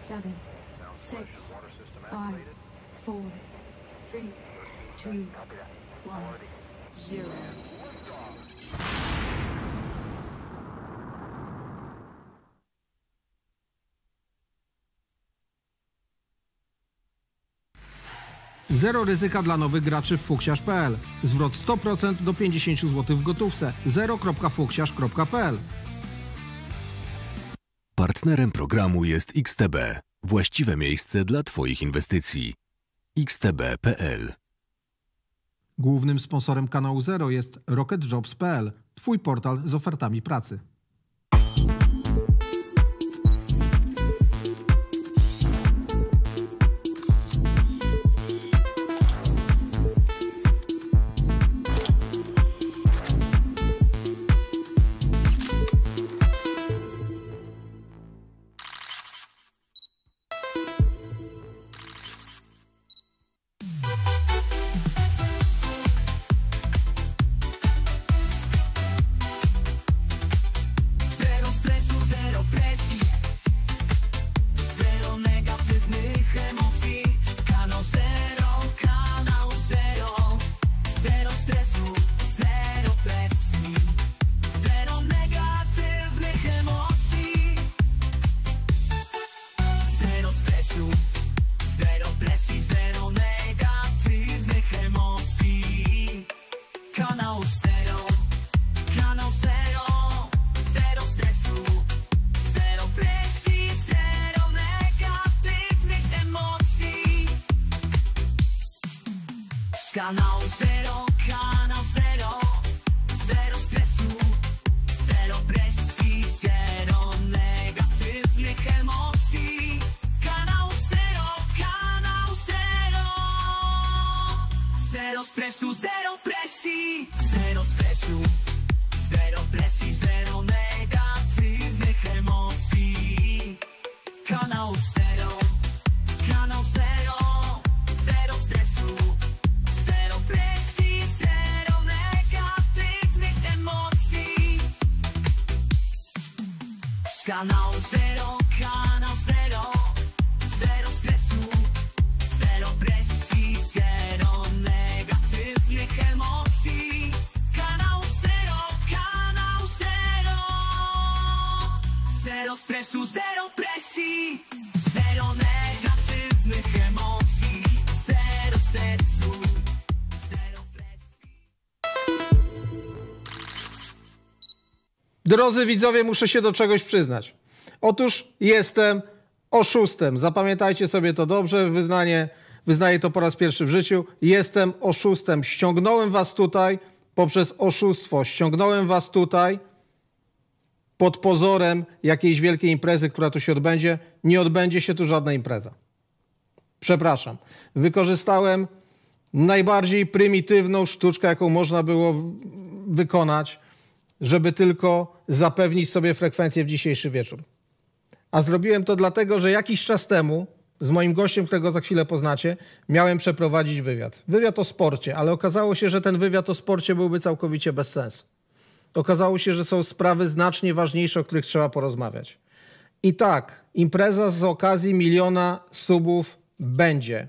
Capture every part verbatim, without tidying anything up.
seven, six, five, four, three, two, one, zero. Zero ryzyka dla nowych graczy w fuksiarz kropka p l. Zwrot sto procent do pięćdziesiąt złotych w gotówce. zero kropka fuksiarz kropka p l. Partnerem programu jest X T B. Właściwe miejsce dla Twoich inwestycji. x t b kropka p l. Głównym sponsorem kanału Zero jest rocket jobs kropka p l. Twój portal z ofertami pracy. Kanał Zero, kanał Zero, zero stresu, zero presji, zero negatywnych emocji. Kanał Zero, kanał Zero, zero stresu, zero presji, zero stresu, zero presji, zero negatywnych emocji. Kanał Zero, kanał Zero, zero stresu. Kanał Zero, kanał Zero, zero stresu, zero presji, zero negatywnych emocji. Kanał Zero, kanał Zero, zero stresu, zero presji, zero negatywnych emocji, zero stresu, zero presji. Drodzy widzowie, muszę się do czegoś przyznać. Otóż jestem oszustem. Zapamiętajcie sobie to dobrze. Wyznanie, wyznaję to po raz pierwszy w życiu. Jestem oszustem. Ściągnąłem was tutaj poprzez oszustwo. Ściągnąłem was tutaj pod pozorem jakiejś wielkiej imprezy, która tu się odbędzie. Nie odbędzie się tu żadna impreza. Przepraszam. Wykorzystałem najbardziej prymitywną sztuczkę, jaką można było wykonać, żeby tylko zapewnić sobie frekwencję w dzisiejszy wieczór. A zrobiłem to dlatego, że jakiś czas temu z moim gościem, którego za chwilę poznacie, miałem przeprowadzić wywiad. Wywiad o sporcie, ale okazało się, że ten wywiad o sporcie byłby całkowicie bez sensu. Okazało się, że są sprawy znacznie ważniejsze, o których trzeba porozmawiać. I tak, impreza z okazji miliona subów będzie.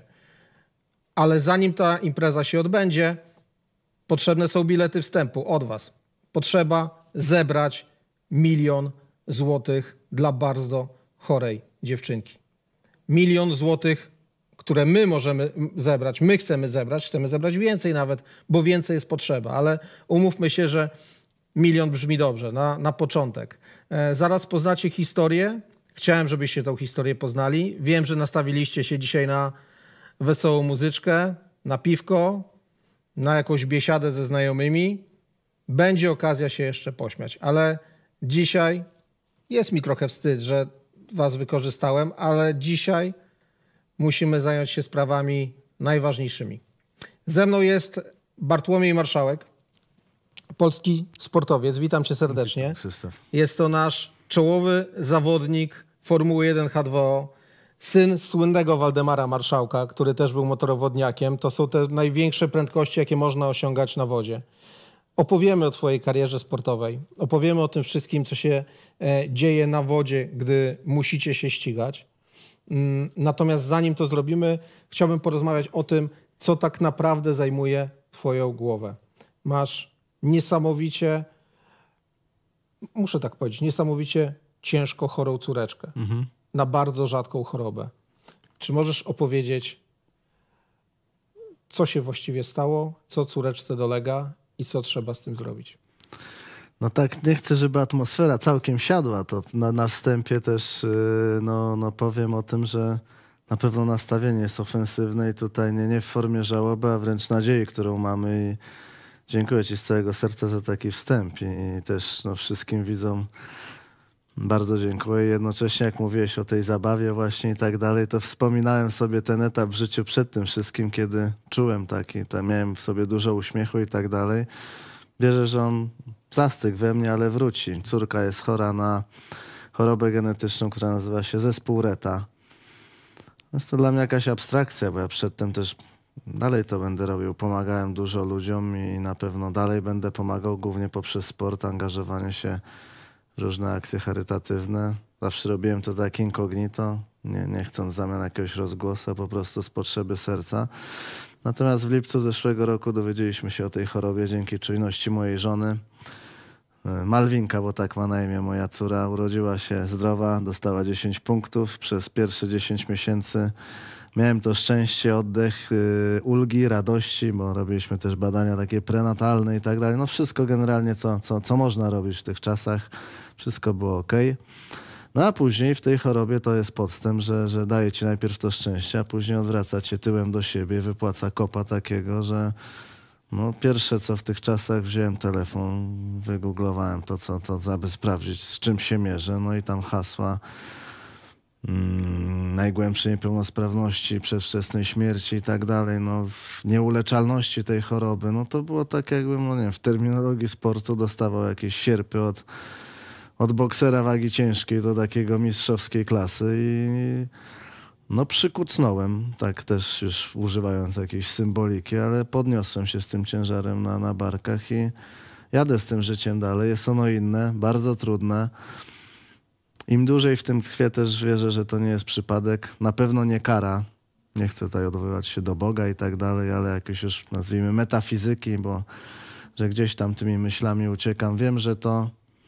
Ale zanim ta impreza się odbędzie, potrzebne są bilety wstępu od was. Potrzeba zebrać milion złotych dla bardzo chorej dziewczynki. Milion złotych, które my możemy zebrać, my chcemy zebrać, chcemy zebrać więcej nawet, bo więcej jest potrzeba, ale umówmy się, że milion brzmi dobrze na, na początek. E, zaraz poznacie historię. Chciałem, żebyście tą historię poznali. Wiem, że nastawiliście się dzisiaj na wesołą muzyczkę, na piwko, na jakąś biesiadę ze znajomymi. Będzie okazja się jeszcze pośmiać, ale dzisiaj jest mi trochę wstyd, że was wykorzystałem, ale dzisiaj musimy zająć się sprawami najważniejszymi. Ze mną jest Bartłomiej Marszałek, polski sportowiec. Witam cię serdecznie. Jest to nasz czołowy zawodnik Formuły jeden H dwa O, syn słynnego Waldemara Marszałka, który też był motorowodniakiem. To są te największe prędkości, jakie można osiągać na wodzie. Opowiemy o twojej karierze sportowej. Opowiemy o tym wszystkim, co się e, dzieje na wodzie, gdy musicie się ścigać. Natomiast zanim to zrobimy, chciałbym porozmawiać o tym, co tak naprawdę zajmuje twoją głowę. Masz niesamowicie, muszę tak powiedzieć, niesamowicie ciężko chorą córeczkę. Mhm. Na bardzo rzadką chorobę. Czy możesz opowiedzieć, co się właściwie stało, co córeczce dolega i co trzeba z tym zrobić? No tak, nie chcę, żeby atmosfera całkiem siadła. To na, na wstępie też yy, no, no powiem o tym, że na pewno nastawienie jest ofensywne i tutaj nie, nie w formie żałoby, a wręcz nadziei, którą mamy. I dziękuję ci z całego serca za taki wstęp i, i też no, wszystkim widzom bardzo dziękuję. Jednocześnie jak mówiłeś o tej zabawie właśnie i tak dalej, to wspominałem sobie ten etap w życiu przed tym wszystkim, kiedy czułem taki, tam miałem w sobie dużo uśmiechu i tak dalej. Wierzę, że on zastygł we mnie, ale wróci. Córka jest chora na chorobę genetyczną, która nazywa się zespół Reta. Jest to dla mnie jakaś abstrakcja, bo ja przedtem też dalej to będę robił. Pomagałem dużo ludziom i na pewno dalej będę pomagał, głównie poprzez sport, angażowanie się w różne akcje charytatywne. Zawsze robiłem to tak incognito, nie, nie chcąc w zamian jakiegoś rozgłosu, a po prostu z potrzeby serca. Natomiast w lipcu zeszłego roku dowiedzieliśmy się o tej chorobie dzięki czujności mojej żony. Malwinka, bo tak ma na imię moja córa, urodziła się zdrowa, dostała dziesięć punktów. Przez pierwsze dziesięć miesięcy miałem to szczęście, oddech, yy, ulgi, radości, bo robiliśmy też badania takie prenatalne i tak dalej. No wszystko generalnie, co, co, co można robić w tych czasach. Wszystko było ok. No a później w tej chorobie to jest podstęp, że, że daje ci najpierw to szczęście, a później odwraca cię tyłem do siebie, wypłaca kopa takiego, że no pierwsze co w tych czasach wziąłem telefon, wygooglowałem to, co, to, aby sprawdzić, z czym się mierzę, no i tam hasła mm, najgłębsze niepełnosprawności, przedwczesnej śmierci i tak dalej, no nieuleczalności tej choroby, no to było tak jakbym, no nie wiem, w terminologii sportu dostawał jakieś sierpy od od boksera wagi ciężkiej do takiego mistrzowskiej klasy i no przykucnąłem, tak też już używając jakiejś symboliki, ale podniosłem się z tym ciężarem na, na barkach i jadę z tym życiem dalej. Jest ono inne, bardzo trudne. Im dłużej w tym tkwię, też wierzę, że to nie jest przypadek. Na pewno nie kara. Nie chcę tutaj odwoływać się do Boga i tak dalej, ale jakieś już nazwijmy metafizyki, bo że gdzieś tam tymi myślami uciekam. Wiem, że to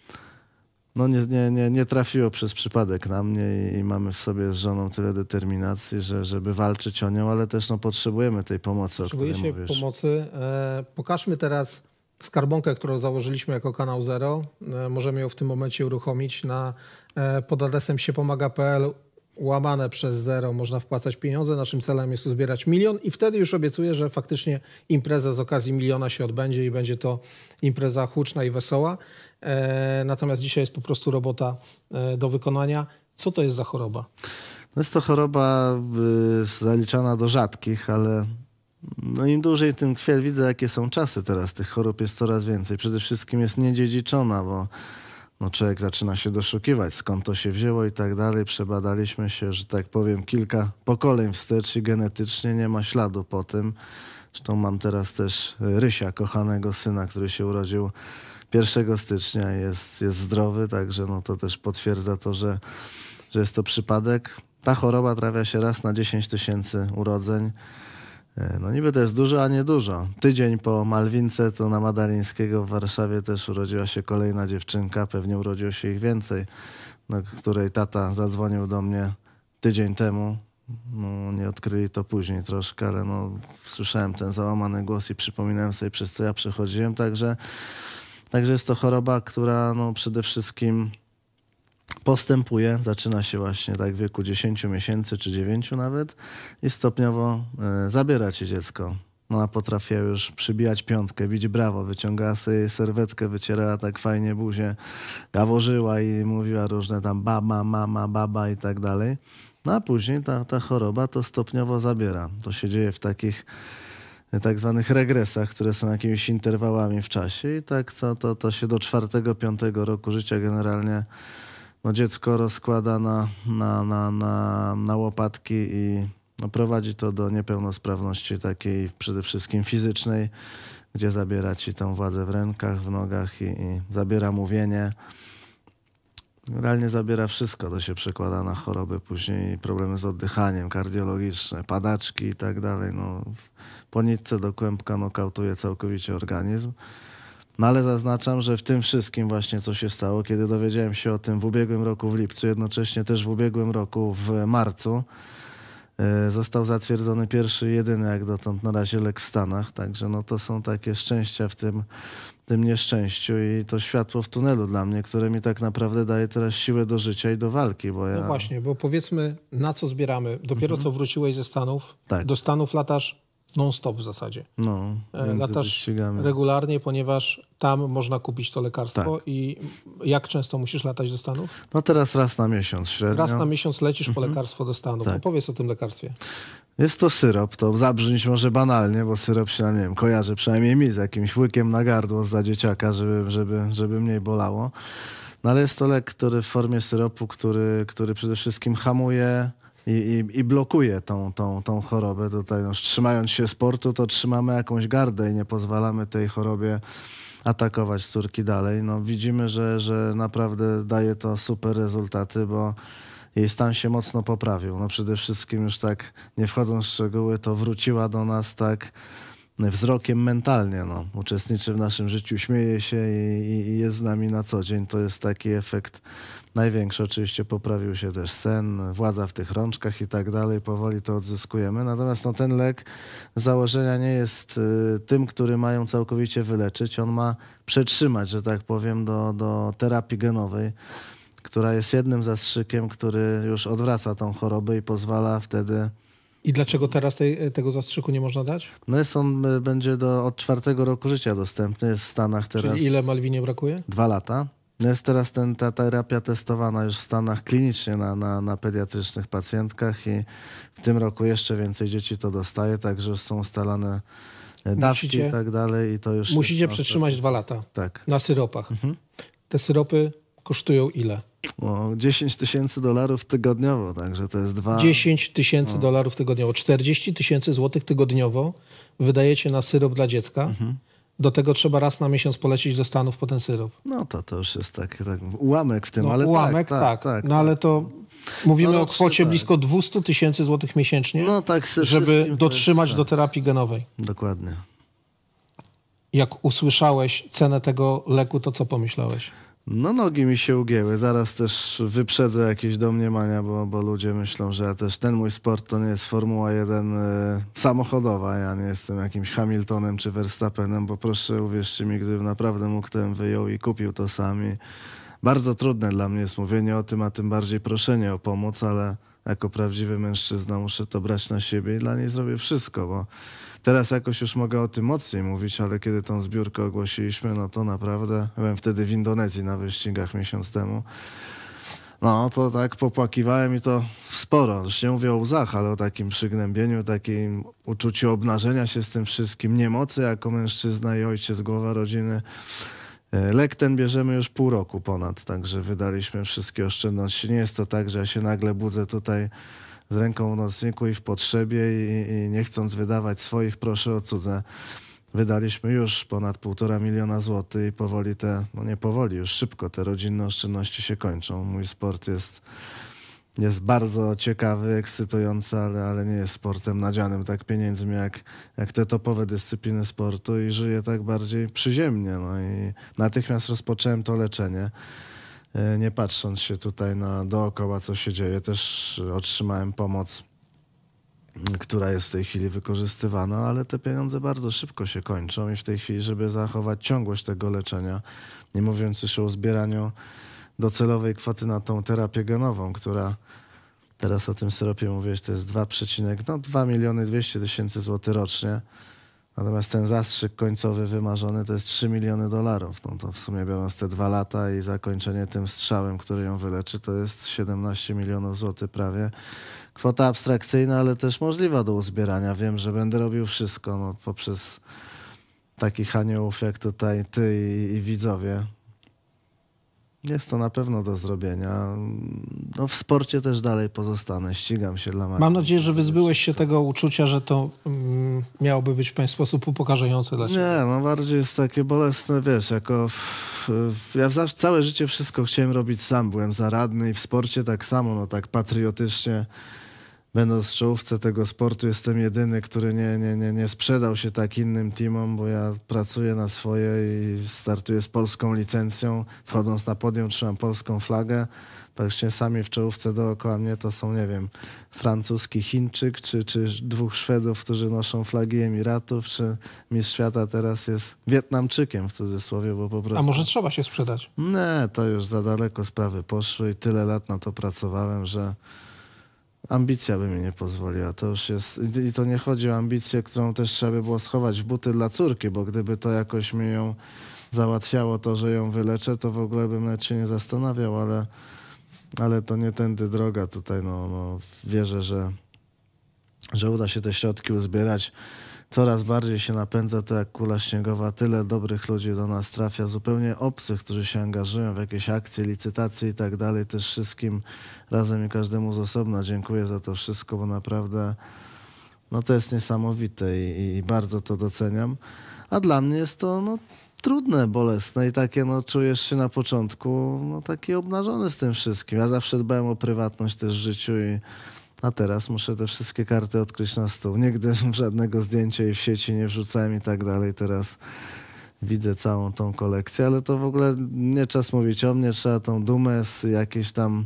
no nie, nie, nie, nie trafiło przez przypadek na mnie i, i mamy w sobie z żoną tyle determinacji, że, żeby walczyć o nią, ale też no, potrzebujemy tej pomocy, o której mówisz. Potrzebujecie pomocy. E, pokażmy teraz skarbonkę, którą założyliśmy jako Kanał Zero. E, możemy ją w tym momencie uruchomić na e, pod adresem siepomaga kropka p l łamane przez zero. Można wpłacać pieniądze. Naszym celem jest uzbierać milion i wtedy już obiecuję, że faktycznie impreza z okazji miliona się odbędzie i będzie to impreza huczna i wesoła. E, natomiast dzisiaj jest po prostu robota e, do wykonania. Co to jest za choroba? Jest to choroba y, zaliczana do rzadkich, ale no im dłużej tym tkwiel, widzę jakie są czasy teraz. Tych chorób jest coraz więcej. Przede wszystkim jest niedziedziczona, bo no człowiek zaczyna się doszukiwać, skąd to się wzięło i tak dalej. Przebadaliśmy się, że tak powiem, kilka pokoleń wstecz i genetycznie nie ma śladu po tym. Zresztą mam teraz też Rysia, kochanego syna, który się urodził pierwszego stycznia, jest, jest zdrowy, także no to też potwierdza to, że, że jest to przypadek. Ta choroba trafia się raz na dziesięć tysięcy urodzeń. No niby to jest dużo, a nie dużo. Tydzień po Malwince to na Madalińskiego w Warszawie też urodziła się kolejna dziewczynka, pewnie urodziło się ich więcej, no, której tata zadzwonił do mnie tydzień temu. No, nie odkryli to później troszkę, ale no, słyszałem ten załamany głos i przypominałem sobie, przez co ja przechodziłem, także, także jest to choroba, która no, przede wszystkim postępuje, zaczyna się właśnie tak w wieku dziesięciu miesięcy czy dziewięciu nawet i stopniowo y, zabiera ci dziecko. Ona potrafiła już przybijać piątkę, bić brawo, wyciągała sobie serwetkę, wycierała tak fajnie buzię, gaworzyła i mówiła różne tam baba, mama, baba i tak dalej. No a później ta, ta choroba to stopniowo zabiera. To się dzieje w takich tak zwanych regresach, które są jakimiś interwałami w czasie i tak to, to, to się do czwartego, piątego roku życia generalnie no dziecko rozkłada na, na, na, na, na łopatki i no prowadzi to do niepełnosprawności takiej przede wszystkim fizycznej, gdzie zabiera ci tą władzę w rękach, w nogach i, i zabiera mówienie. Realnie zabiera wszystko, to się przekłada na choroby, później problemy z oddychaniem, kardiologiczne, padaczki i tak dalej. No, po nitce do kłębka nokautuje całkowicie organizm. No ale zaznaczam, że w tym wszystkim właśnie co się stało, kiedy dowiedziałem się o tym w ubiegłym roku w lipcu, jednocześnie też w ubiegłym roku w marcu, yy, został zatwierdzony pierwszy, jedyny jak dotąd na razie lek w Stanach. Także no to są takie szczęścia w tym, tym nieszczęściu i to światło w tunelu dla mnie, które mi tak naprawdę daje teraz siłę do życia i do walki. Bo ja... No właśnie, bo powiedzmy, na co zbieramy? Dopiero co wróciłeś ze Stanów, Tak. do Stanów latasz non-stop w zasadzie. No, E, między Latasz wyścigami. regularnie, ponieważ tam można kupić to lekarstwo. Tak. I jak często musisz latać do Stanów? No teraz raz na miesiąc średnio. Raz na miesiąc lecisz po lekarstwo do Stanów. Tak. Opowiedz o tym lekarstwie. Jest to syrop, to zabrzmieć może banalnie, bo syrop się, nie wiem, kojarzy przynajmniej mi z jakimś łykiem na gardło za dzieciaka, żeby, żeby, żeby mniej bolało. No ale jest to lek, który w formie syropu, który, który przede wszystkim hamuje i, i, i blokuje tą, tą, tą chorobę. Tutaj no, trzymając się sportu, to trzymamy jakąś gardę i nie pozwalamy tej chorobie atakować córki dalej. No widzimy, że, że naprawdę daje to super rezultaty, bo jej stan się mocno poprawił. No przede wszystkim już tak, nie wchodząc w szczegóły, to wróciła do nas tak wzrokiem mentalnie. No. Uczestniczy w naszym życiu, śmieje się i, i, i jest z nami na co dzień. To jest taki efekt największy. Oczywiście poprawił się też sen, władza w tych rączkach i tak dalej. Powoli to odzyskujemy. Natomiast no, ten lek z założenia nie jest y, tym, który mają całkowicie wyleczyć. On ma przetrzymać, że tak powiem, do, do terapii genowej, która jest jednym zastrzykiem, który już odwraca tą chorobę i pozwala wtedy... I dlaczego teraz tej, tego zastrzyku nie można dać? No jest on, y, będzie do, od czwartego roku życia dostępny, jest w Stanach teraz Czyli ile Malwinie brakuje? dwa lata. No jest teraz ten, ta terapia testowana już w Stanach klinicznie na, na, na pediatrycznych pacjentkach i w tym roku jeszcze więcej dzieci to dostaje, także już są ustalane y, dawki Musicie- i tak dalej. I to już Musicie jest przetrzymać ostatni- dwa lata Tak. na syropach. Mhm. Te syropy kosztują ile? O, dziesięć tysięcy dolarów tygodniowo, także to jest dwa... dziesięć tysięcy dolarów tygodniowo. czterdzieści tysięcy złotych tygodniowo wydajecie na syrop dla dziecka. Mhm. Do tego trzeba raz na miesiąc polecieć do Stanów po ten syrop. No to to już jest tak, tak ułamek w tym, No, ale ułamek, tak, tak, tak, tak. No ale to mówimy No, o rocznie kwocie tak. blisko dwieście tysięcy złotych miesięcznie, No tak, ze żeby wszystkim to dotrzymać jest, do tak. terapii genowej. Dokładnie. Jak usłyszałeś cenę tego leku, to co pomyślałeś? No nogi mi się ugięły. Zaraz też wyprzedzę jakieś domniemania, bo, bo ludzie myślą, że ja też ten mój sport to nie jest Formuła jeden y, samochodowa. Ja nie jestem jakimś Hamiltonem czy Verstappenem, bo proszę uwierzcie mi, gdybym naprawdę mógł, to bym wyjął i kupił to sam. I bardzo trudne dla mnie jest mówienie o tym, a tym bardziej proszenie o pomoc, ale jako prawdziwy mężczyzna muszę to brać na siebie i dla niej zrobię wszystko, bo teraz jakoś już mogę o tym mocniej mówić, ale kiedy tą zbiórkę ogłosiliśmy, no to naprawdę, byłem wtedy w Indonezji na wyścigach miesiąc temu, no to tak popłakiwałem i to sporo. Już nie mówię o łzach, ale o takim przygnębieniu, takim uczuciu obnażenia się z tym wszystkim, niemocy jako mężczyzna i ojciec, głowa rodziny. Lek ten bierzemy już pół roku ponad, także wydaliśmy wszystkie oszczędności. Nie jest to tak, że ja się nagle budzę tutaj z ręką w nocniku i w potrzebie i, i nie chcąc wydawać swoich, proszę o cudze. Wydaliśmy już ponad półtora miliona złotych i powoli te, no nie powoli, już szybko te rodzinne oszczędności się kończą. Mój sport jest, jest bardzo ciekawy, ekscytujący, ale, ale nie jest sportem nadzianym tak pieniędzmi jak, jak te topowe dyscypliny sportu i żyję tak bardziej przyziemnie. No i natychmiast rozpocząłem to leczenie. Nie patrząc się tutaj na dookoła, co się dzieje, też otrzymałem pomoc, która jest w tej chwili wykorzystywana, ale te pieniądze bardzo szybko się kończą i w tej chwili, żeby zachować ciągłość tego leczenia, nie mówiąc już o zbieraniu docelowej kwoty na tą terapię genową, która teraz o tym syropie mówię, to jest dwa miliony dwieście tysięcy złotych rocznie. Natomiast ten zastrzyk końcowy wymarzony to jest trzy miliony dolarów. No to w sumie biorąc te dwa lata i zakończenie tym strzałem, który ją wyleczy, to jest siedemnaście milionów złotych prawie. Kwota abstrakcyjna, ale też możliwa do uzbierania. Wiem, że będę robił wszystko no, poprzez takich aniołów jak tutaj ty i, i widzowie. Jest to na pewno do zrobienia. No, w sporcie też dalej pozostanę, ścigam się dla Marki. Mam nadzieję, że wyzbyłeś się tego uczucia, że to mm, miałoby być w pewien sposób upokarzające dla ciebie. Nie, no bardziej jest takie bolesne, wiesz, jako... W, w, ja zawsze, całe życie wszystko chciałem robić sam, byłem zaradny i w sporcie tak samo, no tak patriotycznie. Będąc w czołówce tego sportu, jestem jedyny, który nie, nie, nie, nie sprzedał się tak innym teamom, bo ja pracuję na swoje i startuję z polską licencją. Wchodząc na podium trzymam polską flagę. Patrzcie, sami w czołówce dookoła mnie to są, nie wiem, francuski Chińczyk, czy, czy dwóch Szwedów, którzy noszą flagi Emiratów, czy mistrz świata teraz jest Wietnamczykiem w cudzysłowie, bo po prostu... A może trzeba się sprzedać? Nie, to już za daleko sprawy poszły i tyle lat na to pracowałem, że... Ambicja by mi nie pozwoliła. To już jest... I to nie chodzi o ambicję, którą też trzeba by było schować w buty dla córki, bo gdyby to jakoś mi ją załatwiało, to, że ją wyleczę, to w ogóle bym nawet się nie zastanawiał, ale, ale to nie tędy droga tutaj. No, no, wierzę, że, że uda się te środki uzbierać. Coraz bardziej się napędza to jak kula śniegowa. Tyle dobrych ludzi do nas trafia, zupełnie obcych, którzy się angażują w jakieś akcje, licytacje i tak dalej. Też wszystkim razem i każdemu z osobna dziękuję za to wszystko, bo naprawdę no to jest niesamowite i, i bardzo to doceniam. A dla mnie jest to no, trudne, bolesne i takie no, czujesz się na początku no, taki obnażony z tym wszystkim. Ja zawsze dbałem o prywatność też w życiu i a teraz muszę te wszystkie karty odkryć na stół. Nigdy żadnego zdjęcia i w sieci nie wrzucałem i tak dalej. Teraz widzę całą tą kolekcję, ale to w ogóle nie czas mówić o mnie. Trzeba tą dumę, jakieś tam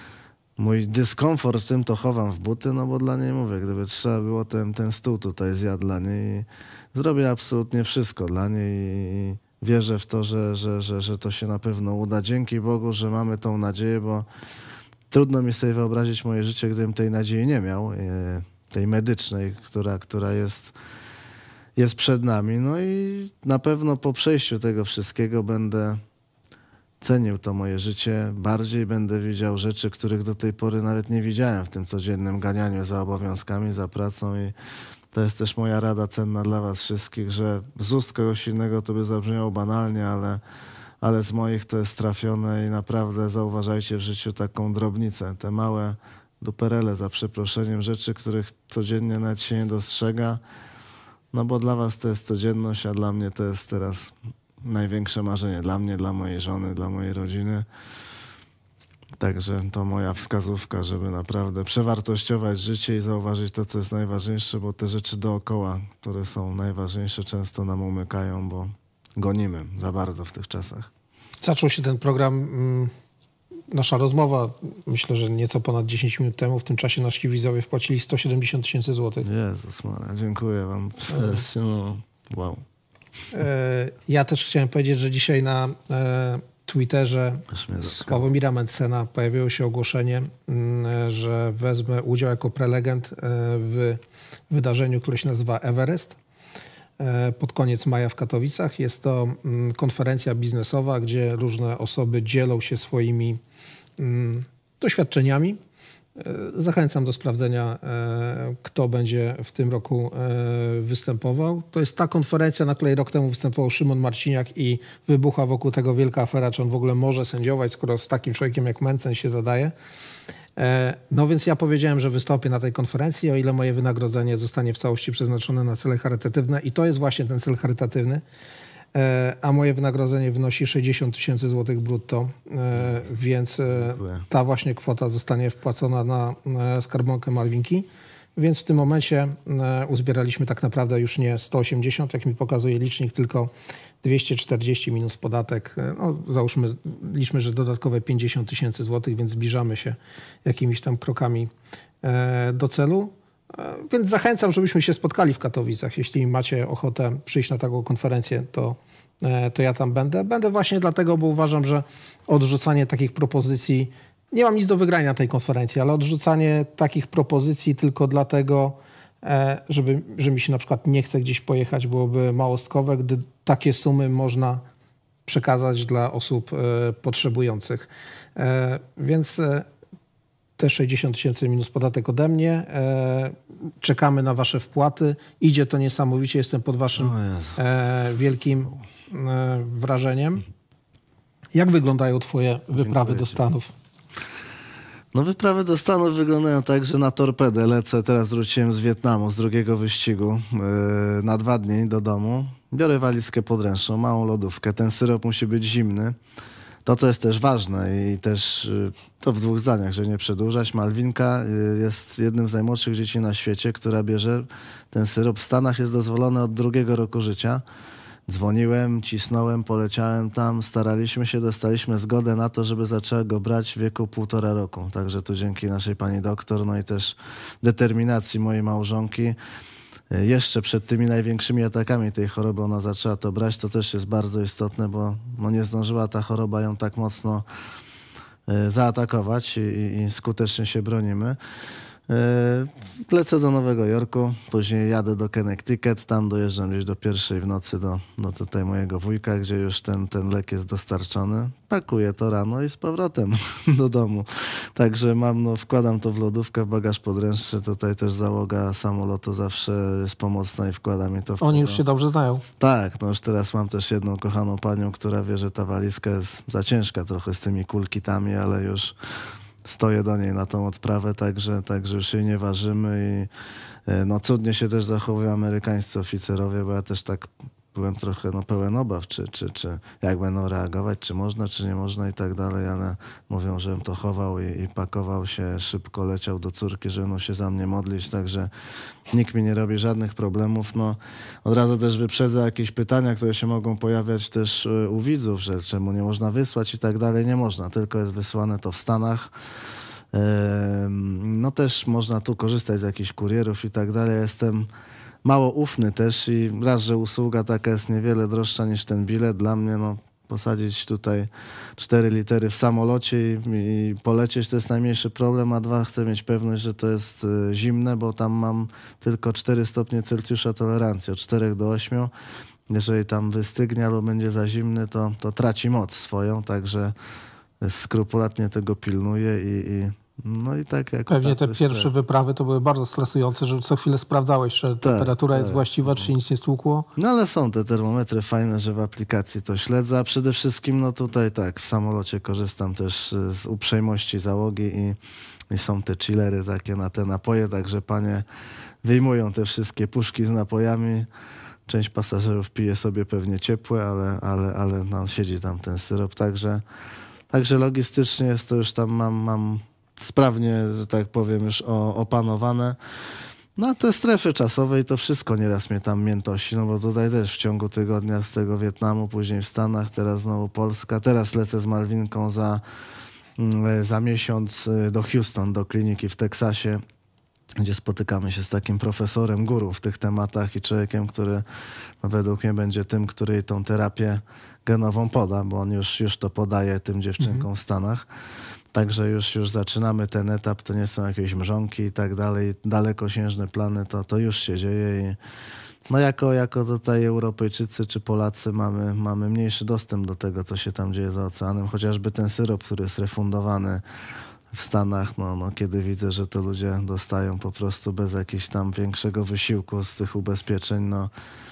mój dyskomfort w tym to chowam w buty, no bo dla niej mówię, gdyby trzeba było ten, ten stół tutaj zjadł dla niej i zrobię absolutnie wszystko dla niej i wierzę w to, że, że, że, że to się na pewno uda. Dzięki Bogu, że mamy tą nadzieję, bo trudno mi sobie wyobrazić moje życie, gdybym tej nadziei nie miał, tej medycznej, która, która jest, jest przed nami. No i na pewno po przejściu tego wszystkiego będę cenił to moje życie bardziej, będę widział rzeczy, których do tej pory nawet nie widziałem w tym codziennym ganianiu za obowiązkami, za pracą i to jest też moja rada cenna dla was wszystkich, że z ust kogoś innego to by zabrzmiało banalnie, ale ale z moich to jest trafione i naprawdę zauważajcie w życiu taką drobnicę, te małe duperele za przeproszeniem, rzeczy, których codziennie nawet się nie dostrzega, no bo dla was to jest codzienność, a dla mnie to jest teraz największe marzenie, dla mnie, dla mojej żony, dla mojej rodziny. Także to moja wskazówka, żeby naprawdę przewartościować życie i zauważyć to, co jest najważniejsze, bo te rzeczy dookoła, które są najważniejsze, często nam umykają, bo gonimy za bardzo w tych czasach. Zaczął się ten program, mm, nasza rozmowa, myślę, że nieco ponad dziesięć minut temu. W tym czasie nasi widzowie wpłacili sto siedemdziesiąt tysięcy złotych. Jezus Maria, dziękuję wam. No, wow. E, ja też chciałem powiedzieć, że dzisiaj na e, Twitterze Sławomira Mencena pojawiło się ogłoszenie, mm, że wezmę udział jako prelegent e, w wydarzeniu, które się nazywa Everest. Pod koniec maja w Katowicach. Jest to konferencja biznesowa, gdzie różne osoby dzielą się swoimi doświadczeniami. Zachęcam do sprawdzenia, kto będzie w tym roku występował. To jest ta konferencja, na której rok temu występował Szymon Marciniak i wybuchła wokół tego wielka afera, czy on w ogóle może sędziować, skoro z takim człowiekiem jak Mencen się zadaje. No więc ja powiedziałem, że wystąpię na tej konferencji, o ile moje wynagrodzenie zostanie w całości przeznaczone na cele charytatywne i to jest właśnie ten cel charytatywny, a moje wynagrodzenie wynosi sześćdziesiąt tysięcy złotych brutto, więc ta właśnie kwota zostanie wpłacona na skarbonkę Malwinki. Więc w tym momencie uzbieraliśmy tak naprawdę już nie sto osiemdziesiąt, jak mi pokazuje licznik, tylko dwieście czterdzieści minus podatek. No, załóżmy, liczmy, że dodatkowe pięćdziesiąt tysięcy złotych, więc zbliżamy się jakimiś tam krokami do celu. Więc zachęcam, żebyśmy się spotkali w Katowicach. Jeśli macie ochotę przyjść na taką konferencję, to, to ja tam będę. Będę właśnie dlatego, bo uważam, że odrzucanie takich propozycji, nie mam nic do wygrania na tej konferencji, ale odrzucanie takich propozycji tylko dlatego, żeby, że mi się na przykład nie chce gdzieś pojechać, byłoby małostkowe, gdy takie sumy można przekazać dla osób potrzebujących. Więc te sześćdziesiąt tysięcy minus podatek ode mnie. Czekamy na wasze wpłaty. Idzie to niesamowicie. Jestem pod waszym wielkim wrażeniem. Jak wyglądają twoje wyprawy do Stanów? No wyprawy do Stanów wyglądają tak, że na torpedę lecę. Teraz wróciłem z Wietnamu, z drugiego wyścigu yy, na dwa dni do domu. Biorę walizkę podręczną, małą lodówkę. Ten syrop musi być zimny. To, co jest też ważne i też yy, to w dwóch zdaniach, że nie przedłużać. Malwinka yy, jest jednym z najmłodszych dzieci na świecie, która bierze ten syrop. W Stanach jest dozwolony od drugiego roku życia. Dzwoniłem, cisnąłem, poleciałem tam, staraliśmy się, dostaliśmy zgodę na to, żeby zaczęła go brać w wieku półtora roku. Także tu dzięki naszej pani doktor, no i też determinacji mojej małżonki. Jeszcze przed tymi największymi atakami tej choroby ona zaczęła to brać. To też jest bardzo istotne, bo no nie zdążyła ta choroba ją tak mocno zaatakować i, i, i skutecznie się bronimy. Lecę do Nowego Jorku, później jadę do Connecticut, tam dojeżdżam gdzieś do pierwszej w nocy do, do tutaj mojego wujka, gdzie już ten, ten lek jest dostarczony. Pakuję to rano i z powrotem do domu. Także mam, no, wkładam to w lodówkę, w bagaż podręczny. Tutaj też załoga samolotu zawsze jest pomocna i wkłada mi to w Oni tego. już się dobrze znają. Tak, no już teraz mam też jedną kochaną panią, która wie, że ta walizka jest za ciężka trochę z tymi kulkitami, ale już stoję do niej na tą odprawę, także, także już jej nie ważymy i no cudnie się też zachowują amerykańscy oficerowie, bo ja też tak byłem trochę no, pełen obaw, czy, czy, czy jak będą reagować, czy można, czy nie można i tak dalej, ale mówią, żebym to chował i, i pakował się, szybko leciał do córki, że będą się za mnie modlić, także nikt mi nie robi żadnych problemów. No, od razu też wyprzedzę jakieś pytania, które się mogą pojawiać też u widzów, że czemu nie można wysłać i tak dalej. Nie można, tylko jest wysłane to w Stanach. No też można tu korzystać z jakichś kurierów i tak dalej. Jestem mało ufny też i raz, że usługa taka jest niewiele droższa niż ten bilet. Dla mnie no, posadzić tutaj cztery litery w samolocie i, i polecieć to jest najmniejszy problem, a dwa, chcę mieć pewność, że to jest y, zimne, bo tam mam tylko cztery stopnie Celsjusza tolerancji, od czterech do ośmiu. Jeżeli tam wystygnie albo będzie za zimny, to, to traci moc swoją, także skrupulatnie tego pilnuję i, i no i tak jak Pewnie tak te pierwsze tak. wyprawy to były bardzo stresujące, że co chwilę sprawdzałeś, że temperatura tak, jest tak. właściwa, czy się nic nie stłukło. No ale są te termometry fajne, że w aplikacji to śledzę, a przede wszystkim no tutaj tak, w samolocie korzystam też z uprzejmości załogi i, i są te chillery takie na te napoje, także panie wyjmują te wszystkie puszki z napojami. Część pasażerów pije sobie pewnie ciepłe, ale, ale, ale no, siedzi tam ten syrop, także, także logistycznie jest to już tam mam, mam sprawnie, że tak powiem, już o, opanowane. No a te strefy czasowe i to wszystko nieraz mnie tam miętosi, no bo tutaj też w ciągu tygodnia z tego Wietnamu, później w Stanach, teraz znowu Polska. Teraz lecę z Malwinką za, za miesiąc do Houston, do kliniki w Teksasie, gdzie spotykamy się z takim profesorem guru w tych tematach i człowiekiem, który no, według mnie będzie tym, który jej tą terapię genową poda, bo on już, już to podaje tym dziewczynkom mhm. w Stanach. Także już, już zaczynamy ten etap, to nie są jakieś mrzonki i tak dalej, dalekosiężne plany, to, to już się dzieje i no jako, jako tutaj Europejczycy czy Polacy mamy, mamy mniejszy dostęp do tego, co się tam dzieje za oceanem, chociażby ten syrop, który jest refundowany w Stanach, no, no kiedy widzę, że to ludzie dostają po prostu bez jakiegoś tam większego wysiłku z tych ubezpieczeń, no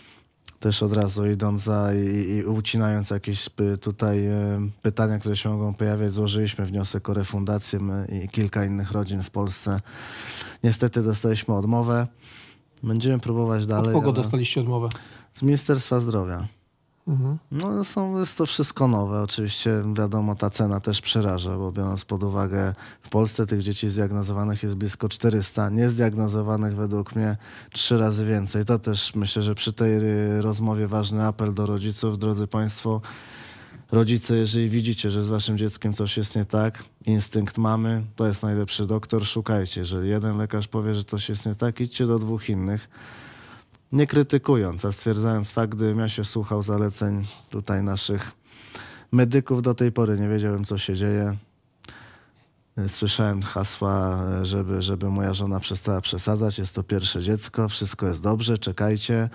też od razu idąc za i, i ucinając jakieś tutaj pytania, które się mogą pojawiać, złożyliśmy wniosek o refundację, my i kilka innych rodzin w Polsce. Niestety dostaliśmy odmowę. Będziemy próbować dalej. Od kogo dostaliście odmowę? Z Ministerstwa Zdrowia. Mhm. No są, jest to wszystko nowe. Oczywiście wiadomo, ta cena też przeraża, bo biorąc pod uwagę w Polsce tych dzieci zdiagnozowanych jest blisko czterysta, niezdiagnozowanych według mnie trzy razy więcej. To też myślę, że przy tej rozmowie ważny apel do rodziców. Drodzy Państwo, rodzice, jeżeli widzicie, że z waszym dzieckiem coś jest nie tak, instynkt mamy, to jest najlepszy doktor, szukajcie. Jeżeli jeden lekarz powie, że coś jest nie tak, idźcie do dwóch innych. Nie krytykując, a stwierdzając fakt, gdybym ja się słuchał zaleceń tutaj naszych medyków, do tej pory nie wiedziałem, co się dzieje. Słyszałem hasła, żeby, żeby moja żona przestała przesadzać. Jest to pierwsze dziecko, wszystko jest dobrze, czekajcie.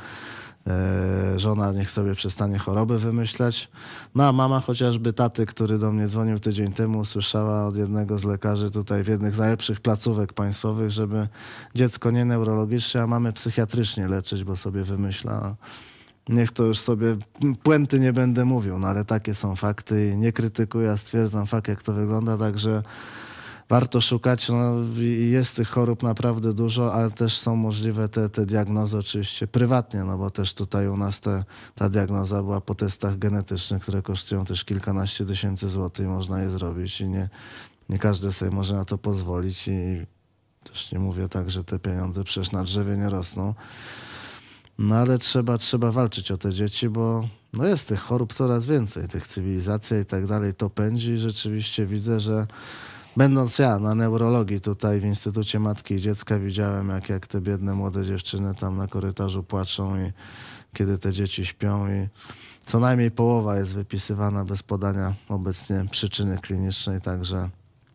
Żona niech sobie przestanie choroby wymyślać. No a mama chociażby taty, który do mnie dzwonił tydzień temu, usłyszała od jednego z lekarzy tutaj w jednych z najlepszych placówek państwowych, żeby dziecko nie neurologicznie, a mamy psychiatrycznie leczyć, bo sobie wymyśla. Niech to już sobie puenty nie będę mówił, no ale takie są fakty i nie krytykuję, a stwierdzam fakt, jak to wygląda, także warto szukać. No, jest tych chorób naprawdę dużo, ale też są możliwe te, te diagnozy oczywiście prywatnie, no bo też tutaj u nas te, ta diagnoza była po testach genetycznych, które kosztują też kilkanaście tysięcy złotych i można je zrobić i nie, nie każdy sobie może na to pozwolić i też nie mówię tak, że te pieniądze przecież na drzewie nie rosną. No ale trzeba, trzeba walczyć o te dzieci, bo no jest tych chorób coraz więcej, tych cywilizacji i tak dalej, to pędzi i rzeczywiście widzę, że będąc ja na neurologii tutaj w Instytucie Matki i Dziecka widziałem, jak, jak te biedne młode dziewczyny tam na korytarzu płaczą i kiedy te dzieci śpią i co najmniej połowa jest wypisywana bez podania obecnie przyczyny klinicznej, także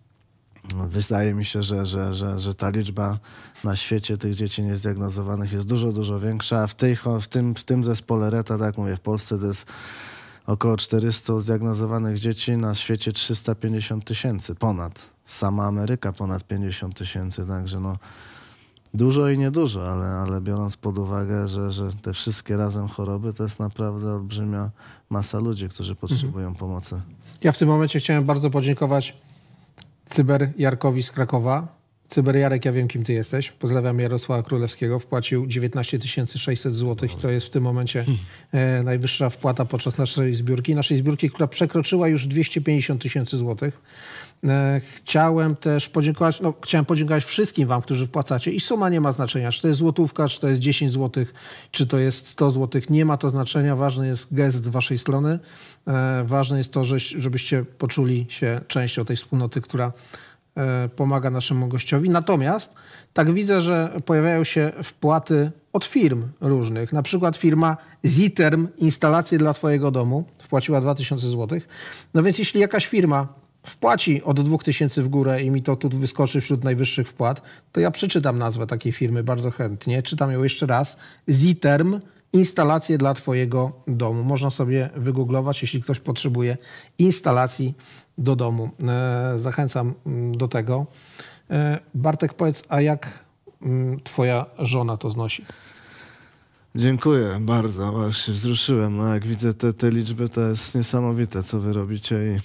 wydaje mi się, że, że, że, że ta liczba na świecie tych dzieci niezdiagnozowanych jest dużo, dużo większa, a w, tej, w, tym, w tym zespole R E T A, tak jak mówię, w Polsce to jest około czterysta zdiagnozowanych dzieci, na świecie trzysta pięćdziesiąt tysięcy ponad. Sama Ameryka ponad pięćdziesiąt tysięcy, także no dużo i niedużo, ale, ale biorąc pod uwagę, że, że te wszystkie razem choroby, to jest naprawdę olbrzymia masa ludzi, którzy potrzebują mhm. pomocy. Ja w tym momencie chciałem bardzo podziękować Cyber Jarkowi z Krakowa. Cyber Jarek, ja wiem, kim ty jesteś. Pozdrawiam Jarosława Królewskiego. Wpłacił dziewiętnaście tysięcy sześćset złotych. To jest w tym momencie e, najwyższa wpłata podczas naszej zbiórki. Naszej zbiórki, która przekroczyła już dwieście pięćdziesiąt tysięcy złotych. E, chciałem też podziękować, no, chciałem podziękować wszystkim wam, którzy wpłacacie. I suma nie ma znaczenia. Czy to jest złotówka, czy to jest dziesięć złotych, czy to jest sto złotych. Nie ma to znaczenia. Ważny jest gest z waszej strony. E, ważne jest to, że, żebyście poczuli się częścią tej wspólnoty, która pomaga naszemu gościowi. Natomiast tak widzę, że pojawiają się wpłaty od firm różnych. Na przykład firma Ziterm, instalacje dla twojego domu, wpłaciła dwa tysiące złotych. No więc jeśli jakaś firma wpłaci od dwóch tysięcy w górę i mi to tu wyskoczy wśród najwyższych wpłat, to ja przeczytam nazwę takiej firmy bardzo chętnie. Czytam ją jeszcze raz. Ziterm, instalacje dla twojego domu. Można sobie wygooglować, jeśli ktoś potrzebuje instalacji do domu. Zachęcam do tego. Bartek, powiedz, a jak twoja żona to znosi? Dziękuję bardzo, aż się wzruszyłem. No jak widzę te, te liczby, to jest niesamowite, co wy robicie i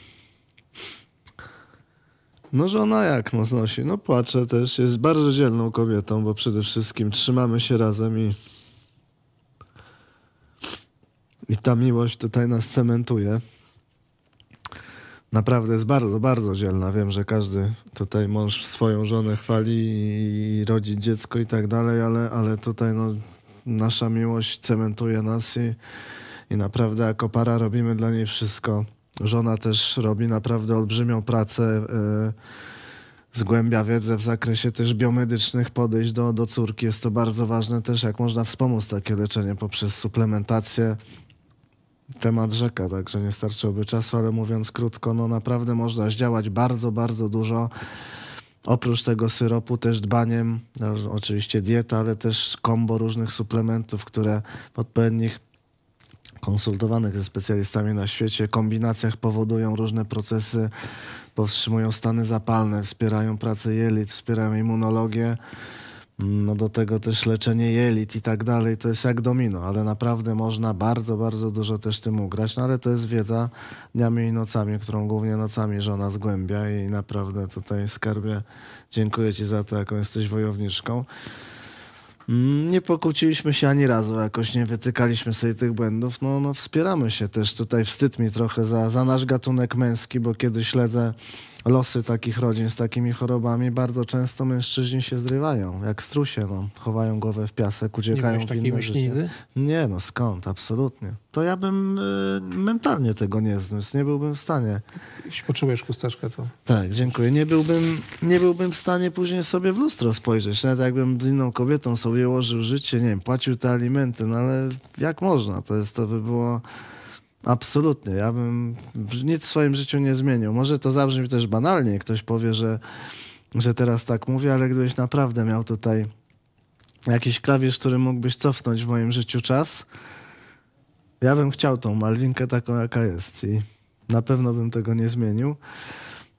no żona jak no znosi? No płacze też, jest bardzo dzielną kobietą, bo przede wszystkim trzymamy się razem i i ta miłość tutaj nas cementuje. Naprawdę jest bardzo, bardzo dzielna. Wiem, że każdy tutaj mąż swoją żonę chwali i rodzi dziecko i tak dalej, ale, ale tutaj no, nasza miłość cementuje nas i, i naprawdę jako para robimy dla niej wszystko. Żona też robi naprawdę olbrzymią pracę, yy, zgłębia wiedzę w zakresie też biomedycznych podejść do, do córki. Jest to bardzo ważne też, jak można wspomóc takie leczenie poprzez suplementację. Temat rzeka, także nie starczyłoby czasu, ale mówiąc krótko, no naprawdę można zdziałać bardzo, bardzo dużo. Oprócz tego syropu też dbaniem, no, oczywiście dieta, ale też kombo różnych suplementów, które w odpowiednich konsultowanych ze specjalistami na świecie kombinacjach powodują różne procesy, powstrzymują stany zapalne, wspierają pracę jelit, wspierają immunologię. No do tego też leczenie jelit i tak dalej, to jest jak domino, ale naprawdę można bardzo, bardzo dużo też tym ugrać, no ale to jest wiedza dniami i nocami, którą głównie nocami żona zgłębia i naprawdę tutaj, skarbie, dziękuję ci za to, jaką jesteś wojowniczką. Nie pokłóciliśmy się ani razu, jakoś nie wytykaliśmy sobie tych błędów, no, no wspieramy się też, tutaj wstyd mi trochę za, za nasz gatunek męski, bo kiedy śledzę losy takich rodzin z takimi chorobami, bardzo często mężczyźni się zrywają, jak strusie, no. Chowają głowę w piasek, uciekają w inne życie. Nigdy? Nie, no skąd, absolutnie. To ja bym y, mentalnie tego nie zniósł, nie byłbym w stanie. Jeśli potrzebujesz chusteczkę, to... Tak, dziękuję. Nie byłbym, nie byłbym w stanie później sobie w lustro spojrzeć. Nawet jakbym z inną kobietą sobie ułożył życie, nie wiem, płacił te alimenty, no ale jak można? To jest, to by było... Absolutnie. Ja bym nic w swoim życiu nie zmienił. Może to zabrzmi też banalnie. Ktoś powie, że, że teraz tak mówię, ale gdybyś naprawdę miał tutaj jakiś klawisz, który mógłbyś cofnąć w moim życiu czas, ja bym chciał tą Malwinkę taką, jaka jest i na pewno bym tego nie zmienił.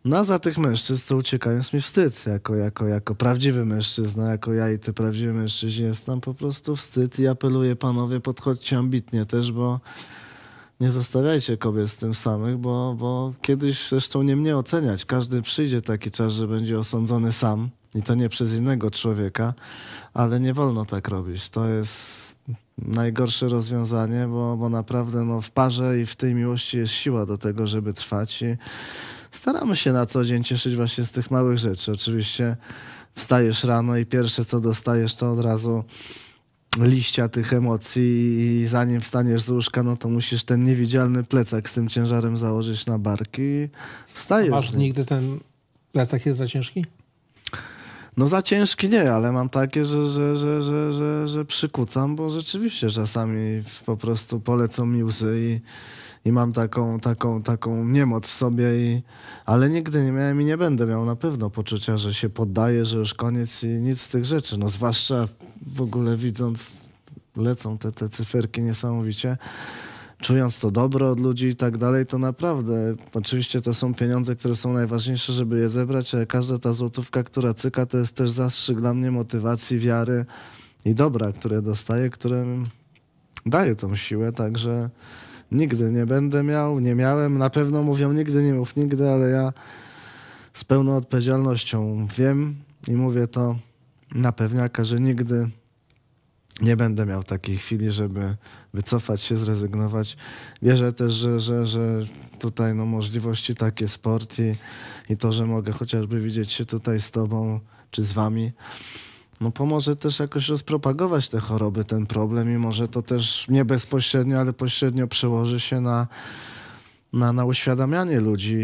No a za tych mężczyzn, co uciekają, jest mi wstyd. Jako, jako, jako prawdziwy mężczyzna, jako ja i ty prawdziwy mężczyźni, jest tam po prostu wstyd i apeluję, panowie, podchodźcie ambitnie też, bo nie zostawiajcie kobiet z tym samych, bo, bo kiedyś zresztą nie mnie oceniać. Każdy przyjdzie taki czas, że będzie osądzony sam i to nie przez innego człowieka, ale nie wolno tak robić. To jest najgorsze rozwiązanie, bo, bo naprawdę no, w parze i w tej miłości jest siła do tego, żeby trwać i staramy się na co dzień cieszyć właśnie z tych małych rzeczy. Oczywiście wstajesz rano i pierwsze co dostajesz to od razu liścia tych emocji i zanim wstaniesz z łóżka, no to musisz ten niewidzialny plecak z tym ciężarem założyć na barki i wstajesz. Masz nigdy ten plecak jest za ciężki? No za ciężki nie, ale mam takie, że, że, że, że, że, że przykucam, bo rzeczywiście czasami po prostu polecą mi łzy i, i mam taką, taką, taką niemoc w sobie, i, ale nigdy nie miałem i nie będę miał na pewno poczucia, że się poddaję, że już koniec i nic z tych rzeczy. No zwłaszcza w ogóle widząc, lecą te, te cyferki niesamowicie, czując to dobro od ludzi i tak dalej, to naprawdę, oczywiście to są pieniądze, które są najważniejsze, żeby je zebrać, ale każda ta złotówka, która cyka, to jest też zastrzyk dla mnie motywacji, wiary i dobra, które dostaję, które daje tą siłę, także nigdy nie będę miał, nie miałem, na pewno mówią nigdy, nie mów nigdy, ale ja z pełną odpowiedzialnością wiem i mówię to na pewniaka, że nigdy nie będę miał takiej chwili, żeby wycofać się, zrezygnować. Wierzę też, że, że, że tutaj no, możliwości takie, sport i, i to, że mogę chociażby widzieć się tutaj z tobą czy z wami, no pomoże też jakoś rozpropagować te choroby, ten problem i może to też nie bezpośrednio, ale pośrednio przełoży się na, na, na uświadamianie ludzi,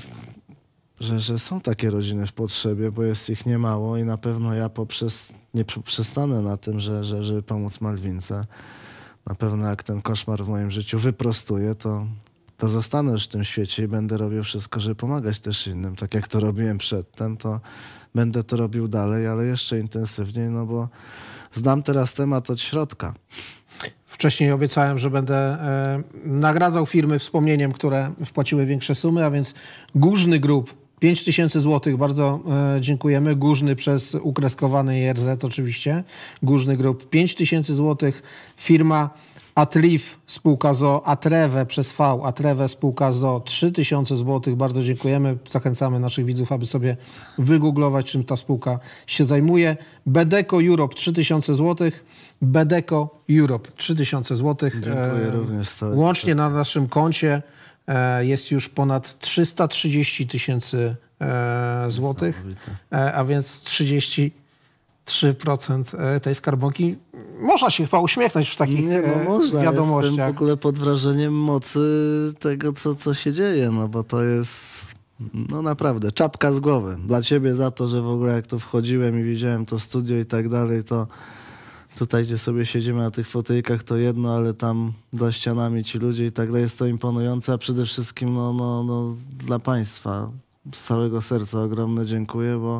że, że są takie rodziny w potrzebie, bo jest ich niemało i na pewno ja poprzez, nie przestanę na tym, że, że, żeby pomóc Malwince. Na pewno jak ten koszmar w moim życiu wyprostuję, to, to zostanę już w tym świecie i będę robił wszystko, żeby pomagać też innym. Tak jak to robiłem przedtem, to będę to robił dalej, ale jeszcze intensywniej, no bo znam teraz temat od środka. Wcześniej obiecałem, że będę e, nagradzał firmy wspomnieniem, które wpłaciły większe sumy, a więc Górzny Group, pięć tysięcy złotych, bardzo e, dziękujemy. Górzny przez ukreskowany I R Z oczywiście. Górzny Group, pięć tysięcy złotych. Firma Atrif, spółka z o o, Atreve przez V, Atreve, spółka z o o, trzy tysiące złotych. Bardzo dziękujemy. Zachęcamy naszych widzów, aby sobie wygooglować, czym ta spółka się zajmuje. Bedeco Europe, trzy tysiące złotych. Bedeco Europe, trzy tysiące złotych. Dziękuję e, również. Łącznie na naszym koncie e, jest już ponad trzysta trzydzieści tysięcy e, złotych, e, a więc trzydzieści trzy procent tej skarbonki. Można się chyba uśmiechnąć w takich nie, no można. wiadomościach. Jestem w ogóle pod wrażeniem mocy tego, co, co się dzieje, no bo to jest no naprawdę czapka z głowy. Dla ciebie za to, że w ogóle jak tu wchodziłem i widziałem to studio i tak dalej, to tutaj, gdzie sobie siedzimy na tych fotelikach, to jedno, ale tam za ścianami ci ludzie i tak dalej, jest to imponujące, a przede wszystkim no, no, no, dla państwa z całego serca ogromne dziękuję, bo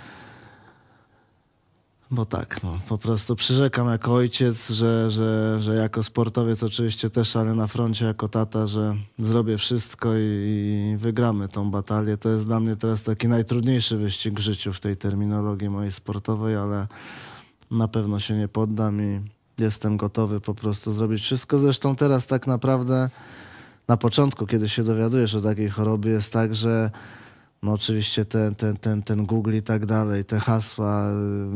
Bo tak, no, po prostu przyrzekam jako ojciec, że, że, że jako sportowiec oczywiście też, ale na froncie jako tata, że zrobię wszystko i, i wygramy tą batalię. To jest dla mnie teraz taki najtrudniejszy wyścig w życiu w tej terminologii mojej sportowej, ale na pewno się nie poddam i jestem gotowy po prostu zrobić wszystko. Zresztą teraz tak naprawdę na początku, kiedy się dowiadujesz o takiej chorobie, jest tak, że no oczywiście ten, ten, ten, ten Google i tak dalej, te hasła,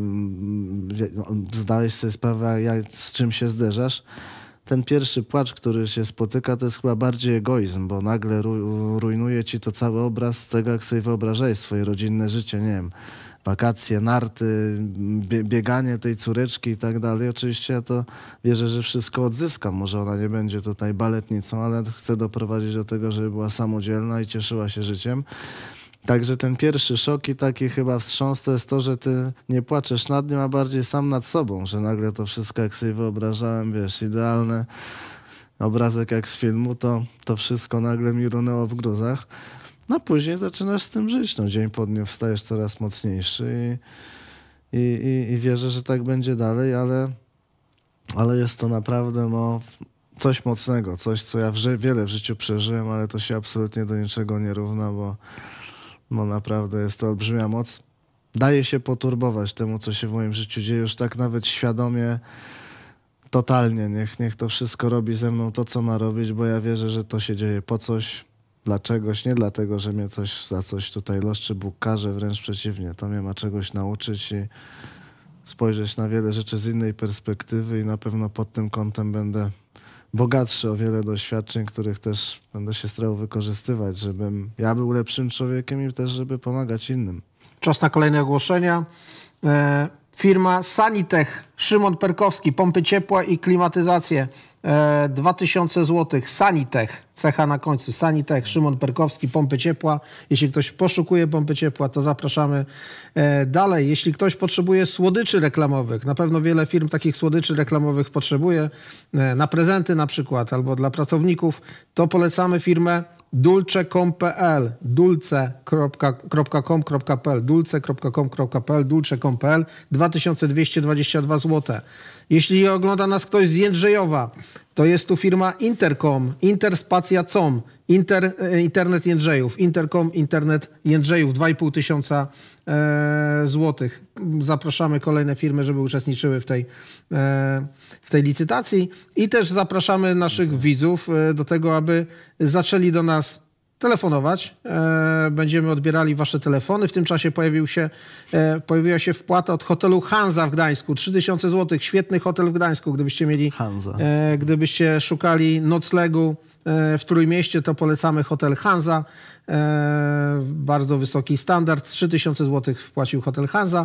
zdałeś sobie sprawę, jak, z czym się zderzasz. Ten pierwszy płacz, który się spotyka, to jest chyba bardziej egoizm, bo nagle ru, rujnuje ci to cały obraz z tego, jak sobie wyobrażałeś swoje rodzinne życie, nie wiem, wakacje, narty, bie, bieganie tej córeczki i tak dalej. Oczywiście ja to wierzę, że wszystko odzyskam. Może ona nie będzie tutaj baletnicą, ale chcę doprowadzić do tego, żeby była samodzielna i cieszyła się życiem. Także ten pierwszy szok i taki chyba wstrząs to jest to, że ty nie płaczesz nad nim, a bardziej sam nad sobą, że nagle to wszystko, jak sobie wyobrażałem, wiesz, idealny obrazek jak z filmu, to, to wszystko nagle mi runęło w gruzach. No później zaczynasz z tym żyć. No, dzień po dniu wstajesz coraz mocniejszy i, i, i, i wierzę, że tak będzie dalej, ale, ale jest to naprawdę no, coś mocnego, coś, co ja w ży- wiele w życiu przeżyłem, ale to się absolutnie do niczego nie równa, bo bo naprawdę jest to olbrzymia moc. Daje się poturbować temu, co się w moim życiu dzieje, już tak nawet świadomie, totalnie. Niech, niech to wszystko robi ze mną to, co ma robić, bo ja wierzę, że to się dzieje po coś, dla czegoś, nie dlatego, że mnie coś za coś tutaj los czy Bóg karze, wręcz przeciwnie. To mnie ma czegoś nauczyć i spojrzeć na wiele rzeczy z innej perspektywy i na pewno pod tym kątem będę bogatszy o wiele doświadczeń, których też będę się starał wykorzystywać, żebym ja był lepszym człowiekiem i też, żeby pomagać innym. Czas na kolejne ogłoszenia. E, firma Sanitech, Szymon Perkowski, pompy ciepła i klimatyzację. E, dwa tysiące złotych. Sanitech, cecha na końcu. Sanitech, Szymon Perkowski, pompy ciepła. Jeśli ktoś poszukuje pompy ciepła, to zapraszamy e, dalej. Jeśli ktoś potrzebuje słodyczy reklamowych, na pewno wiele firm takich słodyczy reklamowych potrzebuje, e, na prezenty na przykład, albo dla pracowników, to polecamy firmę dulce kropka com kropka p l, dulce kropka com kropka p l, dulce kropka com kropka p l, dulce kropka com kropka p l, dwa tysiące dwieście dwadzieścia dwa złote. Jeśli ogląda nas ktoś z Jędrzejowa, to jest tu firma Intercom, Interspacja C O M, Inter, Internet Jędrzejów, Intercom, Internet Jędrzejów, dwa i pół tysiąca e, złotych. Zapraszamy kolejne firmy, żeby uczestniczyły w tej, e, w tej licytacji i też zapraszamy naszych widzów e, do tego, aby zaczęli do nas telefonować. E, będziemy odbierali wasze telefony. W tym czasie pojawił się, e, pojawiła się wpłata od hotelu Hansa w Gdańsku. trzy tysiące złotych. Świetny hotel w Gdańsku. Gdybyście mieli, Hansa. e, gdybyście szukali noclegu e, w Trójmieście, to polecamy hotel Hansa. E, bardzo wysoki standard. trzy tysiące złotych wpłacił hotel Hansa.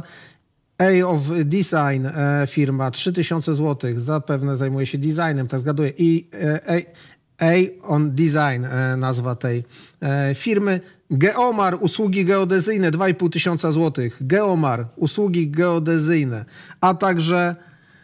A of Design e, firma. trzy tysiące złotych. Zapewne zajmuje się designem. Tak zgaduję. I e, A on Design, e, nazwa tej e, firmy. Geomar, usługi geodezyjne, dwa i pół tysiąca złotych. Geomar, usługi geodezyjne, a także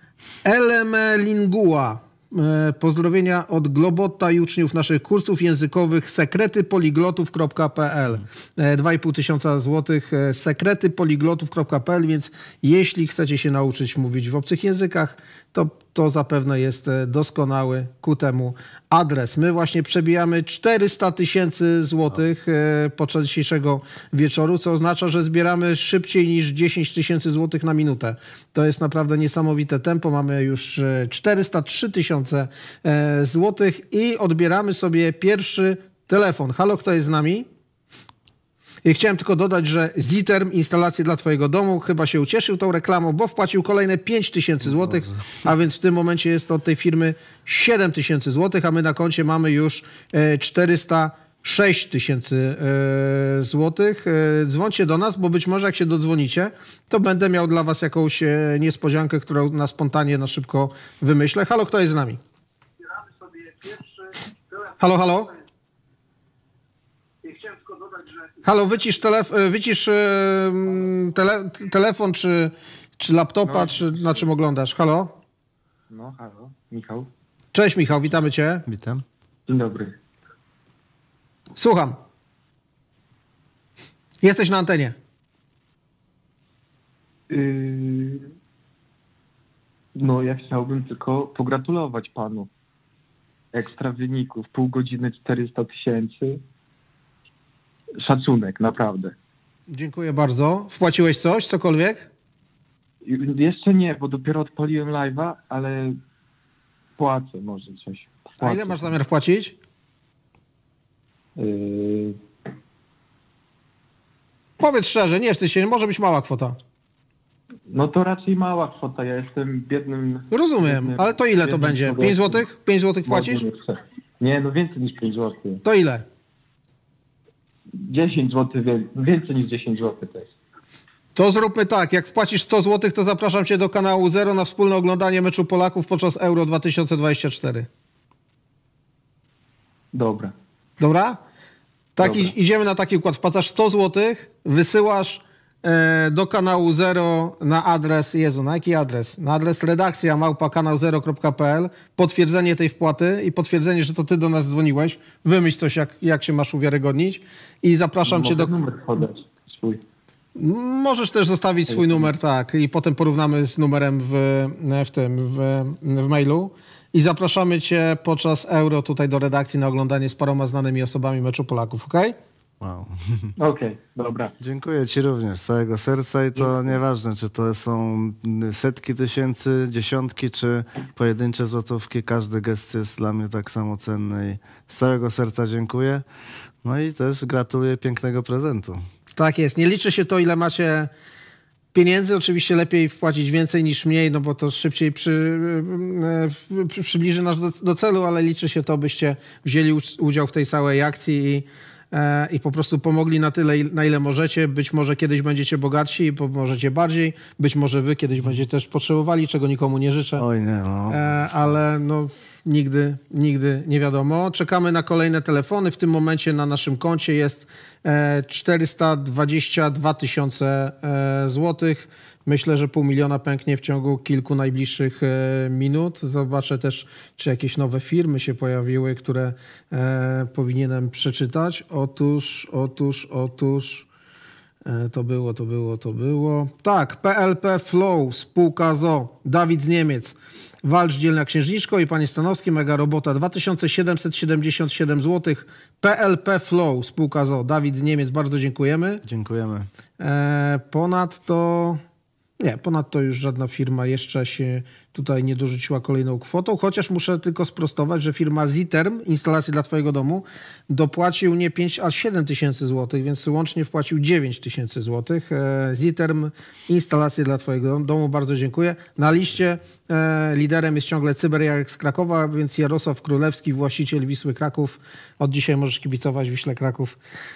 Elemelingua. E, pozdrowienia od Globota i uczniów naszych kursów językowych sekrety poliglotów kropka p l. E, dwa i pół tysiąca złotych. E, sekrety poliglotów kropka p l, więc jeśli chcecie się nauczyć mówić w obcych językach, to to zapewne jest doskonały ku temu adres. My właśnie przebijamy czterysta tysięcy złotych podczas dzisiejszego wieczoru, co oznacza, że zbieramy szybciej niż dziesięć tysięcy złotych na minutę. To jest naprawdę niesamowite tempo. Mamy już czterysta trzy tysiące złotych i odbieramy sobie pierwszy telefon. Halo, kto jest z nami? I chciałem tylko dodać, że Ziterm, instalacje dla twojego domu, chyba się ucieszył tą reklamą, bo wpłacił kolejne pięć tysięcy złotych, a więc w tym momencie jest to od tej firmy siedem tysięcy złotych, a my na koncie mamy już czterysta sześć tysięcy złotych. Dzwońcie do nas, bo być może jak się dodzwonicie, to będę miał dla was jakąś niespodziankę, którą na spontanie, na szybko wymyślę. Halo, kto jest z nami? Halo, halo? Halo, wycisz, telef- wycisz yy, tele- telefon, czy, czy laptopa, No. czy na czym oglądasz? Halo? No, halo, Michał. Cześć Michał, witamy cię. Witam. Dzień dobry. Słucham. Jesteś na antenie. Yy... No, ja chciałbym tylko pogratulować panu. Ekstra wyników, pół godziny czterysta tysięcy. Szacunek, naprawdę. Dziękuję bardzo. Wpłaciłeś coś, cokolwiek? I- Jeszcze nie, bo dopiero odpaliłem live'a, ale płacę może coś. A Płacę. ile masz zamiar wpłacić? Yy... Powiedz szczerze, nie wstydź się, może być mała kwota. No to raczej mała kwota, ja jestem biednym... Rozumiem, biednym- ale to ile to biednym będzie? człowiekiem. pięć złotych? pięć złotych płacisz? Może nie chcę. Nie, no więcej niż pięć złotych. To ile? dziesięć złotych, wie- więcej niż dziesięć złotych to jest. To zróbmy tak, jak wpłacisz sto złotych, to zapraszam cię do kanału Zero na wspólne oglądanie meczu Polaków podczas Euro dwa tysiące dwudziestego czwartego. Dobra. Dobra? Tak, Dobra. i, idziemy na taki układ. Wpłacasz sto złotych, wysyłasz e, do kanału Zero na adres, Jezu, na jaki adres? Na adres redakcja małpa kanał zero kropka p l, potwierdzenie tej wpłaty i potwierdzenie, że to ty do nas dzwoniłeś. Wymyśl coś, jak, jak się masz uwiarygodnić i zapraszam cię Mogę do... numer podać swój. Możesz też zostawić swój numer, tak, i potem porównamy z numerem w, w tym, w, w mailu. I zapraszamy cię podczas Euro tutaj do redakcji na oglądanie z paroma znanymi osobami meczu Polaków, okej? Wow. Okej, dobra. Dziękuję ci również z całego serca i to nieważne, czy to są setki tysięcy, dziesiątki, czy pojedyncze złotówki. Każdy gest jest dla mnie tak samo cenny i z całego serca dziękuję. No i też gratuluję pięknego prezentu. Tak jest. Nie liczy się to, ile macie pieniędzy. Oczywiście lepiej wpłacić więcej niż mniej, no bo to szybciej przy, przy, przybliży nas do, do celu, ale liczy się to, byście wzięli udział w tej całej akcji i i po prostu pomogli na tyle, na ile możecie. Być może kiedyś będziecie bogatsi i pomożecie bardziej. Być może wy kiedyś będziecie też potrzebowali, czego nikomu nie życzę. Oj nie, no. Ale no, nigdy, nigdy nie wiadomo. Czekamy na kolejne telefony. W tym momencie na naszym koncie jest czterysta dwadzieścia dwa tysiące złotych. Myślę, że pół miliona pęknie w ciągu kilku najbliższych e, minut. Zobaczę też, czy jakieś nowe firmy się pojawiły, które e, powinienem przeczytać. Otóż, otóż, otóż... E, to było, to było, to było. Tak, P L P Flow, spółka z o o, Dawid z Niemiec. Walcz dzielna księżniczko i panie Stanowski, mega robota. dwa tysiące siedemset siedemdziesiąt siedem złotych. P L P Flow, spółka z o o, Dawid z Niemiec, bardzo dziękujemy. Dziękujemy. E, ponadto... Nie, ponadto już żadna firma jeszcze się tutaj nie dorzuciła kolejną kwotą, chociaż muszę tylko sprostować, że firma Ziterm, instalacje dla twojego domu, dopłacił nie pięć, a siedem tysięcy złotych, więc łącznie wpłacił dziewięć tysięcy złotych. Ziterm, instalacje dla twojego domu, bardzo dziękuję. Na liście e, liderem jest ciągle CyberJarek z Krakowa, więc Jarosław Królewski, właściciel Wisły Kraków. Od dzisiaj możesz kibicować Wiśle Kraków,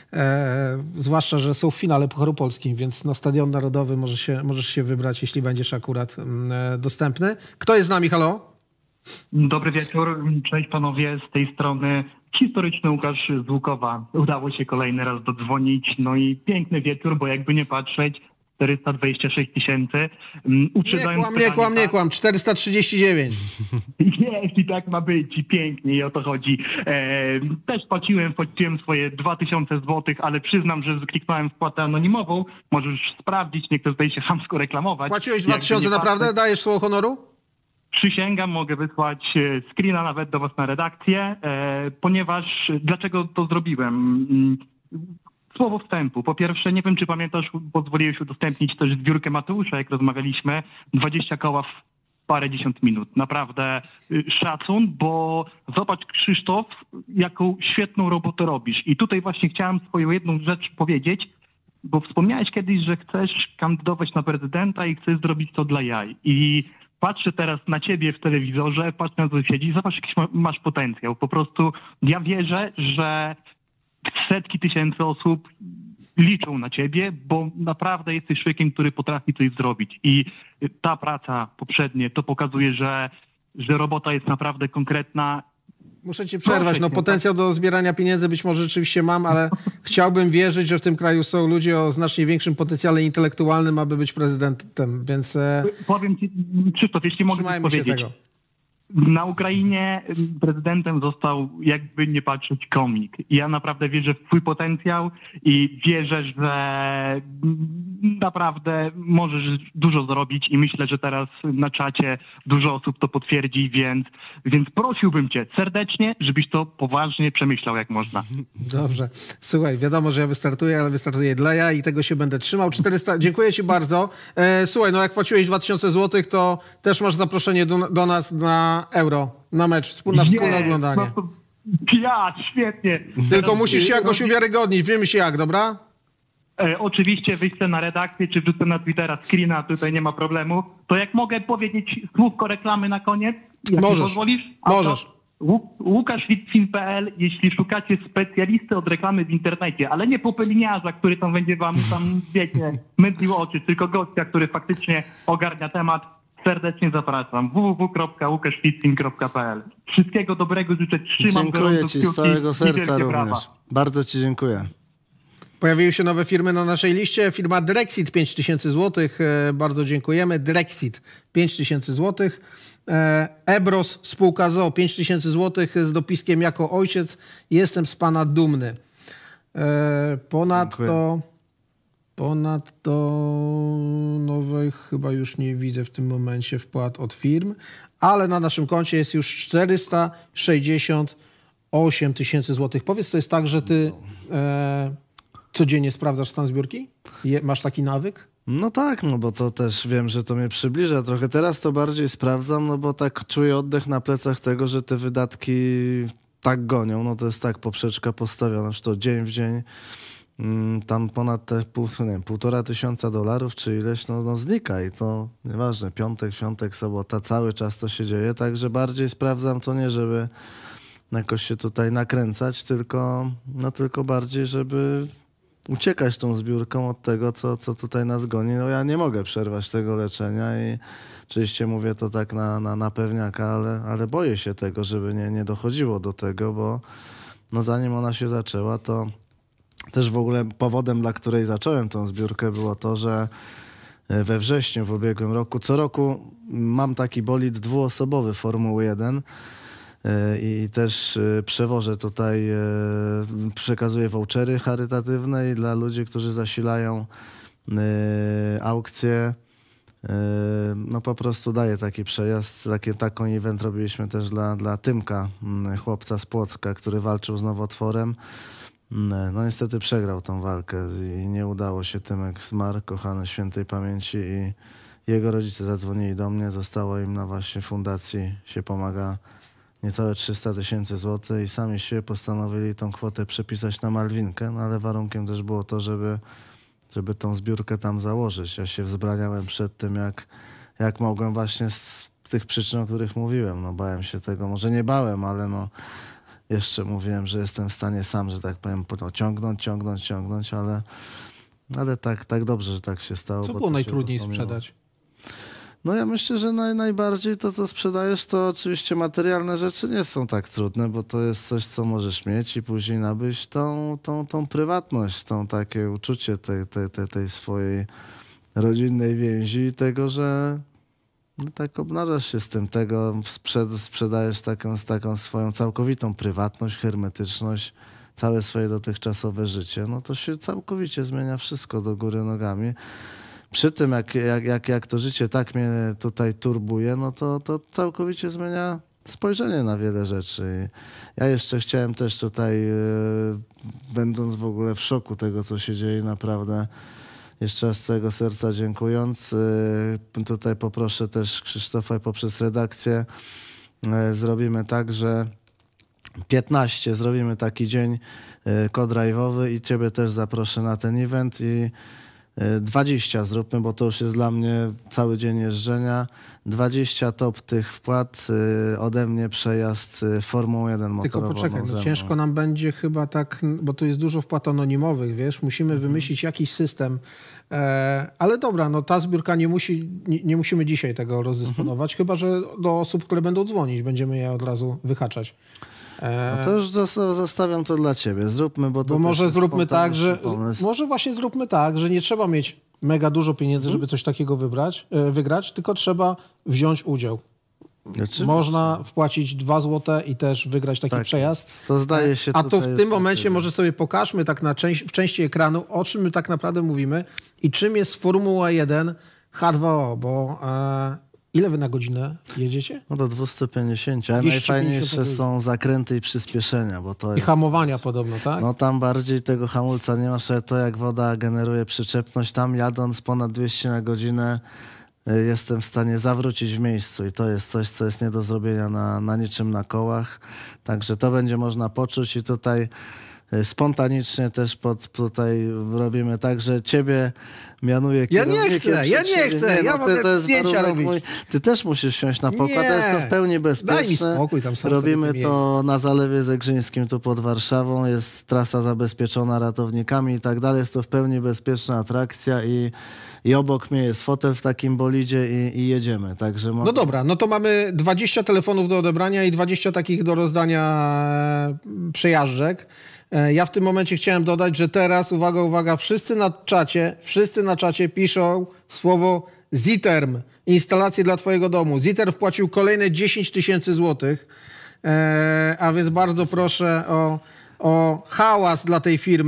e, zwłaszcza, że są w finale Pucharu Polski, więc na Stadion Narodowy możesz się, możesz się wybrać, jeśli będziesz akurat e, dostępny. Kto jest z nami? Halo? Dobry wieczór. Cześć panowie, z tej strony historyczny Łukasz z Łukowa. Udało się kolejny raz dodzwonić. No i piękny wieczór, bo jakby nie patrzeć, czterysta dwadzieścia sześć tysięcy. Nie kłam, nie kłam, nie kłam. czterysta trzydzieści dziewięć. Jest i tak ma być i pięknie i o to chodzi. E, też płaciłem, płaciłem swoje dwa tysiące złotych, ale przyznam, że kliknąłem wpłatę anonimową. Możesz sprawdzić, nie chcę tutaj się chamsko reklamować. Płaciłeś dwa tysiące naprawdę? Patrzeć. Dajesz słowo honoru? Przysięgam, mogę wysłać screena nawet do was na redakcję, e, ponieważ dlaczego to zrobiłem? Słowo wstępu. Po pierwsze, nie wiem, czy pamiętasz, pozwoliłeś udostępnić też zbiórkę Mateusza, jak rozmawialiśmy, dwadzieścia koła w parędziesiąt minut. Naprawdę szacun, bo zobacz, Krzysztof, jaką świetną robotę robisz. I tutaj właśnie chciałem swoją jedną rzecz powiedzieć, bo wspomniałeś kiedyś, że chcesz kandydować na prezydenta i chcesz zrobić to dla jaj. I patrzę teraz na ciebie w telewizorze, patrzę na to, co siedzi, zobacz, jaki masz potencjał. Po prostu ja wierzę, że setki tysięcy osób liczą na ciebie, bo naprawdę jesteś człowiekiem, który potrafi coś zrobić. I ta praca poprzednie to pokazuje, że, że robota jest naprawdę konkretna. Muszę ci przerwać. No, potencjał do zbierania pieniędzy być może rzeczywiście mam, ale chciałbym wierzyć, że w tym kraju są ludzie o znacznie większym potencjale intelektualnym, aby być prezydentem, więc... Powiem ci, Krzysztof, jeśli mogę coś powiedzieć. Tego. Na Ukrainie prezydentem został, jakby nie patrzeć, komik. Ja naprawdę wierzę w twój potencjał i wierzę, że naprawdę możesz dużo zrobić i myślę, że teraz na czacie dużo osób to potwierdzi, więc, więc prosiłbym cię serdecznie, żebyś to poważnie przemyślał jak można. Dobrze. Słuchaj, wiadomo, że ja wystartuję, ale wystartuję dla ja i tego się będę trzymał. czterysta Dziękuję ci bardzo. E, słuchaj, no jak płaciłeś dwa tysiące złotych, to też masz zaproszenie do, do nas na euro, na mecz, na wspólne Nie, oglądanie. No to, ja, świetnie. Tylko Teraz, musisz się jakoś uwiarygodnić, wiemy się jak, dobra? E, oczywiście wyślę na redakcję, czy wrzucę na Twittera screena, tutaj nie ma problemu. To jak mogę powiedzieć słówko reklamy na koniec? Jak możesz, pozwolisz? możesz. Łukasz Witkowski kropka pe el, jeśli szukacie specjalisty od reklamy w internecie, ale nie popeliniarza, który tam będzie wam tam, wiecie, mydlił oczy, tylko gościa, który faktycznie ogarnia temat, serdecznie zapraszam. w w w kropka łukasz witkowski kropka pe el. Wszystkiego dobrego życzę, trzymam Dziękuję ci z całego serca również. Brawa. Bardzo ci dziękuję. Pojawiły się nowe firmy na naszej liście. Firma Drexit pięć tysięcy złotych. Bardzo dziękujemy. Drexit pięć tysięcy złotych. Ebros, spółka z o o, pięć tysięcy złotych z dopiskiem jako ojciec. Jestem z pana dumny. Ponadto, ponadto nowych chyba już nie widzę w tym momencie wpłat od firm, ale na naszym koncie jest już czterysta sześćdziesiąt osiem tysięcy złotych. Powiedz, to jest tak, że ty... E, codziennie sprawdzasz stan zbiórki? Je, masz taki nawyk? No tak, no bo to też wiem, że to mnie przybliża trochę. Teraz to bardziej sprawdzam, no bo tak czuję oddech na plecach tego, że te wydatki tak gonią. No to jest tak poprzeczka postawiona, że to dzień w dzień mm, tam ponad te pół, nie wiem, półtora tysiąca dolarów czy ileś, no, no znika i to nieważne, piątek, świątek, sobota, cały czas to się dzieje. Także bardziej sprawdzam to nie, żeby jakoś się tutaj nakręcać, tylko, no tylko bardziej, żeby uciekać tą zbiórką od tego, co, co tutaj nas goni. No ja nie mogę przerwać tego leczenia i oczywiście mówię to tak na, na, na pewniaka, ale, ale boję się tego, żeby nie, nie dochodziło do tego, bo no zanim ona się zaczęła, to też w ogóle powodem, dla której zacząłem tą zbiórkę, było to, że we wrześniu w ubiegłym roku, co roku mam taki bolid dwuosobowy Formuły jeden, i też przewożę tutaj, przekazuję vouchery charytatywne i dla ludzi, którzy zasilają aukcje, no po prostu daję taki przejazd. Taki, taką event robiliśmy też dla, dla Tymka, chłopca z Płocka, który walczył z nowotworem. No niestety przegrał tą walkę i nie udało się. Tymek zmarł, kochany świętej pamięci, i jego rodzice zadzwonili do mnie. Zostało im na właśnie fundacji Się Pomaga niecałe trzysta tysięcy złotych i sami się postanowili tą kwotę przepisać na Malwinkę, no ale warunkiem też było to, żeby, żeby tą zbiórkę tam założyć. Ja się wzbraniałem przed tym, jak, jak mogłem, właśnie z tych przyczyn, o których mówiłem. No bałem się tego, może nie bałem, ale no jeszcze mówiłem, że jestem w stanie sam, że tak powiem, no, ciągnąć, ciągnąć, ciągnąć, ale, ale tak, tak dobrze, że tak się stało. Co było najtrudniej sprzedać? No ja myślę, że naj, najbardziej to, co sprzedajesz, to oczywiście materialne rzeczy nie są tak trudne, bo to jest coś, co możesz mieć i później nabyć tą, tą, tą prywatność, tą takie uczucie tej, tej, tej, tej swojej rodzinnej więzi i tego, że no tak obnażasz się z tym, tego sprzed, sprzedajesz taką, z taką swoją całkowitą prywatność, hermetyczność, całe swoje dotychczasowe życie, no to się całkowicie zmienia wszystko do góry nogami. Przy tym, jak, jak, jak, jak to życie tak mnie tutaj turbuje, no to, to całkowicie zmienia spojrzenie na wiele rzeczy. Ja jeszcze chciałem też tutaj, będąc w ogóle w szoku tego, co się dzieje, naprawdę jeszcze raz z całego serca dziękując, tutaj poproszę też Krzysztofa poprzez redakcję, zrobimy tak, że piętnaście zrobimy taki dzień co-drive'owy i ciebie też zaproszę na ten event i dwadzieścia zróbmy, bo to już jest dla mnie cały dzień jeżdżenia. dwadzieścia top tych wpłat, ode mnie przejazd Formułą jeden motorową. Tylko poczekaj, no ciężko nam będzie chyba tak, bo tu jest dużo wpłat anonimowych, wiesz, musimy mhm. wymyślić jakiś system, e, ale dobra, no ta zbiórka nie musi, nie, nie musimy dzisiaj tego rozdysponować, mhm. chyba że do osób, które będą dzwonić, będziemy je od razu wyhaczać. No to już zostawiam to dla ciebie. Zróbmy, bo to bo może zróbmy tak, że pomysł. może właśnie zróbmy tak, że nie trzeba mieć mega dużo pieniędzy, żeby coś takiego wybrać, wygrać, tylko trzeba wziąć udział. Oczywiście. Można wpłacić dwa złote i też wygrać taki tak, przejazd. To zdaje się. A to w tym momencie może sobie pokażmy tak na część, w części ekranu, o czym my tak naprawdę mówimy i czym jest Formuła jeden H dwa O, bo e, ile wy na godzinę jedziecie? No do dwieście pięćdziesiąt, a najfajniejsze są zakręty i przyspieszenia, bo to I jest... hamowania podobno, tak? No tam bardziej tego hamulca nie masz, ale to jak woda generuje przyczepność, tam jadąc ponad dwieście na godzinę jestem w stanie zawrócić w miejscu i to jest coś, co jest nie do zrobienia na, na niczym na kołach. Także to będzie można poczuć i tutaj spontanicznie też pod, tutaj robimy tak, że ciebie mianuję Ja nie chcę, ja nie chcę, nie, no, ja mogę to jest zdjęcia robić. Mój, ty też musisz siąść na pokład, nie. to jest to w pełni bezpieczne. Daj mi spokój, tam sam robimy to na Zalewie Zegrzyńskim, tu pod Warszawą, jest trasa zabezpieczona ratownikami i tak dalej, jest to w pełni bezpieczna atrakcja i I obok mnie jest fotel w takim bolidzie i, i jedziemy. Także no dobra, no to mamy dwadzieścia telefonów do odebrania i dwadzieścia takich do rozdania przejażdżek. Ja w tym momencie chciałem dodać, że teraz, uwaga, uwaga, wszyscy na czacie, wszyscy na czacie piszą słowo Ziterm, instalację dla twojego domu. Ziterm wpłacił kolejne dziesięć tysięcy złotych, a więc bardzo proszę o, o hałas dla tej firmy.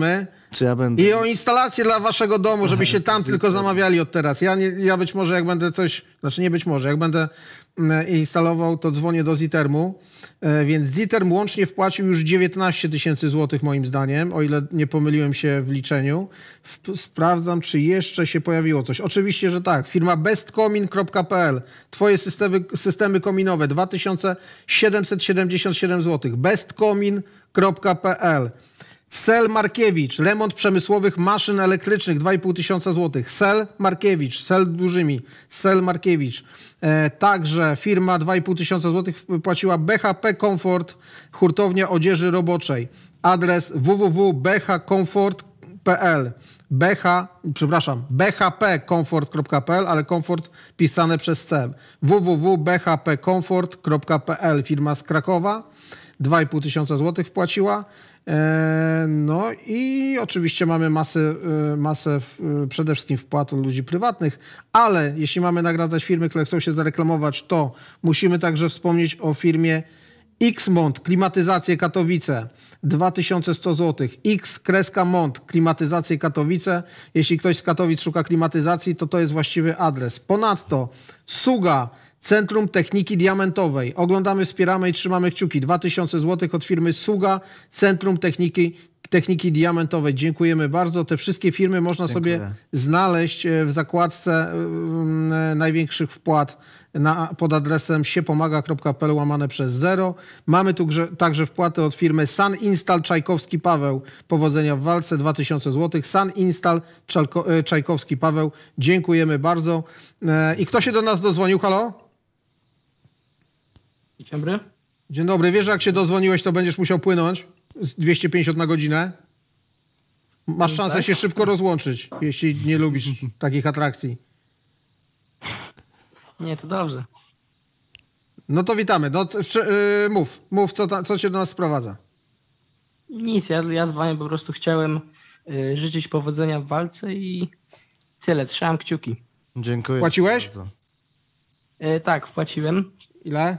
Czy ja będę... I o instalację dla waszego domu, żebyście tam tylko zamawiali od teraz. Ja, nie, ja być może jak będę coś, znaczy nie być może, jak będę mm, instalował, to dzwonię do Zitermu, e, więc Ziterm łącznie wpłacił już dziewiętnaście tysięcy złotych moim zdaniem, o ile nie pomyliłem się w liczeniu. W, sprawdzam, czy jeszcze się pojawiło coś. Oczywiście, że tak. Firma bestkomin kropka p l. Twoje systemy, systemy kominowe dwa tysiące siedemset siedemdziesiąt siedem złotych. bestkomin kropka p l. Sel Markiewicz, remont przemysłowych maszyn elektrycznych, dwa i pół tysiąca złotych. Sel Markiewicz, Sel dużymi, Sel Markiewicz. E, także firma dwa i pół tysiąca złotych płaciła B H P Comfort, hurtownia odzieży roboczej. Adres w w w kropka b h comfort kropka p l. B H, przepraszam, b h p comfort kropka p l, ale komfort pisane przez C. w w w kropka b h p comfort kropka p l. Firma z Krakowa, dwa i pół tysiąca złotych wpłaciła. No i oczywiście mamy masę, masę przede wszystkim wpłat od ludzi prywatnych, ale jeśli mamy nagradzać firmy, które chcą się zareklamować, to musimy także wspomnieć o firmie X-Mont, klimatyzacje Katowice, dwa tysiące sto złotych. X-Mont, klimatyzacje Katowice. Jeśli ktoś z Katowic szuka klimatyzacji, to to jest właściwy adres. Ponadto Suga, Centrum Techniki Diamentowej. Oglądamy, wspieramy i trzymamy kciuki. dwa tysiące złotych od firmy Suga, Centrum Techniki, Techniki Diamentowej. Dziękujemy bardzo. Te wszystkie firmy można Dziękuję. sobie znaleźć w zakładce y, największych wpłat na, pod adresem siepomaga kropka p l łamane przez zero. Mamy tu grze, także wpłaty od firmy Sun Install Czajkowski Paweł. Powodzenia w walce, dwa tysiące złotych. Sun Install Czalko, y, Czajkowski Paweł. Dziękujemy bardzo. Y, I kto się do nas dozwonił? Halo? Dzień dobry. Dzień dobry. Wiesz, że jak się dozwoniłeś, to będziesz musiał płynąć z dwieście pięćdziesiąt na godzinę? Masz szansę tak? się szybko rozłączyć, jeśli nie lubisz takich atrakcji. Nie, to dobrze. No to witamy. No, czy, yy, mów, mów, co, ta, co cię do nas sprowadza? Nic, ja, ja z wami po prostu chciałem y, życzyć powodzenia w walce i tyle. Trzymam kciuki. Dziękuję. Płaciłeś? Y, tak, wpłaciłem. Ile?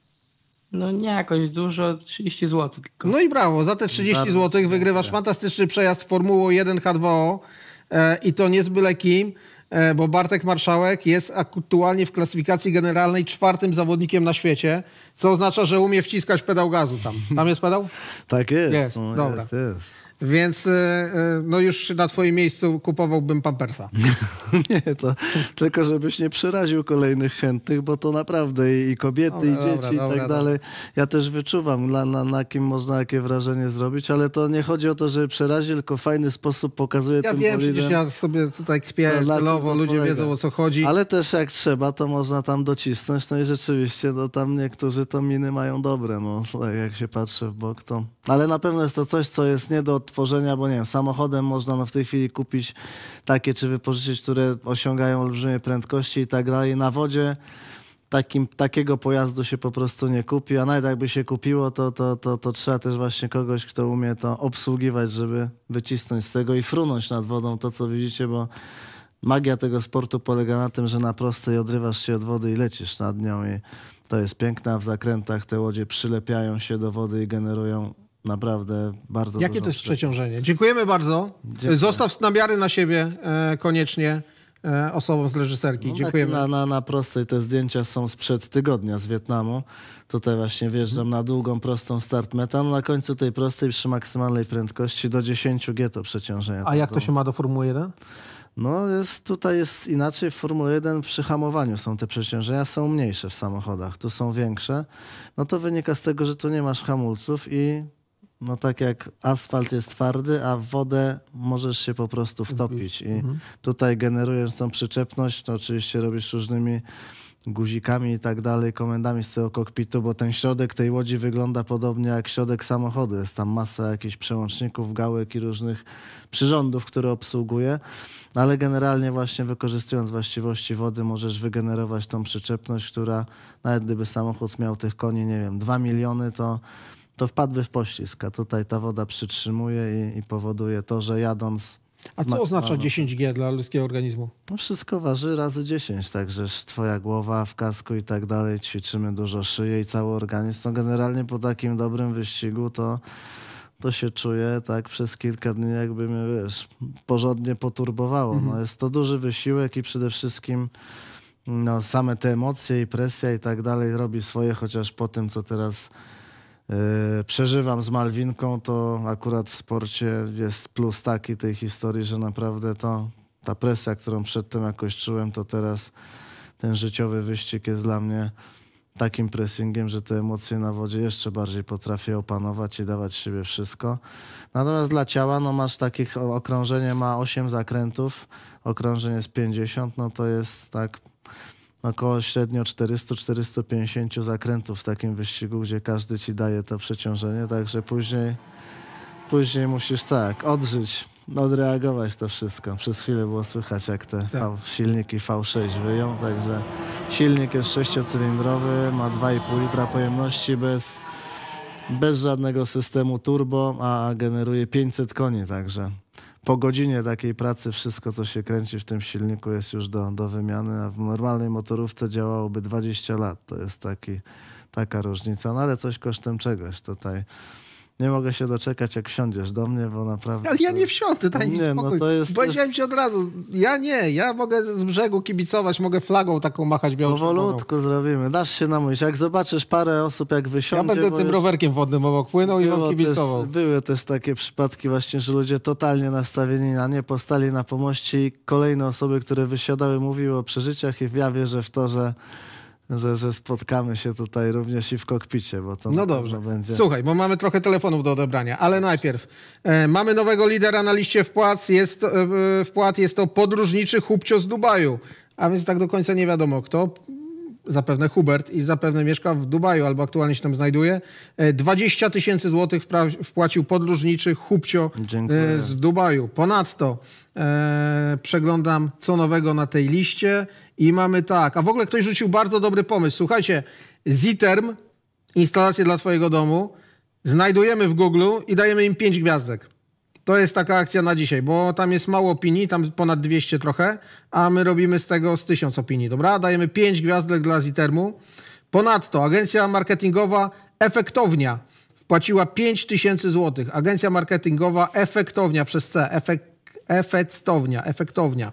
No nie jakoś dużo, trzydzieści złotych. Tylko. No i brawo, za te trzydzieści złotych wygrywasz fantastyczny przejazd Formułą jeden H dwa O e, i to nie z byle kim, e, bo Bartek Marszałek jest aktualnie w klasyfikacji generalnej czwartym zawodnikiem na świecie, co oznacza, że umie wciskać pedał gazu tam. Tam jest pedał? Tak jest. Jest, no, dobra. Jest, jest. Więc e, no już na twoim miejscu kupowałbym Pampersa. Nie, to tylko żebyś nie przeraził kolejnych chętnych, bo to naprawdę i, i kobiety, dobra, i dzieci dobra, i tak dobra, dalej. Dobra. Ja też wyczuwam, na, na, na kim można jakie wrażenie zrobić, ale to nie chodzi o to, żeby przerazić, tylko w fajny sposób pokazuje ja tym wiem, bolidem. Przecież ja sobie tutaj kpię celowo, ludzie polega. wiedzą, o co chodzi. Ale też jak trzeba, to można tam docisnąć, no i rzeczywiście, no tam niektórzy to miny mają dobre, no tak jak się patrzy w bok, to... Ale na pewno jest to coś, co jest nie do tworzenia, bo nie wiem, samochodem można no w tej chwili kupić takie, czy wypożyczyć, które osiągają olbrzymie prędkości i tak dalej. Na wodzie takim, takiego pojazdu się po prostu nie kupi, a nawet jakby się kupiło, to, to, to, to trzeba też właśnie kogoś, kto umie to obsługiwać, żeby wycisnąć z tego i frunąć nad wodą to, co widzicie, bo magia tego sportu polega na tym, że na prostej odrywasz się od wody i lecisz nad nią i to jest piękne, a w zakrętach te łodzie przylepiają się do wody i generują naprawdę bardzo Jakie dużo to jest przeciążenie. przeciążenie? Dziękujemy bardzo. Dziękuję. Zostaw namiary na siebie e, koniecznie e, osobom z reżyserki. No Dziękujemy. Na, na, na prostej te zdjęcia są sprzed tygodnia z Wietnamu. Tutaj właśnie wjeżdżam hmm. na długą, prostą start meta. No na końcu tej prostej przy maksymalnej prędkości do dziesięć G to przeciążenie. A jak to się ma do Formuły jeden? No jest, tutaj jest inaczej. W Formule jeden przy hamowaniu są te przeciążenia, są mniejsze w samochodach. Tu są większe. No to wynika z tego, że tu nie masz hamulców i no tak jak asfalt jest twardy, a w wodę możesz się po prostu wtopić. I mhm. tutaj generując tą przyczepność, to oczywiście robisz różnymi guzikami i tak dalej, komendami z tego kokpitu, bo ten środek tej łodzi wygląda podobnie jak środek samochodu. Jest tam masa jakichś przełączników, gałek i różnych przyrządów, które obsługuje, ale generalnie właśnie wykorzystując właściwości wody możesz wygenerować tą przyczepność, która nawet gdyby samochód miał tych koni, nie wiem, dwa miliony, to to wpadły w poślizg, a tutaj ta woda przytrzymuje i, i powoduje to, że jadąc... A co oznacza dziesięć G dla ludzkiego organizmu? No wszystko waży razy dziesięć, także twoja głowa w kasku i tak dalej, ćwiczymy dużo szyję i cały organizm. No generalnie po takim dobrym wyścigu to, to się czuje tak przez kilka dni, jakby mnie, wiesz, porządnie poturbowało. Mhm. No, jest to duży wysiłek i przede wszystkim no, same te emocje i presja i tak dalej robi swoje, chociaż po tym, co teraz yy, przeżywam z Malwinką, to akurat w sporcie jest plus taki tej historii, że naprawdę to ta presja, którą przedtem jakoś czułem, to teraz ten życiowy wyścig jest dla mnie takim pressingiem, że te emocje na wodzie jeszcze bardziej potrafię opanować i dawać siebie wszystko. Natomiast dla ciała, no masz takich, okrążenie ma osiem zakrętów, okrążenie jest pięćdziesiąt, no to jest tak około średnio czterysta do czterystu pięćdziesięciu zakrętów w takim wyścigu, gdzie każdy ci daje to przeciążenie, także później, później musisz tak, odżyć, odreagować to wszystko. Przez chwilę było słychać, jak te Tak. V, silniki V sześć wyją, także silnik jest sześciocylindrowy, ma dwa i pół litra pojemności bez, bez żadnego systemu turbo, a generuje pięćset koni, także po godzinie takiej pracy wszystko, co się kręci w tym silniku, jest już do, do wymiany, a w normalnej motorówce działałoby dwadzieścia lat. To jest taki, taka różnica, no ale coś kosztem czegoś tutaj. Nie mogę się doczekać, jak wsiądziesz do mnie, bo naprawdę... Ale ja nie wsiądę, daj mi Nie, no spokój. to jest Powiedziałem ci od razu, ja nie, ja mogę z brzegu kibicować, mogę flagą taką machać biało-czerwoną. Powolutku zrobimy. Dasz się namówić. Jak zobaczysz parę osób, jak Ja wysiądzie... będę bo tym już rowerkiem wodnym obok płynął i wam było kibicował. Też, były też takie przypadki właśnie, że ludzie totalnie nastawieni na nie, postali na pomoście i kolejne osoby, które wysiadały, mówiły o przeżyciach i ja wierzę w to, że Że, że spotkamy się tutaj również i w kokpicie, bo to No na dobrze. pewno będzie... Słuchaj, bo mamy trochę telefonów do odebrania, ale najpierw e, mamy nowego lidera na liście wpłat. Jest, e, wpłat jest to podróżniczy Hubcio z Dubaju, a więc tak do końca nie wiadomo kto. Zapewne Hubert i zapewne mieszka w Dubaju albo aktualnie się tam znajduje. E, dwadzieścia tysięcy złotych wpra- wpłacił podróżniczy Hubcio Dziękuję. e, z Dubaju. Ponadto e, przeglądam co nowego na tej liście i mamy tak, a w ogóle ktoś rzucił bardzo dobry pomysł. Słuchajcie, Ziterm, instalację dla twojego domu, znajdujemy w Google i dajemy im pięć gwiazdek. To jest taka akcja na dzisiaj, bo tam jest mało opinii, tam ponad dwieście trochę, a my robimy z tego z tysiąc opinii, dobra? Dajemy pięć gwiazdek dla Zitermu. Ponadto agencja marketingowa Efektownia wpłaciła pięć tysięcy złotych. Agencja marketingowa Efektownia przez C. Efek, efektownia, efektownia.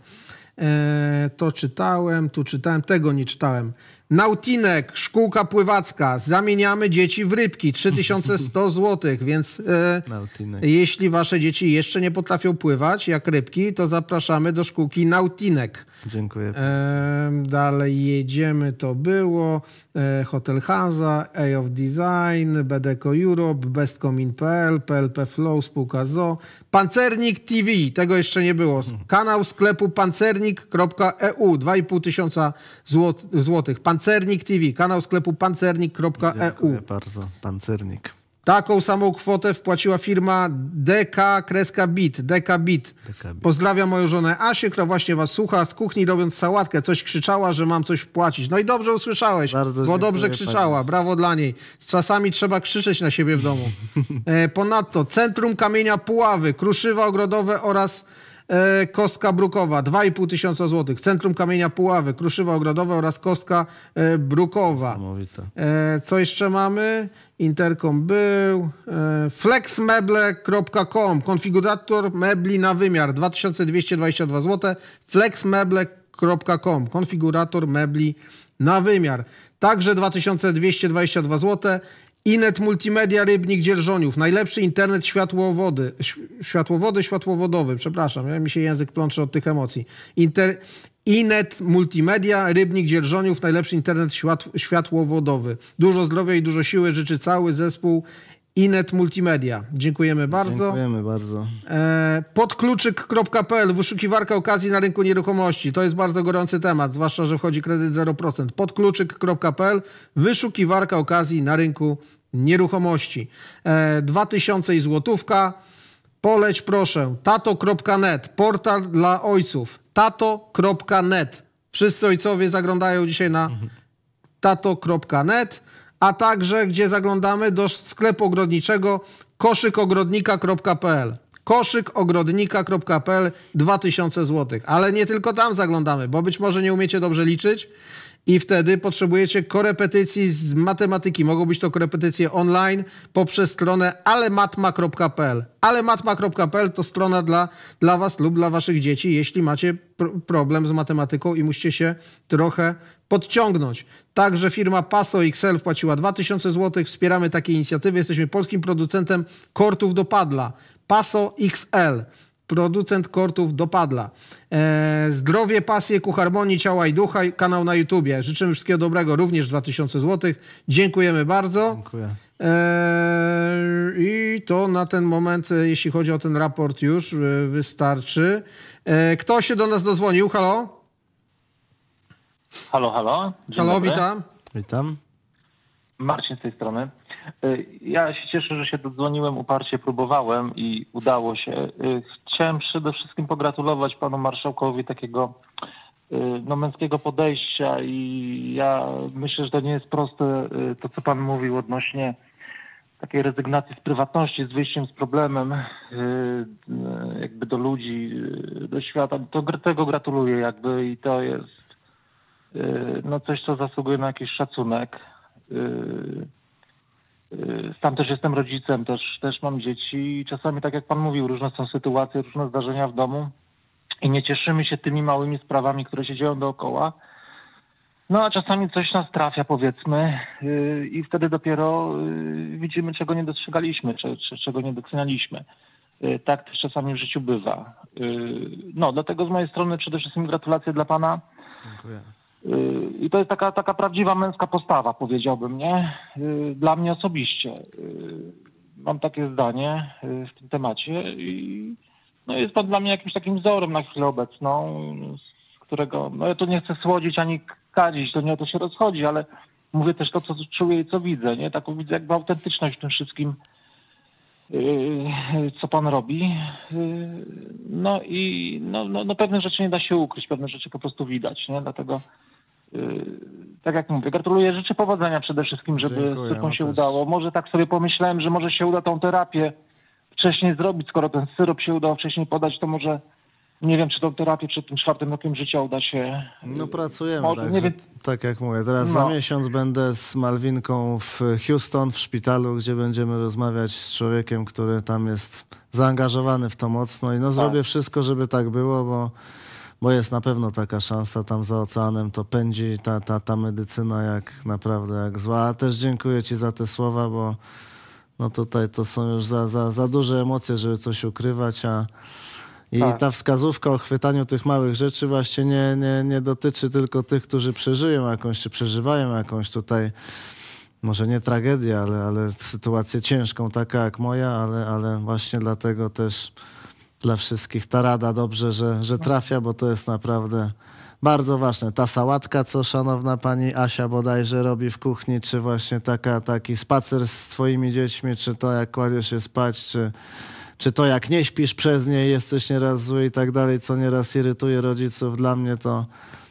Eee, to czytałem, tu czytałem, tego nie czytałem. Nautinek, szkółka pływacka, zamieniamy dzieci w rybki, trzy tysiące sto złotych, więc e, Nautinek. jeśli wasze dzieci jeszcze nie potrafią pływać jak rybki, to zapraszamy do szkółki Nautinek. Dziękuję. E, dalej jedziemy, to było e, Hotel Hansa, A of Design, Bedeco Europe, bestcomin kropka p l, P L P Flow, spółka z o o, Pancernik T V, tego jeszcze nie było, kanał sklepu pancernik kropka e u, dwa i pół tysiąca złotych, Pancernik T V, kanał sklepu pancernik kropka e u. Dziękuję bardzo. Pancernik. Taką samą kwotę wpłaciła firma D K Bit. D K Bit. D K Bit. Pozdrawiam moją żonę Asię, która właśnie was słucha z kuchni, robiąc sałatkę. Coś krzyczała, że mam coś wpłacić. No i dobrze usłyszałeś, Bardzo bo dziękuję, dobrze krzyczała. pani. Brawo dla niej. Z czasami trzeba krzyczeć na siebie w domu. E, ponadto Centrum Kamienia Puławy, kruszywa ogrodowe oraz e, kostka brukowa. dwa i pół tysiąca złotych. Centrum Kamienia Puławy, kruszywa ogrodowe oraz kostka e, brukowa. Niesamowite. E, co jeszcze mamy? Interkom był. E, flexmeble kropka com. Konfigurator mebli na wymiar. dwa tysiące dwieście dwadzieścia dwa złote. flexmeble kropka com. Konfigurator mebli na wymiar. Także dwa tysiące dwieście dwadzieścia dwa złote. Inet Multimedia Rybnik Dzierżoniów. Najlepszy internet światłowody. Ś- światłowody, światłowodowy. Przepraszam, ja mi się język plącze od tych emocji. Inter... Inet Multimedia, Rybnik Dzierżoniów, najlepszy internet świat, światłowodowy. Dużo zdrowia i dużo siły życzy cały zespół Inet Multimedia. Dziękujemy bardzo. Dziękujemy bardzo. E, podkluczyk kropka p l, wyszukiwarka okazji na rynku nieruchomości. To jest bardzo gorący temat, zwłaszcza, że wchodzi kredyt zero procent. podkluczyk kropka p l, wyszukiwarka okazji na rynku nieruchomości. E, dwa tysiące i złotówka. Poleć proszę. tato kropka net, portal dla ojców. tato kropka net. Wszyscy ojcowie zaglądają dzisiaj na tato kropka net, a także gdzie zaglądamy do sklepu ogrodniczego koszykogrodnika kropka p l. koszykogrodnika kropka p l, dwa tysiące złotych. Ale nie tylko tam zaglądamy, bo być może nie umiecie dobrze liczyć i wtedy potrzebujecie korepetycji z matematyki. Mogą być to korepetycje online poprzez stronę alematma kropka p l. alematma kropka p l to strona dla, dla was lub dla waszych dzieci, jeśli macie pr- problem z matematyką i musicie się trochę podciągnąć. Także firma Paso X L wpłaciła dwa tysiące złotych. Wspieramy takie inicjatywy. Jesteśmy polskim producentem kortów do padla. Paso X L. Producent kortów do padla. E, zdrowie, pasję ku harmonii ciała i ducha. Kanał na YouTubie. Życzymy wszystkiego dobrego. Również dwa tysiące złotych. Dziękujemy bardzo. Dziękuję. E, I to na ten moment, jeśli chodzi o ten raport, już wystarczy. E, kto się do nas dozwonił? Halo? Halo, halo. Dzień Halo, dobry. witam. Witam. Marcin z tej strony. Ja się cieszę, że się dodzwoniłem, uparcie próbowałem i udało się. Chciałem przede wszystkim pogratulować panu marszałkowi takiego no, męskiego podejścia i ja myślę, że to nie jest proste to, co pan mówił odnośnie takiej rezygnacji z prywatności, z wyjściem z problemem jakby do ludzi, do świata. To, tego gratuluję jakby i to jest no coś, co zasługuje na jakiś szacunek. Sam też jestem rodzicem, też, też mam dzieci i czasami, tak jak pan mówił, różne są sytuacje, różne zdarzenia w domu i nie cieszymy się tymi małymi sprawami, które się dzieją dookoła. No a czasami coś nas trafia, powiedzmy, i wtedy dopiero widzimy, czego nie dostrzegaliśmy, czy, czy, czego nie docenialiśmy. Tak też czasami w życiu bywa. No, dlatego z mojej strony przede wszystkim gratulacje dla pana. Dziękuję. I to jest taka, taka prawdziwa męska postawa, powiedziałbym, nie? Dla mnie osobiście. Mam takie zdanie w tym temacie i no jest pan dla mnie jakimś takim wzorem na chwilę obecną, z którego, no ja tu nie chcę słodzić ani kadzić, to nie o to się rozchodzi, ale mówię też to, co czuję i co widzę, nie? Taką widzę jakby autentyczność w tym wszystkim, co pan robi. No i no, no, no pewne rzeczy nie da się ukryć, pewne rzeczy po prostu widać, nie? Dlatego tak jak mówię, gratuluję, życzę powodzenia przede wszystkim, żeby Dziękuję, syropom no się też. udało. Może tak sobie pomyślałem, że może się uda tą terapię wcześniej zrobić, skoro ten syrop się udało wcześniej podać, to może nie wiem, czy tą terapię przed tym czwartym rokiem życia uda się... No pracujemy, Może, tak, nie że, wiem. tak jak mówię. Teraz No. za miesiąc będę z Malwinką w Houston, w szpitalu, gdzie będziemy rozmawiać z człowiekiem, który tam jest zaangażowany w to mocno i no zrobię wszystko, żeby tak było, bo, bo jest na pewno taka szansa tam za oceanem, to pędzi ta, ta, ta medycyna jak naprawdę jak zła. A też dziękuję ci za te słowa, bo no tutaj to są już za, za, za duże emocje, żeby coś ukrywać, a i Tak. ta wskazówka o chwytaniu tych małych rzeczy właśnie nie, nie, nie dotyczy tylko tych, którzy przeżyją jakąś, czy przeżywają jakąś tutaj, może nie tragedię, ale, ale sytuację ciężką, taka jak moja, ale, ale właśnie dlatego też dla wszystkich ta rada dobrze, że, że trafia, bo to jest naprawdę bardzo ważne. Ta sałatka, co szanowna pani Asia bodajże robi w kuchni, czy właśnie taka, taki spacer z twoimi dziećmi, czy to jak kładziesz się spać, czy... Czy to jak nie śpisz przez nie, jesteś nieraz zły i tak dalej, co nieraz irytuje rodziców. Dla mnie to,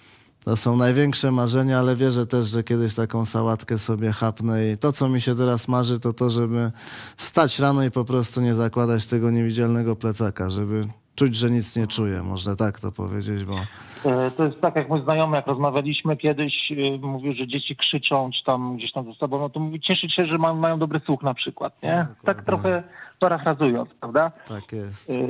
to są największe marzenia, ale wierzę też, że kiedyś taką sałatkę sobie chapnę i to, co mi się teraz marzy, to to, żeby wstać rano i po prostu nie zakładać tego niewidzialnego plecaka, żeby czuć, że nic nie czuję. Można tak to powiedzieć, bo... To jest tak, jak mój znajomy, jak rozmawialiśmy kiedyś, mówił, że dzieci krzyczą, czy tam gdzieś tam ze sobą, no to mówi, cieszyć się, że ma, mają dobry słuch na przykład, nie? Tak trochę parafrazując, prawda? Tak jest. Y,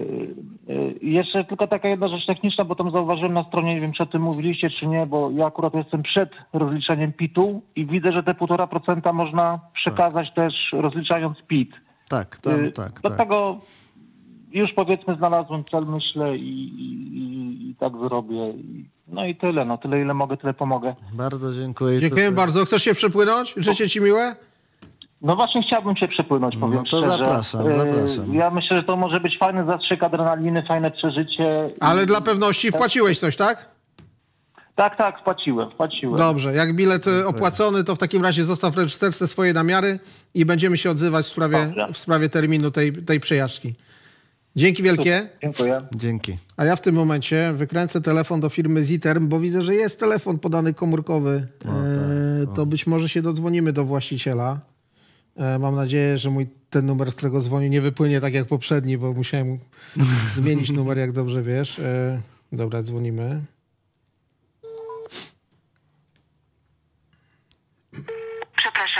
y, jeszcze tylko taka jedna rzecz techniczna, bo tam zauważyłem na stronie, nie wiem, czy o tym mówiliście, czy nie, bo ja akurat jestem przed rozliczeniem P I T-u i widzę, że te półtora procenta można przekazać tak. też rozliczając P I T. Tak, tam, Y, tak, Do tak. tego już powiedzmy znalazłem cel, myślę i, i, i tak zrobię. I, no i tyle, no tyle ile mogę, tyle pomogę. Bardzo dziękuję. Dziękuję To- bardzo. Chcesz się przepłynąć? Życzę ci miłe? No właśnie chciałbym się przepłynąć, powiem No to szczerze. zapraszam, Y, zapraszam. Ja myślę, że to może być fajny zastrzyk adrenaliny, fajne przeżycie. Ale I- dla pewności wpłaciłeś coś, tak? Tak, tak, wpłaciłem, wpłaciłem. Dobrze. Jak bilet y, opłacony, to w takim razie zostaw w reżyserce swoje namiary i będziemy się odzywać w sprawie, Dobrze. w sprawie terminu tej, tej przejażdżki. Dzięki wielkie. Dziękuję. Dzięki. A ja w tym momencie wykręcę telefon do firmy Ziterm, bo widzę, że jest telefon podany komórkowy. No e, tak, to być może się dodzwonimy do właściciela. E, mam nadzieję, że mój ten numer, z którego dzwonię, nie wypłynie tak jak poprzedni, bo musiałem zmienić numer, jak dobrze wiesz. E, dobra, dzwonimy.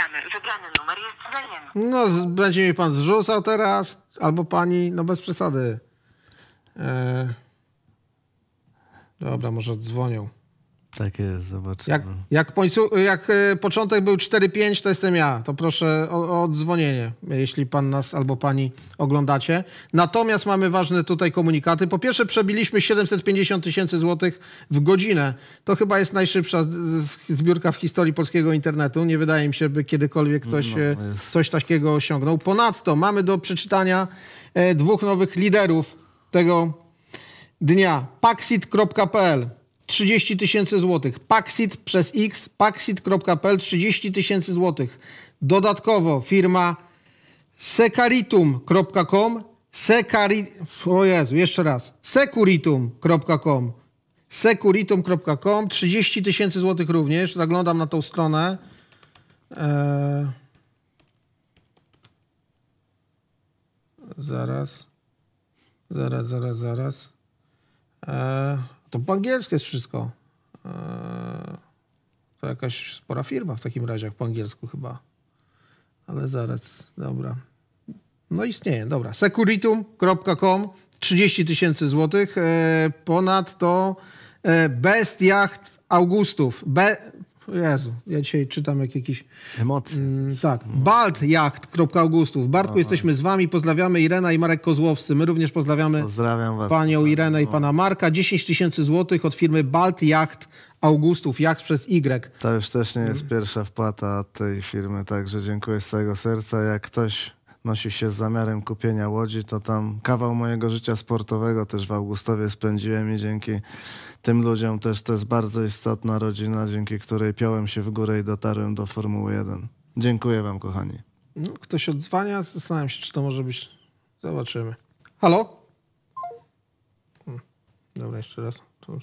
Zapraszamy. Wybrany numer jest zajęty. No, z- będzie mi pan zrzucał teraz, albo pani, no bez przesady. E... Dobra, może dzwonią. Tak jest, zobaczymy. Jak, jak, pońcu, jak e, początek był cztery pięć, to jestem ja. To proszę o, o odzwonienie, jeśli pan nas albo pani oglądacie. Natomiast mamy ważne tutaj komunikaty. Po pierwsze, przebiliśmy siedemset pięćdziesiąt tysięcy złotych w godzinę. To chyba jest najszybsza z- z- zbiórka w historii polskiego internetu. Nie wydaje mi się, by kiedykolwiek ktoś No, e, jest. coś takiego osiągnął. Ponadto mamy do przeczytania e, dwóch nowych liderów tego dnia. Paxit kropka p l trzydzieści tysięcy złotych. Paxit przez X, paxit kropka p l trzydzieści tysięcy złotych. Dodatkowo firma secaritum kropka com Secari... O Jezu, jeszcze raz. securitum kropka com securitum kropka com trzydzieści tysięcy złotych również. Zaglądam na tą stronę. Eee... Zaraz. Zaraz, zaraz, zaraz. Eee... To po angielsku jest wszystko. Eee, to jakaś spora firma w takim razie, jak po angielsku chyba. Ale zaraz, dobra. No istnieje, dobra. securitum kropka com trzydzieści tysięcy złotych. Eee, ponadto e, Best Yacht Augustów. Be... Jezu, ja dzisiaj czytam jak jakiś... Emocje. Mm, tak. Baltjacht kropka augustów. Bartku, Aha. jesteśmy z wami. Pozdrawiamy Irena i Marek Kozłowscy. My również pozdrawiamy Pozdrawiam was. panią Irenę i pana Marka. dziesięć tysięcy złotych od firmy Baltjacht Augustów. Jacht przez Y. To już też nie jest pierwsza wpłata od tej firmy, także dziękuję z całego serca. Jak ktoś nosi się z zamiarem kupienia łodzi, to tam kawał mojego życia sportowego też w Augustowie spędziłem i dzięki tym ludziom też to jest bardzo istotna rodzina, dzięki której piąłem się w górę i dotarłem do Formuły jeden. Dziękuję wam, kochani. No, ktoś odzwania. Zastanawiam się, czy to może być... Zobaczymy. Halo? Hmm. Dobra, jeszcze raz.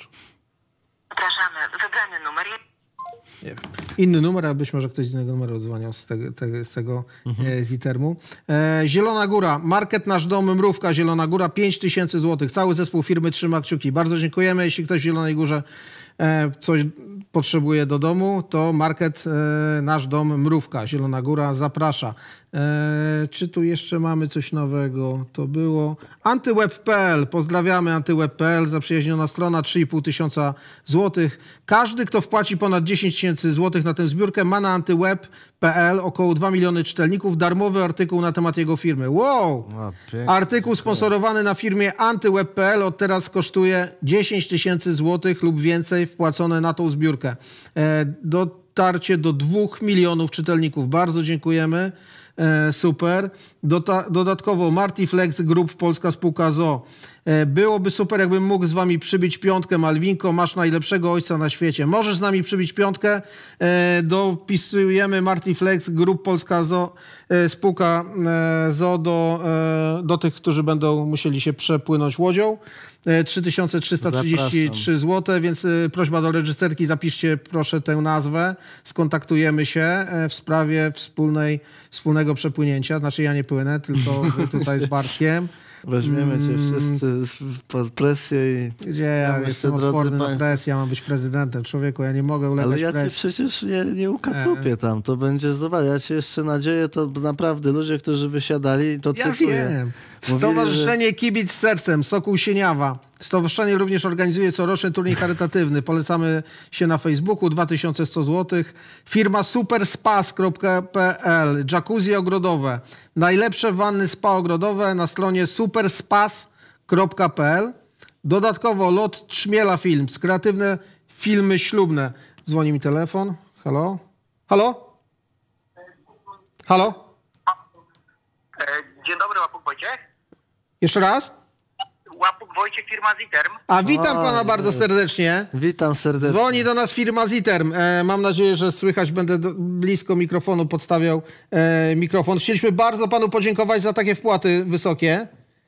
Zapraszamy. Wybrany numer jest... Nie wiem. Inny numer, ale być może ktoś z innego numeru odzwaniał z tego, tego, z tego e, Zitermu. E, Zielona Góra, Market Nasz Dom, Mrówka, Zielona Góra, pięć tysięcy złotych. Cały zespół firmy trzyma kciuki. Bardzo dziękujemy. Jeśli ktoś w Zielonej Górze e, coś potrzebuje do domu, to Market e, Nasz Dom, Mrówka, Zielona Góra zaprasza. E, czy tu jeszcze mamy coś nowego? To było antyweb kropka p l. Pozdrawiamy antyweb kropka p l. Zaprzyjaźniona strona, trzy i pół tysiąca złotych. Każdy, kto wpłaci ponad dziesięć tysięcy złotych na tę zbiórkę, ma na antyweb kropka p l około dwa miliony czytelników. Darmowy artykuł na temat jego firmy. Wow! O, pięknie. Artykuł sponsorowany na firmie antyweb kropka p l od teraz kosztuje dziesięć tysięcy złotych lub więcej wpłacone na tą zbiórkę. E, dotarcie do dwóch milionów czytelników. Bardzo dziękujemy. E, super. Dota- dodatkowo Martiflex Group, polska spółka z o o. E, byłoby super, jakbym mógł z wami przybić piątkę. Malwinko, masz najlepszego ojca na świecie. Możesz z nami przybić piątkę. E, dopisujemy Martiflex Group, polska z o o, e, spółka e, z o o do, e, do tych, którzy będą musieli się przepłynąć łodzią. E, trzy tysiące trzysta trzydzieści trzy złote, więc e, prośba do reżyserki, zapiszcie proszę tę nazwę. Skontaktujemy się e, w sprawie wspólnej, wspólnego przepłynięcia. Znaczy ja nie płynę, tylko wy tutaj z Bartkiem. Weźmiemy cię wszyscy pod presję i... Gdzie ja myślę, jestem drodzy odporny na państwo- presję, ja mam być prezydentem. Człowieku, ja nie mogę ulegać Ale ja cię presji. przecież nie, nie ukatrupię tam, to będzie, zobacz, ja cię jeszcze nadzieję, to naprawdę ludzie, którzy wysiadali, to Ja cytuję. wiem. Mówili, Stowarzyszenie Kibic z Sercem, Sokół Sieniawa. Stowarzyszenie również organizuje coroczny turniej charytatywny. Polecamy się na Facebooku, dwa tysiące sto złotych. Firma superspas kropka p l, jacuzzi ogrodowe. Najlepsze wanny spa ogrodowe na stronie superspas kropka p l. Dodatkowo lot Trzmiela Films, kreatywne filmy ślubne. Dzwoni mi telefon. Halo? Halo? Halo? Dzień dobry, Łapuk Wojciech. Jeszcze raz? Łapuk Wojciech, firma Ziterm. A witam O, pana bardzo nie. serdecznie. Witam serdecznie. Dzwoni do nas firma Ziterm. E, mam nadzieję, że słychać. Będę do, blisko mikrofonu podstawiał e, mikrofon. Chcieliśmy bardzo panu podziękować za takie wpłaty wysokie.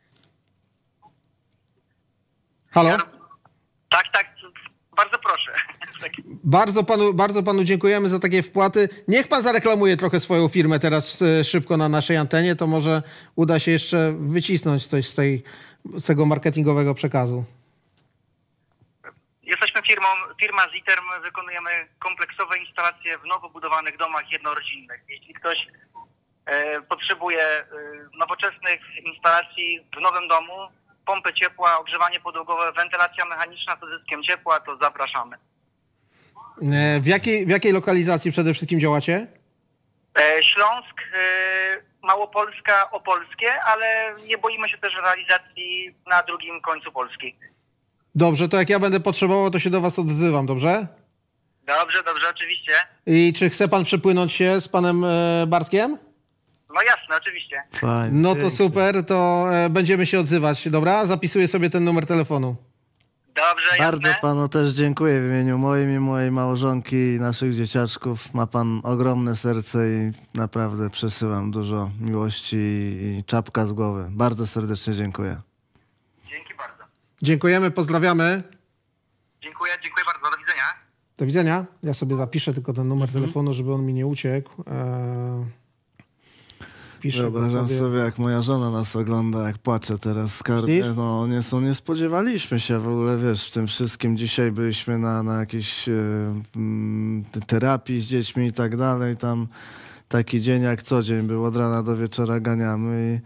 Halo? Tak, tak, bardzo proszę. Bardzo panu, bardzo panu dziękujemy za takie wpłaty. Niech pan zareklamuje trochę swoją firmę teraz e, szybko na naszej antenie, to może uda się jeszcze wycisnąć coś z, tej, z tego marketingowego przekazu. Jesteśmy firmą, firma Ziterm, wykonujemy kompleksowe instalacje w nowo budowanych domach jednorodzinnych. Jeśli ktoś e, potrzebuje e, nowoczesnych instalacji w nowym domu, pompy ciepła, ogrzewanie podłogowe, wentylacja mechaniczna z uzyskiem ciepła, to zapraszamy. E, w, jakiej, w jakiej lokalizacji przede wszystkim działacie? E, Śląsk, e, Małopolska, Opolskie, ale nie boimy się też realizacji na drugim końcu Polski. Dobrze, to jak ja będę potrzebował, to się do was odzywam, dobrze? Dobrze, dobrze, oczywiście. I czy chce pan przepłynąć się z panem e, Bartkiem? No jasne, oczywiście. Fajnie. No to pięknie. super, to e, będziemy się odzywać, dobra? Zapisuję sobie ten numer telefonu. Dobrze, Bardzo jasne. panu też dziękuję w imieniu moim i mojej małżonki i naszych dzieciaczków. Ma pan ogromne serce i naprawdę przesyłam dużo miłości i czapka z głowy. Bardzo serdecznie dziękuję. Dzięki bardzo. Dziękujemy, pozdrawiamy. Dziękuję, dziękuję bardzo. Do widzenia. Do widzenia. Ja sobie zapiszę tylko ten numer telefonu, żeby on mi nie uciekł. Eee, piszę go Wyobrażam sobie. sobie, jak moja żona nas ogląda, jak płacze teraz w skarbie. Myślisz? No nie, są, nie spodziewaliśmy się w ogóle, wiesz, w tym wszystkim. Dzisiaj byliśmy na, na jakiejś e, mm, terapii z dziećmi i tak dalej. Tam taki dzień jak co dzień był, od rana do wieczora ganiamy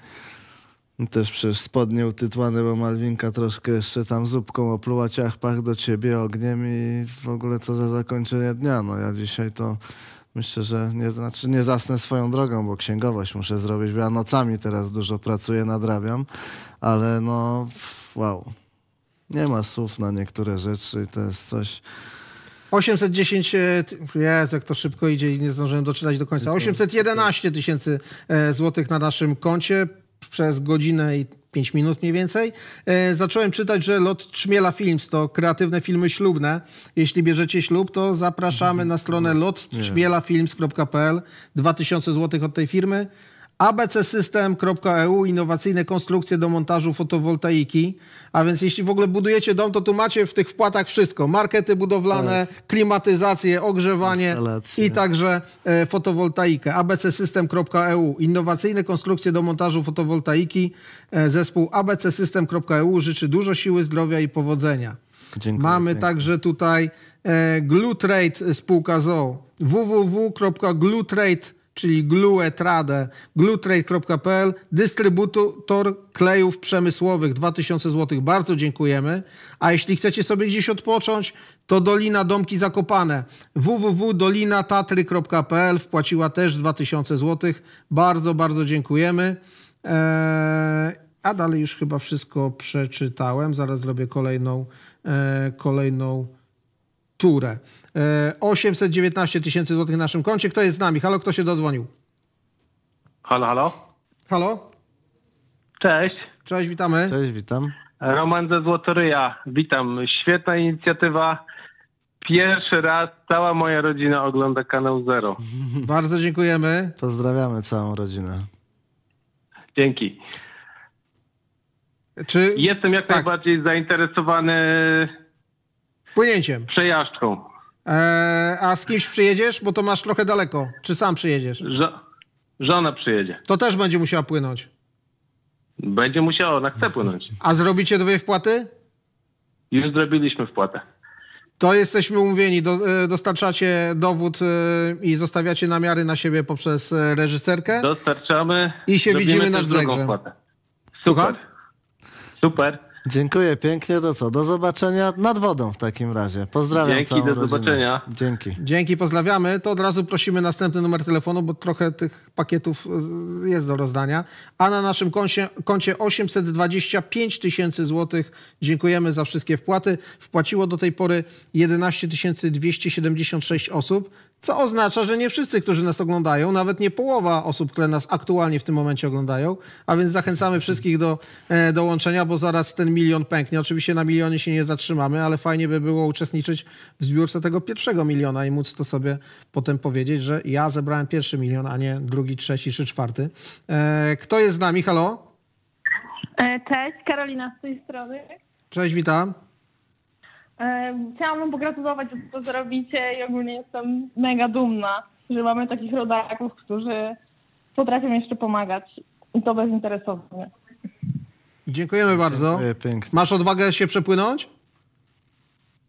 i też przecież spodnie utytłane, bo Malwinka troszkę jeszcze tam zupką opluła, ciach, pach do ciebie ogniem i w ogóle co za zakończenie dnia. No ja dzisiaj to myślę, że nie, znaczy nie zasnę swoją drogą, bo księgowość muszę zrobić, bo ja nocami teraz dużo pracuję, nadrabiam, ale no wow. Nie ma słów na niektóre rzeczy i to jest coś... osiemset dziesięć, e, ty- Jezu, jak to szybko idzie i nie zdążyłem doczytać do końca. osiemset jedenaście tysięcy e, złotych na naszym koncie przez godzinę i pięć minut mniej więcej. E, zacząłem czytać, że Lot Trzmiela Films to kreatywne filmy ślubne. Jeśli bierzecie ślub, to zapraszamy na stronę lot trzmiela films kropka p l. dwa tysiące złotych od tej firmy. a b c system kropka e u, innowacyjne konstrukcje do montażu fotowoltaiki. A więc jeśli w ogóle budujecie dom, to tu macie w tych wpłatach wszystko. Markety budowlane, klimatyzację, ogrzewanie Instalacje. i także e, fotowoltaikę. a b c system kropka e u, innowacyjne konstrukcje do montażu fotowoltaiki. E, zespół a b c system kropka e u życzy dużo siły, zdrowia i powodzenia. Dziękuję Mamy pięknie. także tutaj e, Glutrade spółka z o o. w w w kropka glutrade, czyli Gluetrade, glutrade kropka p l, dystrybutor klejów przemysłowych, dwa tysiące złotych. Bardzo dziękujemy. A jeśli chcecie sobie gdzieś odpocząć, to Dolina Domki Zakopane. w w w kropka dolina tatry kropka p l wpłaciła też dwa tysiące złotych. Bardzo, bardzo dziękujemy. Eee, a dalej już chyba wszystko przeczytałem. Zaraz zrobię kolejną, e, kolejną turę. E, osiemset dziewiętnaście tysięcy złotych na naszym koncie. Kto jest z nami? Halo, kto się dodzwonił? Halo, halo. Halo? Cześć. Cześć, witamy. Cześć, witam. Roman ze Złotoryja. Witam. Świetna inicjatywa. Pierwszy raz cała moja rodzina ogląda Kanał Zero. Bardzo dziękujemy. Pozdrawiamy całą rodzinę. Dzięki. Czy... Jestem jak tak. najbardziej zainteresowany Płynięciem. przejażdżką. E, a z kimś przyjedziesz? Bo to masz trochę daleko. Czy sam przyjedziesz? Żo- żona przyjedzie. To też będzie musiała płynąć. Będzie musiała, ona chce płynąć. A zrobicie dwie wpłaty? Już zrobiliśmy wpłatę. To jesteśmy umówieni. Do, e, dostarczacie dowód e, i zostawiacie namiary na siebie poprzez e, reżyserkę. Dostarczamy. I się Zrobimy widzimy też nad drugą Zegrzem. wpłatę. Słucham? Super. Super. Dziękuję pięknie. To co? Do zobaczenia nad wodą w takim razie. Pozdrawiam Dzięki, całą do rodzinę. zobaczenia. Dzięki. Dzięki, pozdrawiamy. To od razu prosimy następny numer telefonu, bo trochę tych pakietów y, jest do rozdania. A na naszym koncie, koncie osiemset dwadzieścia pięć tysięcy złotych. Dziękujemy za wszystkie wpłaty. Wpłaciło do tej pory jedenaście tysięcy dwieście siedemdziesiąt sześć osób, co oznacza, że nie wszyscy, którzy nas oglądają, nawet nie połowa osób, które nas aktualnie w tym momencie oglądają, a więc zachęcamy wszystkich do e, dołączenia, bo zaraz ten milion pęknie. Oczywiście na milionie się nie zatrzymamy, ale fajnie by było uczestniczyć w zbiórce tego pierwszego miliona i móc to sobie potem powiedzieć, że ja zebrałem pierwszy milion, a nie drugi, trzeci czy czwarty. E, kto jest z nami? Halo? E, Cześć, Karolina z tej strony. Cześć, witam. E, Chciałam wam pogratulować, że to zrobicie i ogólnie jestem mega dumna, że mamy takich rodaków, którzy potrafią jeszcze pomagać i to bezinteresownie. Dziękujemy bardzo. Dziękuję pięknie. Masz odwagę się przepłynąć?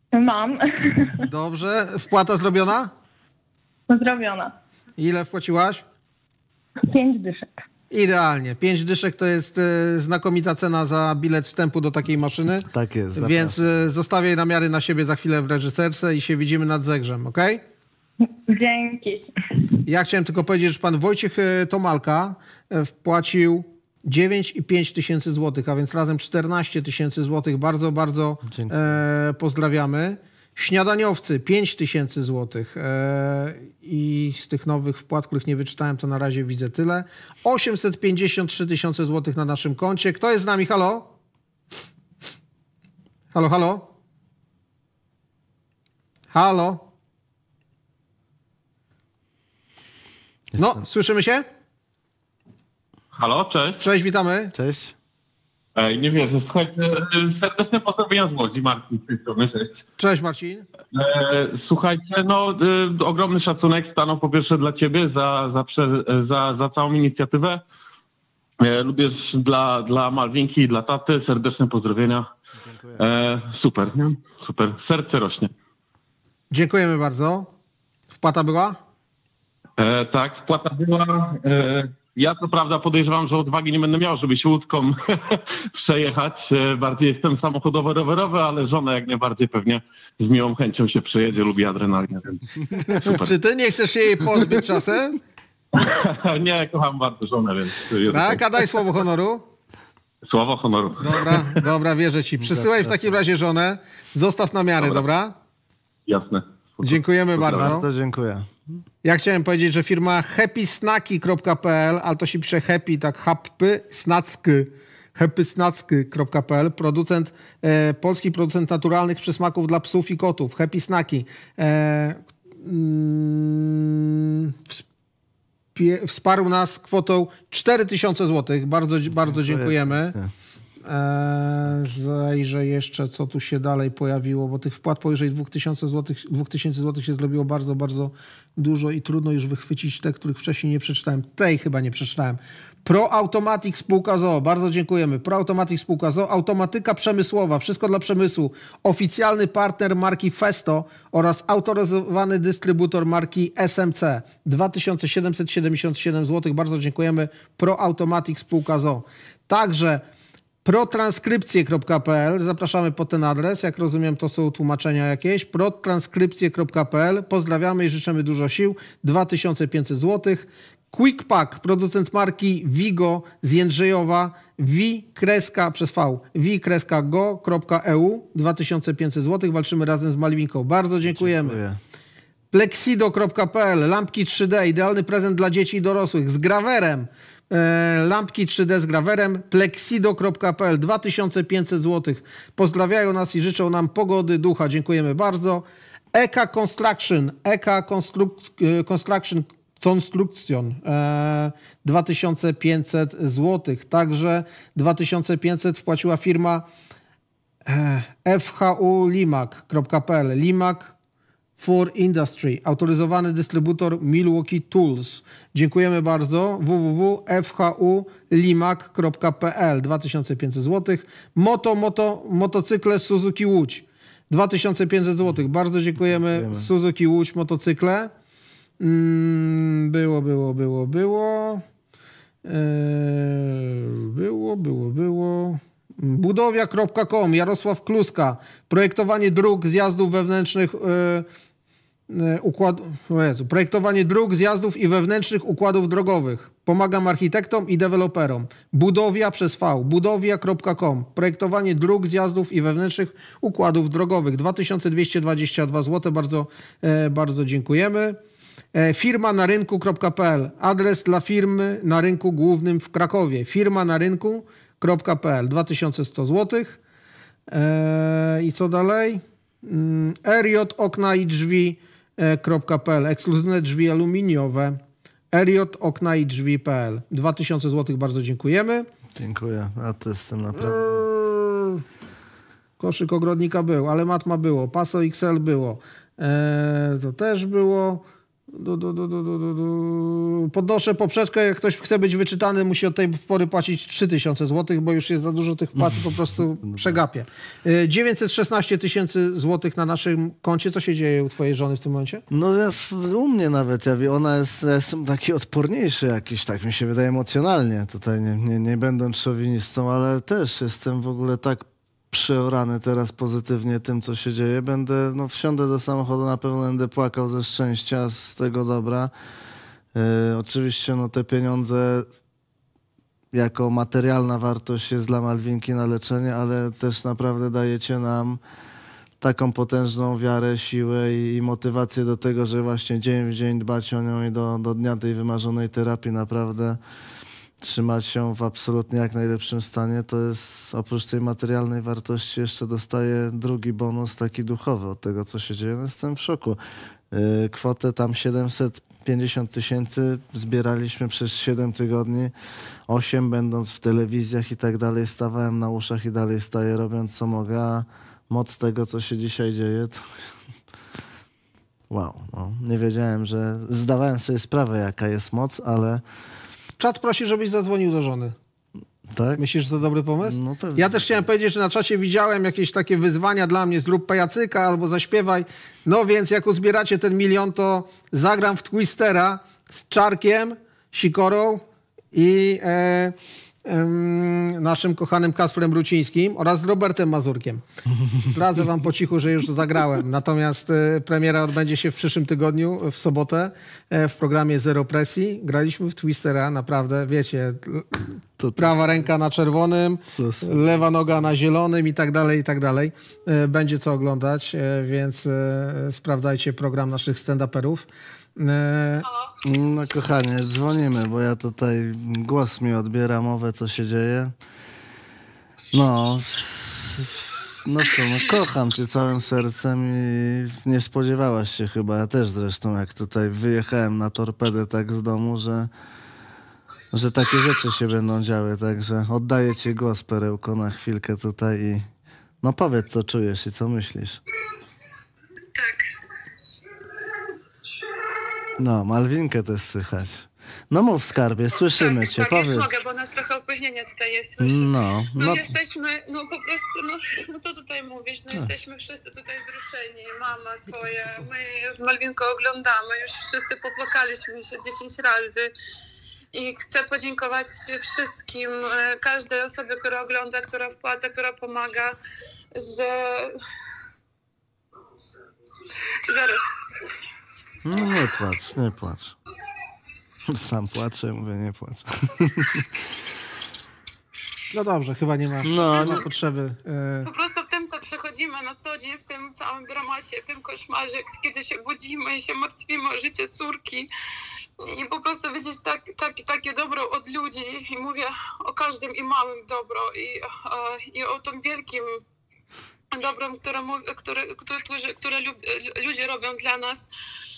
Mam. Dobrze. Wpłata zrobiona? Zrobiona. Ile wpłaciłaś? Pięć dyszek. Idealnie. Pięć dyszek to jest e, znakomita cena za bilet wstępu do takiej maszyny. Tak jest. Więc e, zostawię namiary na siebie za chwilę w reżyserce i się widzimy nad Zegrzem, ok? Dzięki. Ja chciałem tylko powiedzieć, że pan Wojciech e, Tomalka e, wpłacił dziewięć i pięć tysięcy złotych, a więc razem czternaście tysięcy złotych. Bardzo, bardzo e, pozdrawiamy. Śniadaniowcy pięć tysięcy złotych e, i z tych nowych wpłat, których nie wyczytałem, to na razie widzę tyle. osiemset pięćdziesiąt trzy tysiące złotych na naszym koncie. Kto jest z nami? Halo? Halo, halo? Halo? No, słyszymy się? Halo, cześć. Cześć, witamy. Cześć. Ej, nie wierzę, słuchajcie, serdeczne pozdrowienia z Łodzi, Marcin z tej strony, cześć. Cześć, Marcin. E, słuchajcie, no e, ogromny szacunek stanął po pierwsze dla ciebie za, za, prze, za, za całą inicjatywę. E, lubię dla, dla Malwinki i dla taty, serdeczne pozdrowienia. Dziękuję. E, super, nie? Super, serce rośnie. Dziękujemy bardzo. Wpłata była? E, tak, wpłata była. E, Ja co prawda podejrzewam, że odwagi nie będę miał, żeby się łódką przejechać. Bardziej jestem samochodowo-rowerowy, ale żona jak najbardziej pewnie z miłą chęcią się przejedzie, lubi adrenalinę. Super. Czy ty nie chcesz się jej pozbyć czasem? Nie, kocham bardzo żonę, więc... Tak, a daj słowo honoru. Słowo honoru. Dobra, dobra, wierzę ci. Przysyłaj w takim razie żonę, zostaw namiary, dobra? dobra? Jasne. Dziękujemy bardzo. Bardzo dziękuję. Ja chciałem powiedzieć, że firma happy snacki kropka p l, ale to się pisze happy, tak happy, snacki, happy snacki kropka p l, producent, e, polski producent naturalnych przysmaków dla psów i kotów, Happy Snacki. E, mm, wspie, wsparł nas kwotą cztery tysiące złotych. Bardzo, bardzo dziękujemy. Eee, zajrzę jeszcze, co tu się dalej pojawiło, bo tych wpłat powyżej dwa tysiące złotych, dwa tysiące złotych się zrobiło bardzo, bardzo dużo i trudno już wychwycić te, których wcześniej nie przeczytałem. Tej chyba nie przeczytałem. Pro Automatic spółka z o o. Bardzo dziękujemy. Pro Automatic spółka z o o. Automatyka przemysłowa. Wszystko dla przemysłu. Oficjalny partner marki Festo oraz autoryzowany dystrybutor marki S M C. dwa tysiące siedemset siedemdziesiąt siedem złotych. Bardzo dziękujemy. Pro Automatic spółka z o o. Także protranskrypcje kropka p l. Zapraszamy pod ten adres. Jak rozumiem, to są tłumaczenia jakieś. protranskrypcje kropka p l. Pozdrawiamy i życzymy dużo sił. dwa tysiące pięćset złotych. Quick Pack, producent marki Vigo z Jędrzejowa. wi kreska przez V. wi kreska go kropka e u. dwa tysiące pięćset złotych. Walczymy razem z Malwinką. Bardzo dziękujemy. Dziękuję. Plexido kropka p l. Lampki trzy D. Idealny prezent dla dzieci i dorosłych. Z grawerem. Lampki trzy D z grawerem. Plexido kropka p l. dwa tysiące pięćset złotych. Pozdrawiają nas i życzą nam pogody ducha. Dziękujemy bardzo. Eka Construction. Eka Construction Construction. dwa tysiące pięćset złotych. Także dwa tysiące pięćset wpłaciła firma f h u limak kropka p l. Limak for Industry, autoryzowany dystrybutor Milwaukee Tools. Dziękujemy bardzo. w w w kropka f h u limak kropka p l. dwa tysiące pięćset złotych. Moto, moto, motocykle Suzuki Łódź. dwa tysiące pięćset złotych. Bardzo dziękujemy. dziękujemy. Suzuki Łódź, motocykle. Mm, było, było, było, było. Eee, było, było, było. Budowia kropka com. Jarosław Kluska. Projektowanie dróg, zjazdów wewnętrznych, yy, układ... o Jezu. Projektowanie dróg, zjazdów i wewnętrznych układów drogowych. Pomagam architektom i deweloperom. Budowia przez V. Budowia kropka com. Projektowanie dróg, zjazdów i wewnętrznych układów drogowych. dwa tysiące dwieście dwadzieścia dwa złote. Bardzo, yy, bardzo dziękujemy. Firma na rynku kropka p l. Adres dla firmy na rynku głównym w Krakowie. Firma na rynku kropka p l. dwa tysiące sto złotych. Eee, I co dalej? Eee, R J okna i drzwi kropka p l. Ekskluzywne drzwi aluminiowe. R J okna i drzwi kropka p l. dwa tysiące złotych. Bardzo dziękujemy. Dziękuję. A to jestem naprawdę... Eee, koszyk ogrodnika był, ale matma było. Paso X L było. Eee, to też było. Do, do, do, do, do, do. podnoszę poprzeczkę, jak ktoś chce być wyczytany, musi od tej pory płacić trzy tysiące złotych, bo już jest za dużo tych wpłat, po prostu przegapie. dziewięćset szesnaście tysięcy złotych na naszym koncie. Co się dzieje u twojej żony w tym momencie? No ja, u mnie nawet, ja, wie- ona jest, ja jestem taki odporniejszy jakiś, tak mi się wydaje emocjonalnie, tutaj nie, nie, nie będąc szowinistą, ale też jestem w ogóle tak przeorany teraz pozytywnie tym, co się dzieje. Będę, no wsiądę do samochodu, na pewno będę płakał ze szczęścia, z tego dobra. E, oczywiście no te pieniądze jako materialna wartość jest dla Malwinki na leczenie, ale też naprawdę dajecie nam taką potężną wiarę, siłę i, i motywację do tego, że właśnie dzień w dzień dbać o nią i do, do dnia tej wymarzonej terapii naprawdę trzymać się w absolutnie jak najlepszym stanie. To jest oprócz tej materialnej wartości jeszcze dostaję drugi bonus taki duchowy od tego, co się dzieje. No, jestem w szoku. Yy, kwotę tam siedemset pięćdziesiąt tysięcy zbieraliśmy przez siedem tygodni, osiem będąc w telewizjach i tak dalej. Stawałem na uszach i dalej staję, robiąc co mogę, a moc tego, co się dzisiaj dzieje, to wow, no, nie wiedziałem, że zdawałem sobie sprawę, jaka jest moc, ale Czat prosi, żebyś zadzwonił do żony. tak? Myślisz, że to dobry pomysł? No pewnie. Ja też chciałem powiedzieć, że na czacie widziałem jakieś takie wyzwania dla mnie, zrób pajacyka albo zaśpiewaj. No więc jak uzbieracie ten milion, to zagram w Twistera z Czarkiem, Sikorą i e, em, naszym kochanym Kasprem Rucińskim oraz z Robertem Mazurkiem. Zdradzę wam po cichu, że już zagrałem. Natomiast e, premiera odbędzie się w przyszłym tygodniu, w sobotę, e, w programie Zero Presji. Graliśmy w Twistera, naprawdę, wiecie, To- prawa ręka na czerwonym, To- lewa noga na zielonym i tak dalej, i tak dalej. E, Będzie co oglądać, e, więc e, sprawdzajcie program naszych stand-uperów. E, No kochanie, dzwonimy, bo ja tutaj głos mi odbiera mowę, co się dzieje. No, no co, no kocham cię całym sercem i nie spodziewałaś się chyba, ja też zresztą, jak tutaj wyjechałem na torpedę tak z domu, że, że takie rzeczy się będą działy, także oddaję ci głos, Perełko, na chwilkę tutaj i no powiedz, co czujesz i co myślisz. No, Malwinkę też słychać. No mów, skarbie, słyszymy cię, Tak, powiedz. już mogę, bo nas trochę opóźnienia tutaj jest. Słyszę. No, No, no, jesteśmy, no po prostu, no, no to tutaj mówisz, no jesteśmy wszyscy tutaj wzruszeni, mama twoja, my z Malwinką oglądamy, już wszyscy popłakaliśmy się dziesięć razy i chcę podziękować wszystkim, e, każdej osobie, która ogląda, która wpłaca, która pomaga, że... Zaraz. no nie płacz, nie płacz. Sam płaczę, mówię, nie płacz. no dobrze, chyba nie ma, No, nie ma nie- potrzeby. E, Po prostu w tym, co przechodzimy na co dzień, w tym całym dramacie, w tym koszmarze, kiedy się budzimy i się martwimy o życie córki i po prostu widzieć tak, tak, takie dobro od ludzi i mówię o każdym i małym dobro i, e, i o tym wielkim dobrem, które, mów- które, które, które, które lu- ludzie robią dla nas.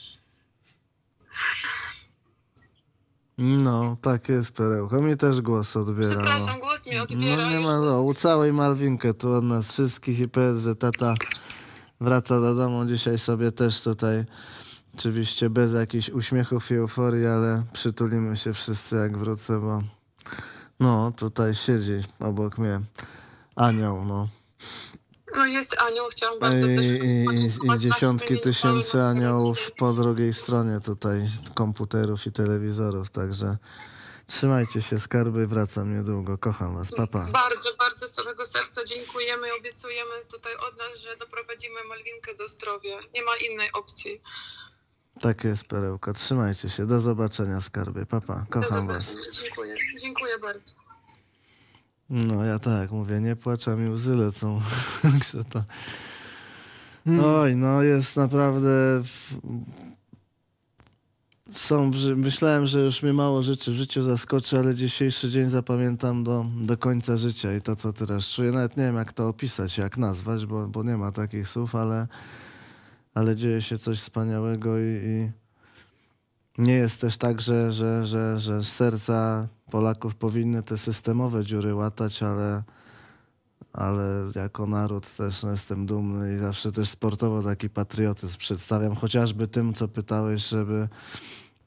No, tak jest, Perełko. Mi też głos odbiera. Przepraszam, bo- głos mi odbiera. No nie już. ma, no, ucałej Malwinkę tu od nas wszystkich i powiedz, że tata wraca do domu dzisiaj sobie też tutaj. Oczywiście bez jakichś uśmiechów i euforii, ale przytulimy się wszyscy jak wrócę, bo no tutaj siedzi obok mnie anioł, no. No jest anioł, chciałam bardzo I, też i, i, podziękować I dziesiątki naszym tysięcy całym aniołów po drugiej stronie tutaj komputerów i telewizorów, także trzymajcie się, skarby, wracam niedługo, kocham was, papa. Bardzo, bardzo z całego serca dziękujemy i obiecujemy tutaj od nas, że doprowadzimy Malwinkę do zdrowia. Nie ma innej opcji. Tak jest, Perełko, trzymajcie się, do zobaczenia, skarby, papa, Do kocham was. zobaczenia. Dziękuję. Dziękuję bardzo. No ja tak mówię, nie płaczę, mi łzy lecą. Także to... Oj, no jest naprawdę... Są, myślałem, że już mnie mało rzeczy w życiu zaskoczy, ale dzisiejszy dzień zapamiętam do, do końca życia i to, co teraz czuję. Nawet nie wiem, jak to opisać, jak nazwać, bo, bo nie ma takich słów, ale, ale dzieje się coś wspaniałego i, i nie jest też tak, że, że, że, że serca Polaków powinny te systemowe dziury łatać, ale, ale jako naród też no, jestem dumny i zawsze też sportowo taki patriotyzm przedstawiam, chociażby tym, co pytałeś, żeby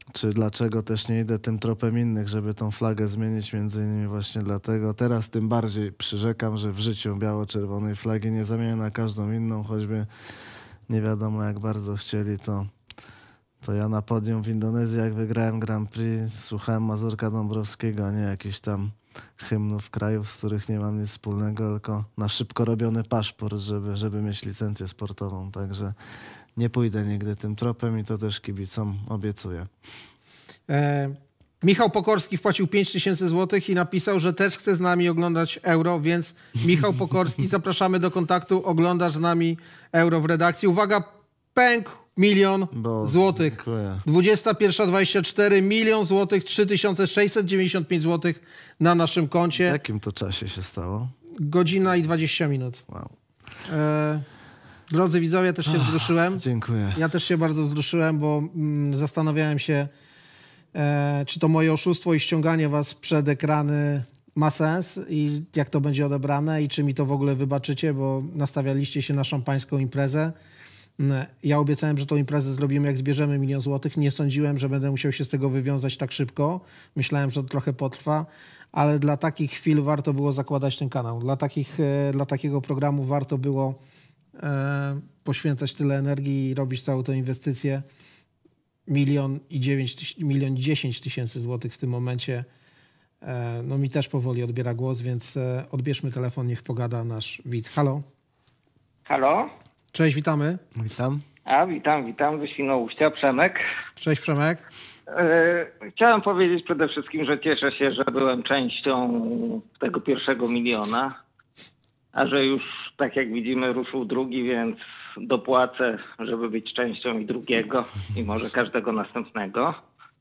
czy dlaczego też nie idę tym tropem innych, żeby tą flagę zmienić, między innymi właśnie dlatego. Teraz tym bardziej przyrzekam, że w życiu biało-czerwonej flagi nie zamienię na każdą inną, choćby nie wiadomo jak bardzo chcieli, to, to ja na podium w Indonezji, jak wygrałem Grand Prix, słuchałem Mazurka Dąbrowskiego, a nie jakichś tam hymnów krajów, z których nie mam nic wspólnego, tylko na szybko robiony paszport, żeby, żeby mieć licencję sportową. Także nie pójdę nigdy tym tropem i to też kibicom obiecuję. E, Michał Pokorski wpłacił pięć tysięcy złotych i napisał, że też chce z nami oglądać Euro, więc Michał Pokorski, zapraszamy do kontaktu, oglądasz z nami Euro w redakcji. Uwaga, pękł milion Bo, złotych. Dziękuję. dwudziesta pierwsza dwadzieścia cztery, milion złotych, trzy tysiące sześćset dziewięćdziesiąt pięć złotych na naszym koncie. W jakim to czasie się stało? Godzina i dwadzieścia minut. Wow. E, drodzy widzowie, też się wzruszyłem. Dziękuję. Ja też się bardzo wzruszyłem, bo mm, zastanawiałem się, e, czy to moje oszustwo i ściąganie was przed ekrany ma sens i jak to będzie odebrane i czy mi to w ogóle wybaczycie, bo nastawialiście się na szampańską imprezę. Ja obiecałem, że tą imprezę zrobimy, jak zbierzemy milion złotych. Nie sądziłem, że będę musiał się z tego wywiązać tak szybko. Myślałem, że to trochę potrwa, ale dla takich chwil warto było zakładać ten kanał. Dla, takich, dla takiego programu warto było e, poświęcać tyle energii i robić całą tę inwestycję. Milion i dziewięć, milion dziesięć tysięcy złotych w tym momencie. E, no mi też powoli odbiera głos, więc e, odbierzmy telefon, niech pogada nasz widz. Halo? Halo? Cześć, witamy. Witam. A, witam, witam ze Świnoujścia, Przemek. Cześć, Przemek. E, chciałem powiedzieć przede wszystkim, że cieszę się, że byłem częścią tego pierwszego miliona, a że już, tak jak widzimy, ruszył drugi, więc dopłacę, żeby być częścią i drugiego, i może każdego następnego.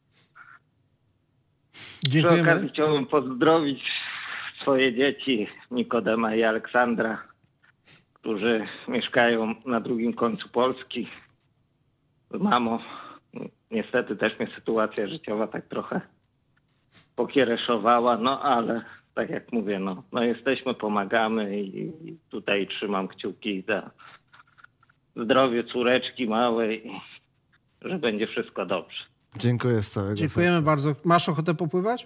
Dziękujemy. Przy okazji chciałbym pozdrowić swoje dzieci, Nikodema i Aleksandra, którzy mieszkają na drugim końcu Polski. Mamo, niestety też mnie sytuacja życiowa tak trochę pokiereszowała, no ale tak jak mówię, no, no jesteśmy, pomagamy i, i tutaj trzymam kciuki za zdrowie córeczki małej, że będzie wszystko dobrze. Dziękuję z całego Dziękujemy serca. bardzo. Masz ochotę popływać?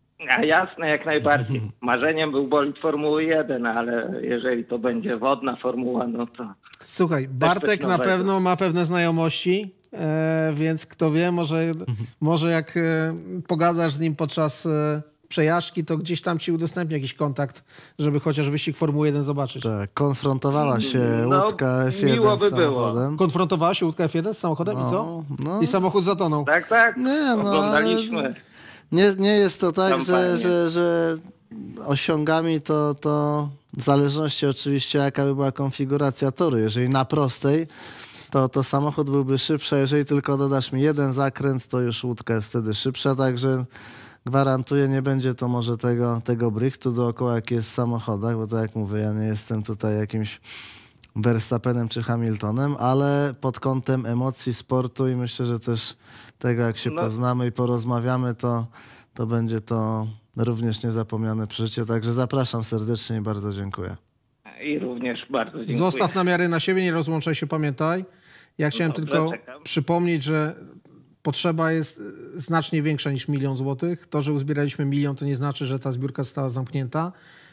A jasne, jak najbardziej. Marzeniem był bolid Formuły jeden, ale jeżeli to będzie wodna formuła, no to... Słuchaj, Bartek na nowego. pewno ma pewne znajomości, e, więc kto wie, może, może jak e, pogadasz z nim podczas e, przejażdżki, to gdzieś tam ci udostępni jakiś kontakt, żeby chociaż wyścig Formuły jeden zobaczyć. Tak, konfrontowała się No, łódka F jeden miło by z samochodem. Konfrontowała się łódka F jeden z samochodem i co? No. I samochód zatonął. Tak, tak. Nie, no, Oglądaliśmy. ale nie, nie jest to tak, że, Kampanię. że, że osiągami to, to w zależności oczywiście jaka by była konfiguracja toru. Jeżeli na prostej, to, to samochód byłby szybszy, a jeżeli tylko dodasz mi jeden zakręt, to już łódka jest wtedy szybsza, także gwarantuję, nie będzie to może tego, tego bryktu dookoła, jak jest w samochodach, bo tak jak mówię, ja nie jestem tutaj jakimś Verstappenem czy Hamiltonem, ale pod kątem emocji, sportu i myślę, że też tego, jak się No. poznamy i porozmawiamy, to, to będzie to również niezapomniane przeżycie. Także zapraszam serdecznie i bardzo dziękuję. I również bardzo dziękuję. Zostaw namiary na siebie, nie rozłączaj się, pamiętaj. Ja chciałem Dobrze, tylko czekam. przypomnieć, że potrzeba jest znacznie większa niż milion złotych. To, że uzbieraliśmy milion, to nie znaczy, że ta zbiórka została zamknięta.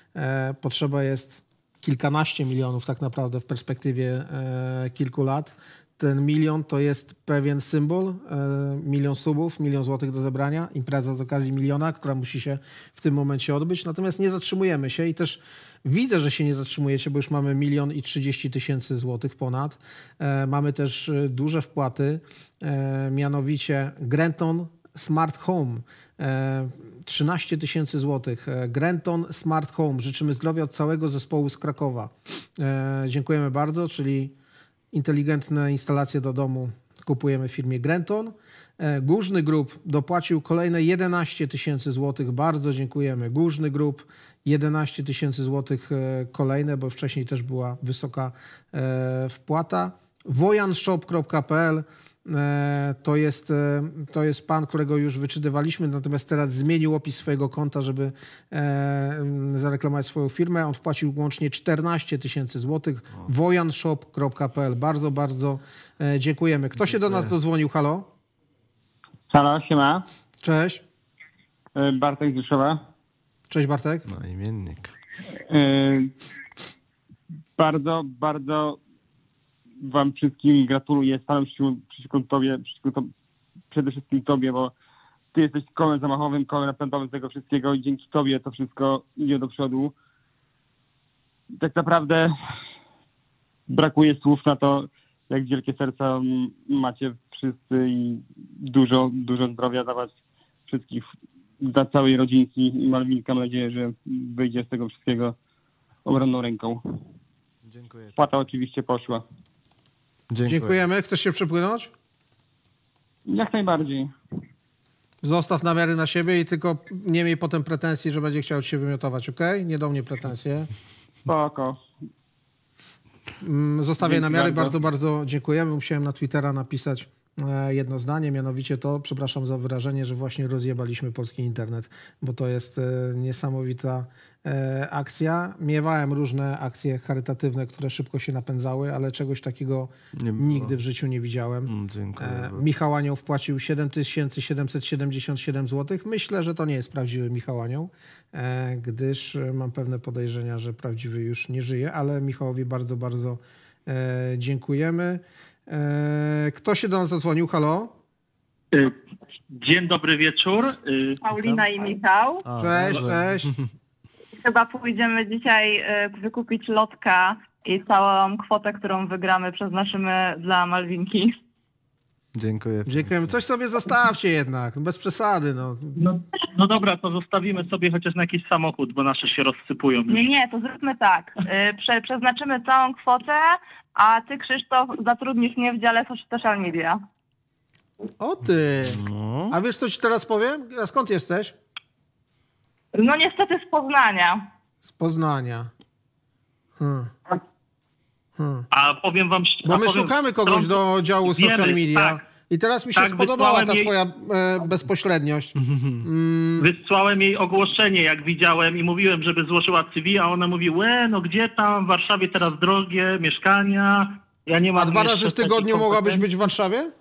E, potrzeba jest kilkanaście milionów tak naprawdę w perspektywie e, kilku lat. Ten milion to jest pewien symbol, e, milion subów, milion złotych do zebrania, impreza z okazji miliona, która musi się w tym momencie odbyć. Natomiast nie zatrzymujemy się i też widzę, że się nie zatrzymujecie, bo już mamy milion i trzydzieści tysięcy złotych ponad. E, mamy też e, duże wpłaty, e, mianowicie Grenton Smart Home. E, trzynaście tysięcy złotych. E, Grenton Smart Home. Życzymy zdrowia od całego zespołu z Krakowa. E, dziękujemy bardzo, czyli inteligentne instalacje do domu kupujemy w firmie Grenton. E, Górzny Group dopłacił kolejne jedenaście tysięcy złotych. Bardzo dziękujemy. Górzny Group jedenaście tysięcy złotych e, kolejne, bo wcześniej też była wysoka e, wpłata. wojanshop kropka p l to jest, to jest pan, którego już wyczytywaliśmy, natomiast teraz zmienił opis swojego konta, żeby e, zareklamować swoją firmę. On wpłacił łącznie czternaście tysięcy złotych. wojanshop kropka p l. Bardzo, bardzo e, dziękujemy. Kto się do nas dodzwonił? Halo? Halo, siema. Cześć. E, Bartek z Rzeszowa. Cześć Bartek. No imiennik. E, bardzo, bardzo wam wszystkim gratuluję. Stanę przeciwko tobie, przeciwko to, przede wszystkim tobie, bo ty jesteś kołem zamachowym, kołem napędowym tego wszystkiego i dzięki tobie to wszystko idzie do przodu. Tak naprawdę brakuje słów na to, jak wielkie serca macie wszyscy i dużo, dużo zdrowia dawać wszystkich, dla całej rodzinki i Malwinka. Mam nadzieję, że wyjdzie z tego wszystkiego obronną ręką. Dziękuję. Płata oczywiście poszła. Dziękuję. Dziękujemy. Chcesz się przepłynąć? Jak najbardziej. Zostaw namiary na siebie i tylko nie miej potem pretensji, że będzie chciał się wymiotować, okej? Nie do mnie pretensje. Spoko. Zostawię Dzięki namiary, bardzo. bardzo, bardzo dziękujemy. Musiałem na Twittera napisać jedno zdanie, mianowicie to, przepraszam za wyrażenie, że właśnie rozjebaliśmy polski internet, bo to jest niesamowita akcja. Miewałem różne akcje charytatywne, które szybko się napędzały, ale czegoś takiego nigdy w życiu nie widziałem. Dziękuję. Michał Anioł wpłacił siedem tysięcy siedemset siedemdziesiąt siedem złotych. Myślę, że to nie jest prawdziwy Michał Anioł, gdyż mam pewne podejrzenia, że prawdziwy już nie żyje, ale Michałowi bardzo, bardzo dziękujemy. Kto się do nas zadzwonił? Halo? Dzień dobry wieczór. Paulina i Michał. Cześć, cześć. Chyba pójdziemy dzisiaj wykupić lotka i całą kwotę, którą wygramy, przeznaczymy dla Malwinki. Dziękuję. Dziękujemy. Coś sobie zostawcie jednak, bez przesady. No. No, no dobra, to zostawimy sobie chociaż na jakiś samochód, bo nasze się rozsypują. Nie, nie, to zróbmy tak. Prze przeznaczymy całą kwotę, a ty, Krzysztof, zatrudnisz mnie w dziale social media. O ty! A wiesz, co ci teraz powiem? A skąd jesteś? No niestety z Poznania. Z Poznania. Hmm. Hmm. A powiem wam... Bo a my powiem, szukamy kogoś do działu wiemy, social media. tak. I teraz mi się Tak, spodobała ta wysłałem jej- twoja e, bezpośredniość. Mm, Wysłałem jej ogłoszenie, jak widziałem i mówiłem, żeby złożyła C V, a ona mówi, łe, no gdzie tam, w Warszawie teraz drogie mieszkania, ja nie mam a dwa jeszcze razy w takich tygodniu mogłabyś kompetencji. być w Warszawie?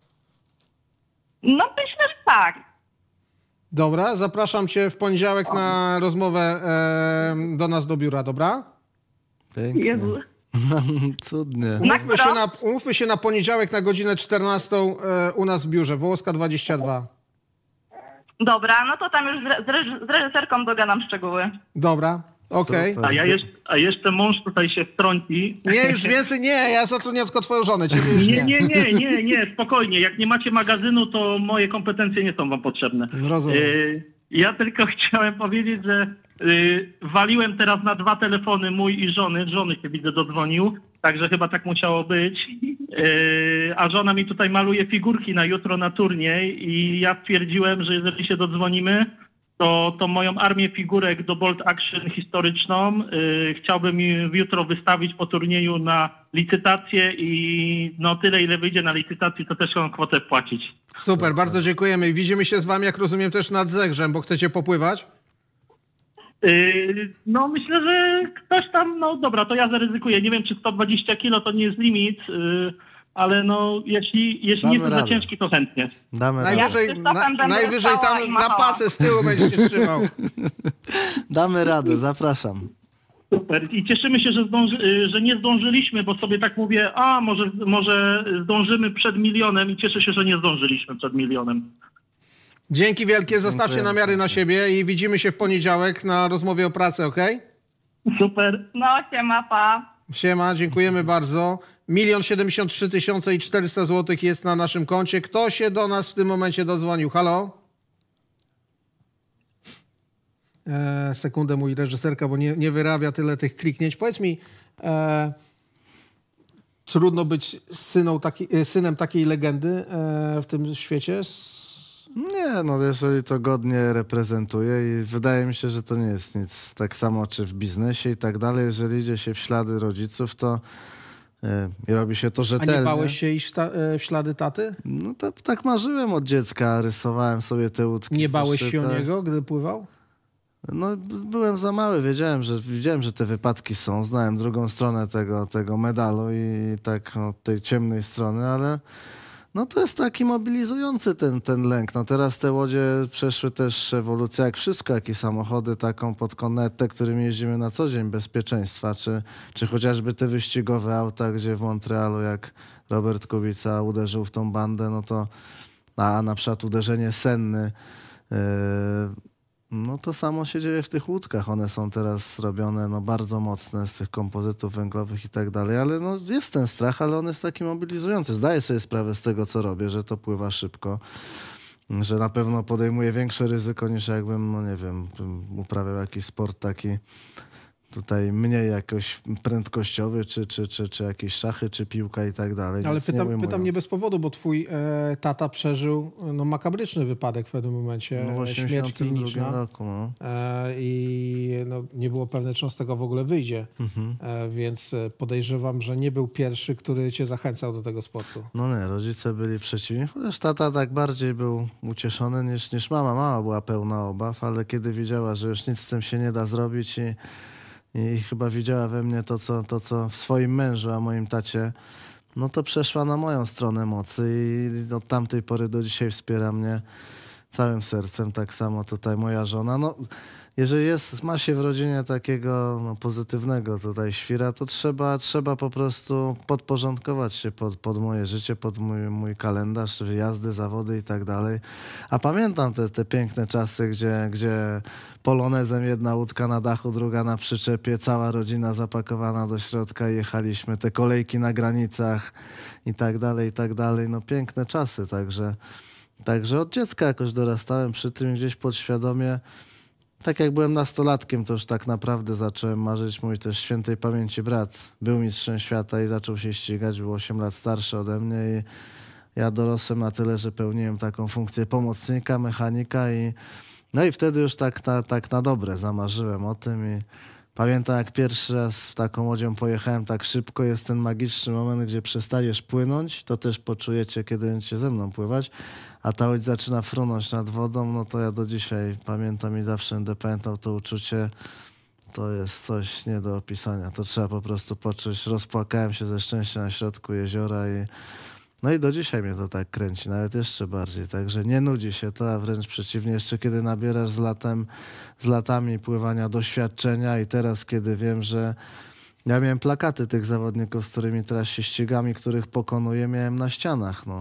No myślę, że tak. Dobra, zapraszam cię w poniedziałek na rozmowę e, do nas do biura, dobra? Pięknie. Jezu. Cudnie. Umówmy się, na, umówmy się na poniedziałek na godzinę czternastą e, u nas w biurze, Wołoska dwadzieścia dwa. Dobra, no to tam już z, reż z reżyserką dogadam szczegóły. Dobra, okej. A ja jeszcze, a jeszcze mąż tutaj się wtrąci. Nie, już więcej nie, ja zatrudniam tylko twoją żonę, ciebie już Nie, nie. nie, nie, nie, nie, spokojnie. Jak nie macie magazynu, to moje kompetencje nie są wam potrzebne. Rozumiem. Y, Ja tylko chciałem powiedzieć, że y, waliłem teraz na dwa telefony, mój i żony. Żony się widzę dodzwonił, także chyba tak musiało być. Y, a żona mi tutaj maluje figurki na jutro na turniej i ja stwierdziłem, że jeżeli się dodzwonimy, to, to moją armię figurek do Bolt Action historyczną y, chciałbym jutro wystawić po turnieju na licytację i no tyle, ile wyjdzie na licytacji, to też tą kwotę płacić. Super, bardzo dziękujemy i widzimy się z wami, jak rozumiem, też nad Zegrzem, bo chcecie popływać? Yy, no myślę, że ktoś tam, no dobra, to ja zaryzykuję. Nie wiem, czy sto dwadzieścia kilo to nie jest limit, yy, ale no jeśli, jeśli Damy nie jest za radę. ciężki, to chętnie. Damy radę. Najwyżej, na, najwyżej tam na pasę z tyłu będziesz się trzymał. Damy radę, zapraszam. Super. I cieszymy się, że, zdąży, yy, że nie zdążyliśmy, bo sobie tak mówię, a może, może zdążymy przed milionem i cieszę się, że nie zdążyliśmy przed milionem. Dzięki wielkie, zostawcie Dziękuję. namiary na siebie i widzimy się w poniedziałek na rozmowie o pracy, okej? Super. No siema, pa. Siema, dziękujemy bardzo. Milion siedemdziesiąt trzy tysiące i czterysta złotych jest na naszym koncie. Kto się do nas w tym momencie dodzwonił? Halo? E, sekundę, mój reżyserka, bo nie, nie wyrabia tyle tych kliknięć. Powiedz mi, e, trudno być syną taki, synem takiej legendy e, w tym świecie? Nie, no jeżeli to godnie reprezentuje i wydaje mi się, że to nie jest nic tak samo czy w biznesie i tak dalej. Jeżeli idzie się w ślady rodziców, to e, i robi się to A rzetelnie. nie bałeś się iść w, ta, e, w ślady taty? No tak, tak marzyłem od dziecka, rysowałem sobie te łódki. Nie bałeś się o zeszytach. niego, gdy pływał? No byłem za mały, wiedziałem, że widziałem, że te wypadki są, znałem drugą stronę tego, tego medalu i tak od tej ciemnej strony, ale No to jest taki mobilizujący ten, ten lęk. No teraz te łodzie przeszły też ewolucję, jak wszystko, jak i samochody, taką pod kątem, te, którymi jeździmy na co dzień, bezpieczeństwa, czy, czy chociażby te wyścigowe auta, gdzie w Montrealu, jak Robert Kubica uderzył w tą bandę, no to a na przykład uderzenie Senny, yy, no to samo się dzieje w tych łódkach. One są teraz robione no, bardzo mocne z tych kompozytów węglowych i tak dalej, ale no, jest ten strach, ale on jest taki mobilizujący. Zdaję sobie sprawę z tego, co robię, że to pływa szybko, że na pewno podejmuję większe ryzyko niż jakbym, no nie wiem, uprawiał jakiś sport taki tutaj mniej jakoś prędkościowy, czy, czy, czy, czy jakieś szachy, czy piłka i tak dalej. Ale Nic pytam, nie pytam nie bez powodu, bo twój e, tata przeżył no, makabryczny wypadek w pewnym momencie, No w śmierć kliniczna. Roku, no. E, I no, nie było pewne, czy on z tego w ogóle wyjdzie. Mhm. E, więc podejrzewam, że nie był pierwszy, który cię zachęcał do tego sportu. No nie, rodzice byli przeciwni, chociaż tata tak bardziej był ucieszony niż, niż mama. Mama była pełna obaw, ale kiedy widziała, że już nic z tym się nie da zrobić i I chyba widziała we mnie to co, to, co w swoim mężu, a moim tacie, no to przeszła na moją stronę mocy i od tamtej pory do dzisiaj wspiera mnie całym sercem. Tak samo tutaj moja żona. No, jeżeli jest, ma się w rodzinie takiego no, pozytywnego tutaj świra, to trzeba, trzeba po prostu podporządkować się pod, pod moje życie, pod mój, mój kalendarz, jazdy, zawody i tak dalej. A pamiętam te, te piękne czasy, gdzie, gdzie polonezem jedna łódka na dachu, druga na przyczepie, cała rodzina zapakowana do środka, jechaliśmy, te kolejki na granicach i tak dalej, i tak dalej. No piękne czasy, także, także od dziecka jakoś dorastałem przy tym gdzieś podświadomie. Tak jak byłem nastolatkiem, to już tak naprawdę zacząłem marzyć. Mój też świętej pamięci brat był mistrzem świata i zaczął się ścigać, był osiem lat starszy ode mnie i ja dorosłem na tyle, że pełniłem taką funkcję pomocnika, mechanika i no i wtedy już tak na, tak na dobre zamarzyłem o tym i pamiętam jak pierwszy raz taką łodzią pojechałem tak szybko, jest ten magiczny moment, gdzie przestajesz płynąć, to też poczujecie, kiedy będziecie ze mną pływać, a ta łódź zaczyna frunąć nad wodą, no to ja do dzisiaj pamiętam i zawsze będę pamiętał to uczucie. To jest coś nie do opisania, to trzeba po prostu poczuć. Rozpłakałem się ze szczęścia na środku jeziora i no i do dzisiaj mnie to tak kręci, nawet jeszcze bardziej. Także nie nudzi się to, a wręcz przeciwnie, jeszcze kiedy nabierasz z latem, z latami pływania doświadczenia i teraz, kiedy wiem, że ja miałem plakaty tych zawodników, z którymi teraz się ścigam i których pokonuję, miałem na ścianach, no.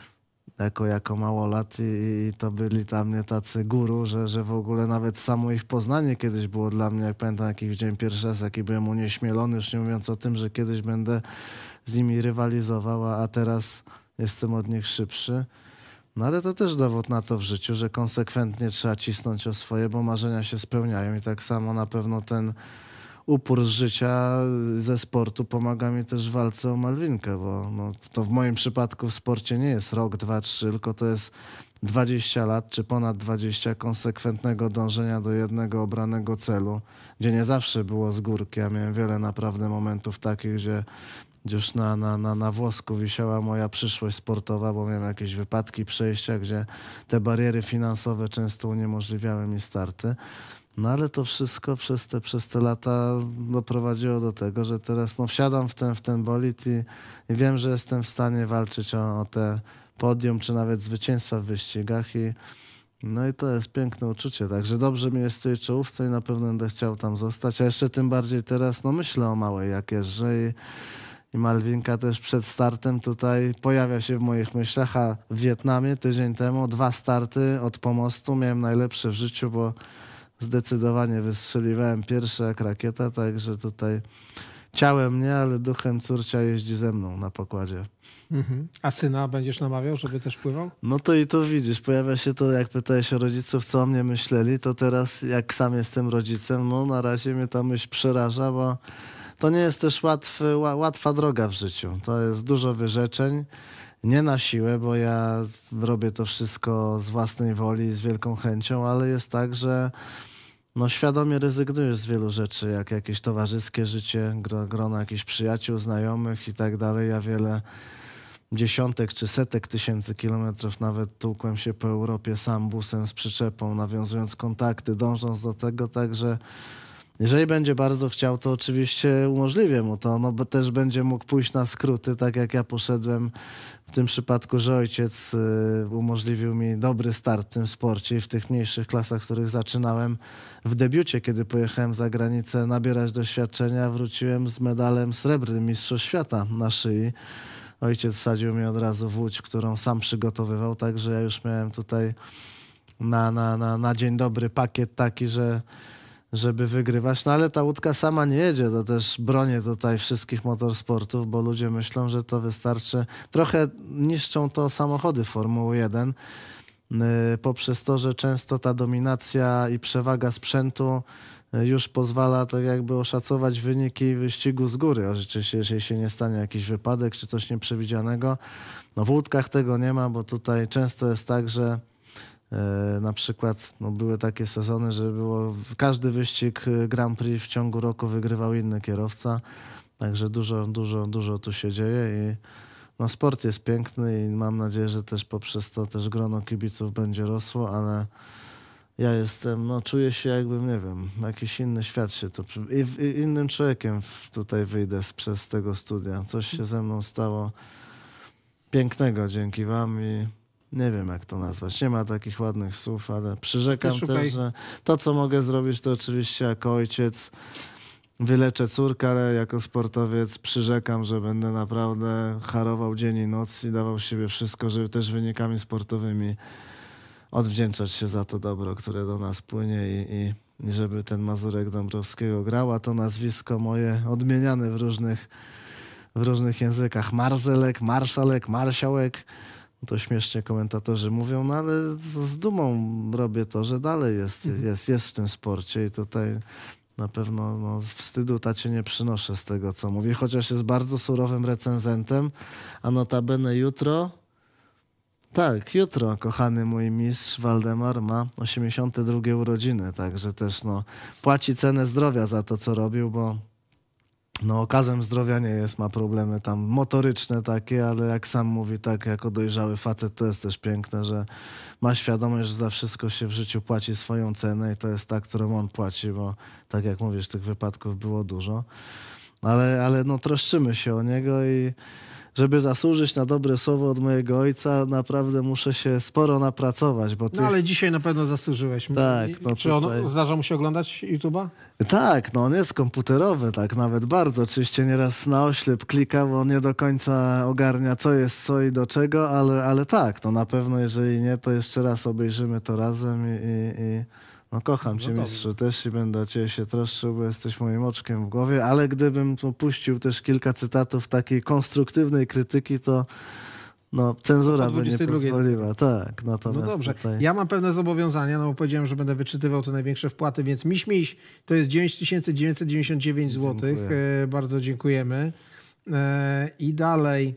Jako, jako małolat i, i to byli dla mnie tacy guru, że, że w ogóle nawet samo ich poznanie kiedyś było dla mnie, jak pamiętam, jak ich widziałem pierwszy raz, jaki byłem unieśmielony, już nie mówiąc o tym, że kiedyś będę z nimi rywalizował, a teraz jestem od nich szybszy. No ale to też dowód na to w życiu, że konsekwentnie trzeba cisnąć o swoje, bo marzenia się spełniają i tak samo na pewno ten upór z życia, ze sportu pomaga mi też w walce o Malwinkę, bo no, to w moim przypadku w sporcie nie jest rok, dwa, trzy, tylko to jest dwadzieścia lat czy ponad dwadzieścia konsekwentnego dążenia do jednego obranego celu, gdzie nie zawsze było z górki. Ja miałem wiele naprawdę momentów takich, gdzie już na, na, na, na włosku wisiała moja przyszłość sportowa, bo miałem jakieś wypadki, przejścia, gdzie te bariery finansowe często uniemożliwiały mi starty. No ale to wszystko przez te, przez te lata doprowadziło do tego, że teraz no, wsiadam w ten, w ten bolid i, i wiem, że jestem w stanie walczyć o, o te podium, czy nawet zwycięstwa w wyścigach i no i to jest piękne uczucie. Także dobrze mi jest w tej czołówce i na pewno będę chciał tam zostać, a jeszcze tym bardziej teraz no myślę o małej jak jeżdżę i, i Malwinka też przed startem tutaj pojawia się w moich myślach, a w Wietnamie tydzień temu dwa starty od pomostu miałem najlepsze w życiu, bo zdecydowanie wystrzeliwałem pierwszy jak rakieta, także tutaj ciałem nie, ale duchem córcia jeździ ze mną na pokładzie. Mhm. A syna będziesz namawiał, żeby też pływał? No to i to widzisz, pojawia się to, jak pytałeś o rodziców, co o mnie myśleli, to teraz jak sam jestem rodzicem, no na razie mnie ta myśl przeraża, bo to nie jest też łatwy, łatwa droga w życiu. To jest dużo wyrzeczeń. Nie na siłę, bo ja robię to wszystko z własnej woli, z wielką chęcią, ale jest tak, że no świadomie rezygnujesz z wielu rzeczy, jak jakieś towarzyskie życie, grono jakichś przyjaciół, znajomych i tak dalej. Ja wiele dziesiątek czy setek tysięcy kilometrów nawet tłukłem się po Europie sam busem z przyczepą, nawiązując kontakty, dążąc do tego, także Jeżeli będzie bardzo chciał, to oczywiście umożliwię mu to, no bo też będzie mógł pójść na skróty, tak jak ja poszedłem w tym przypadku, że ojciec y, umożliwił mi dobry start w tym sporcie i w tych mniejszych klasach, w których zaczynałem. W debiucie, kiedy pojechałem za granicę nabierać doświadczenia, wróciłem z medalem srebrnym Mistrzostw Świata na szyi. Ojciec wsadził mnie od razu w łódź, którą sam przygotowywał, także ja już miałem tutaj na, na, na, na dzień dobry pakiet taki, że żeby wygrywać. No ale ta łódka sama nie jedzie, to też bronię tutaj wszystkich motorsportów, bo ludzie myślą, że to wystarczy. Trochę niszczą to samochody Formuły jeden yy, poprzez to, że często ta dominacja i przewaga sprzętu już pozwala tak jakby oszacować wyniki wyścigu z góry. Oczywiście, jeżeli się nie stanie jakiś wypadek czy coś nieprzewidzianego. No w łódkach tego nie ma, bo tutaj często jest tak, że e, na przykład no były takie sezony, że było każdy wyścig Grand Prix w ciągu roku wygrywał inny kierowca. Także dużo, dużo, dużo tu się dzieje i no sport jest piękny i mam nadzieję, że też poprzez to też grono kibiców będzie rosło, ale ja jestem, no czuję się jakbym, nie wiem, jakiś inny świat się tu... I, i innym człowiekiem tutaj wyjdę z, przez tego studia. Coś się ze mną stało pięknego dzięki wam i nie wiem, jak to nazwać. Nie ma takich ładnych słów, ale przyrzekam Ty też, szukaj. że to, co mogę zrobić, to oczywiście jako ojciec wyleczę córkę, ale jako sportowiec przyrzekam, że będę naprawdę harował dzień i noc i dawał z siebie wszystko, żeby też wynikami sportowymi odwdzięczać się za to dobro, które do nas płynie i, i, i żeby ten Mazurek Dąbrowskiego grał, a to nazwisko moje odmieniane w różnych, w różnych językach. Marzelek, Marszałek, Marsiołek. To śmiesznie komentatorzy mówią, no ale z dumą robię to, że dalej jest, Mhm. jest, jest w tym sporcie i tutaj na pewno no, wstydu tacie nie przynoszę z tego, co mówi, chociaż jest bardzo surowym recenzentem, a notabene jutro tak, jutro kochany mój mistrz Waldemar ma osiemdziesiąte drugie urodziny, także też no, płaci cenę zdrowia za to, co robił, bo no, okazem zdrowia nie jest, ma problemy tam motoryczne takie, ale jak sam mówi, tak jako dojrzały facet, to jest też piękne, że ma świadomość, że za wszystko się w życiu płaci swoją cenę i to jest ta, którą on płaci, bo tak jak mówisz, tych wypadków było dużo, ale, ale no, troszczymy się o niego i żeby zasłużyć na dobre słowo od mojego ojca, naprawdę muszę się sporo napracować. Bo tych... No ale dzisiaj na pewno zasłużyłeś. Tak, no Czy on, tutaj- zdarza mu się oglądać YouTube'a? Tak, no on jest komputerowy, tak nawet bardzo. Oczywiście nieraz na oślep klika, bo on nie do końca ogarnia, co jest co i do czego, ale, ale tak, no na pewno jeżeli nie, to jeszcze raz obejrzymy to razem i, i, i no kocham No cię dobrze. mistrzu też i będę o ciebie się troszczył, bo jesteś moim oczkiem w głowie, ale gdybym tu puścił też kilka cytatów takiej konstruktywnej krytyki, to no cenzura O by nie dwudziestej drugiej. pozwoliła. Tak, No natomiast dobrze. tutaj... Ja mam pewne zobowiązania, no bo powiedziałem, że będę wyczytywał te największe wpłaty, więc miś miś to jest dziewięć tysięcy dziewięćset dziewięćdziesiąt dziewięć złotych. Dziękuję. E, bardzo dziękujemy. E, I dalej.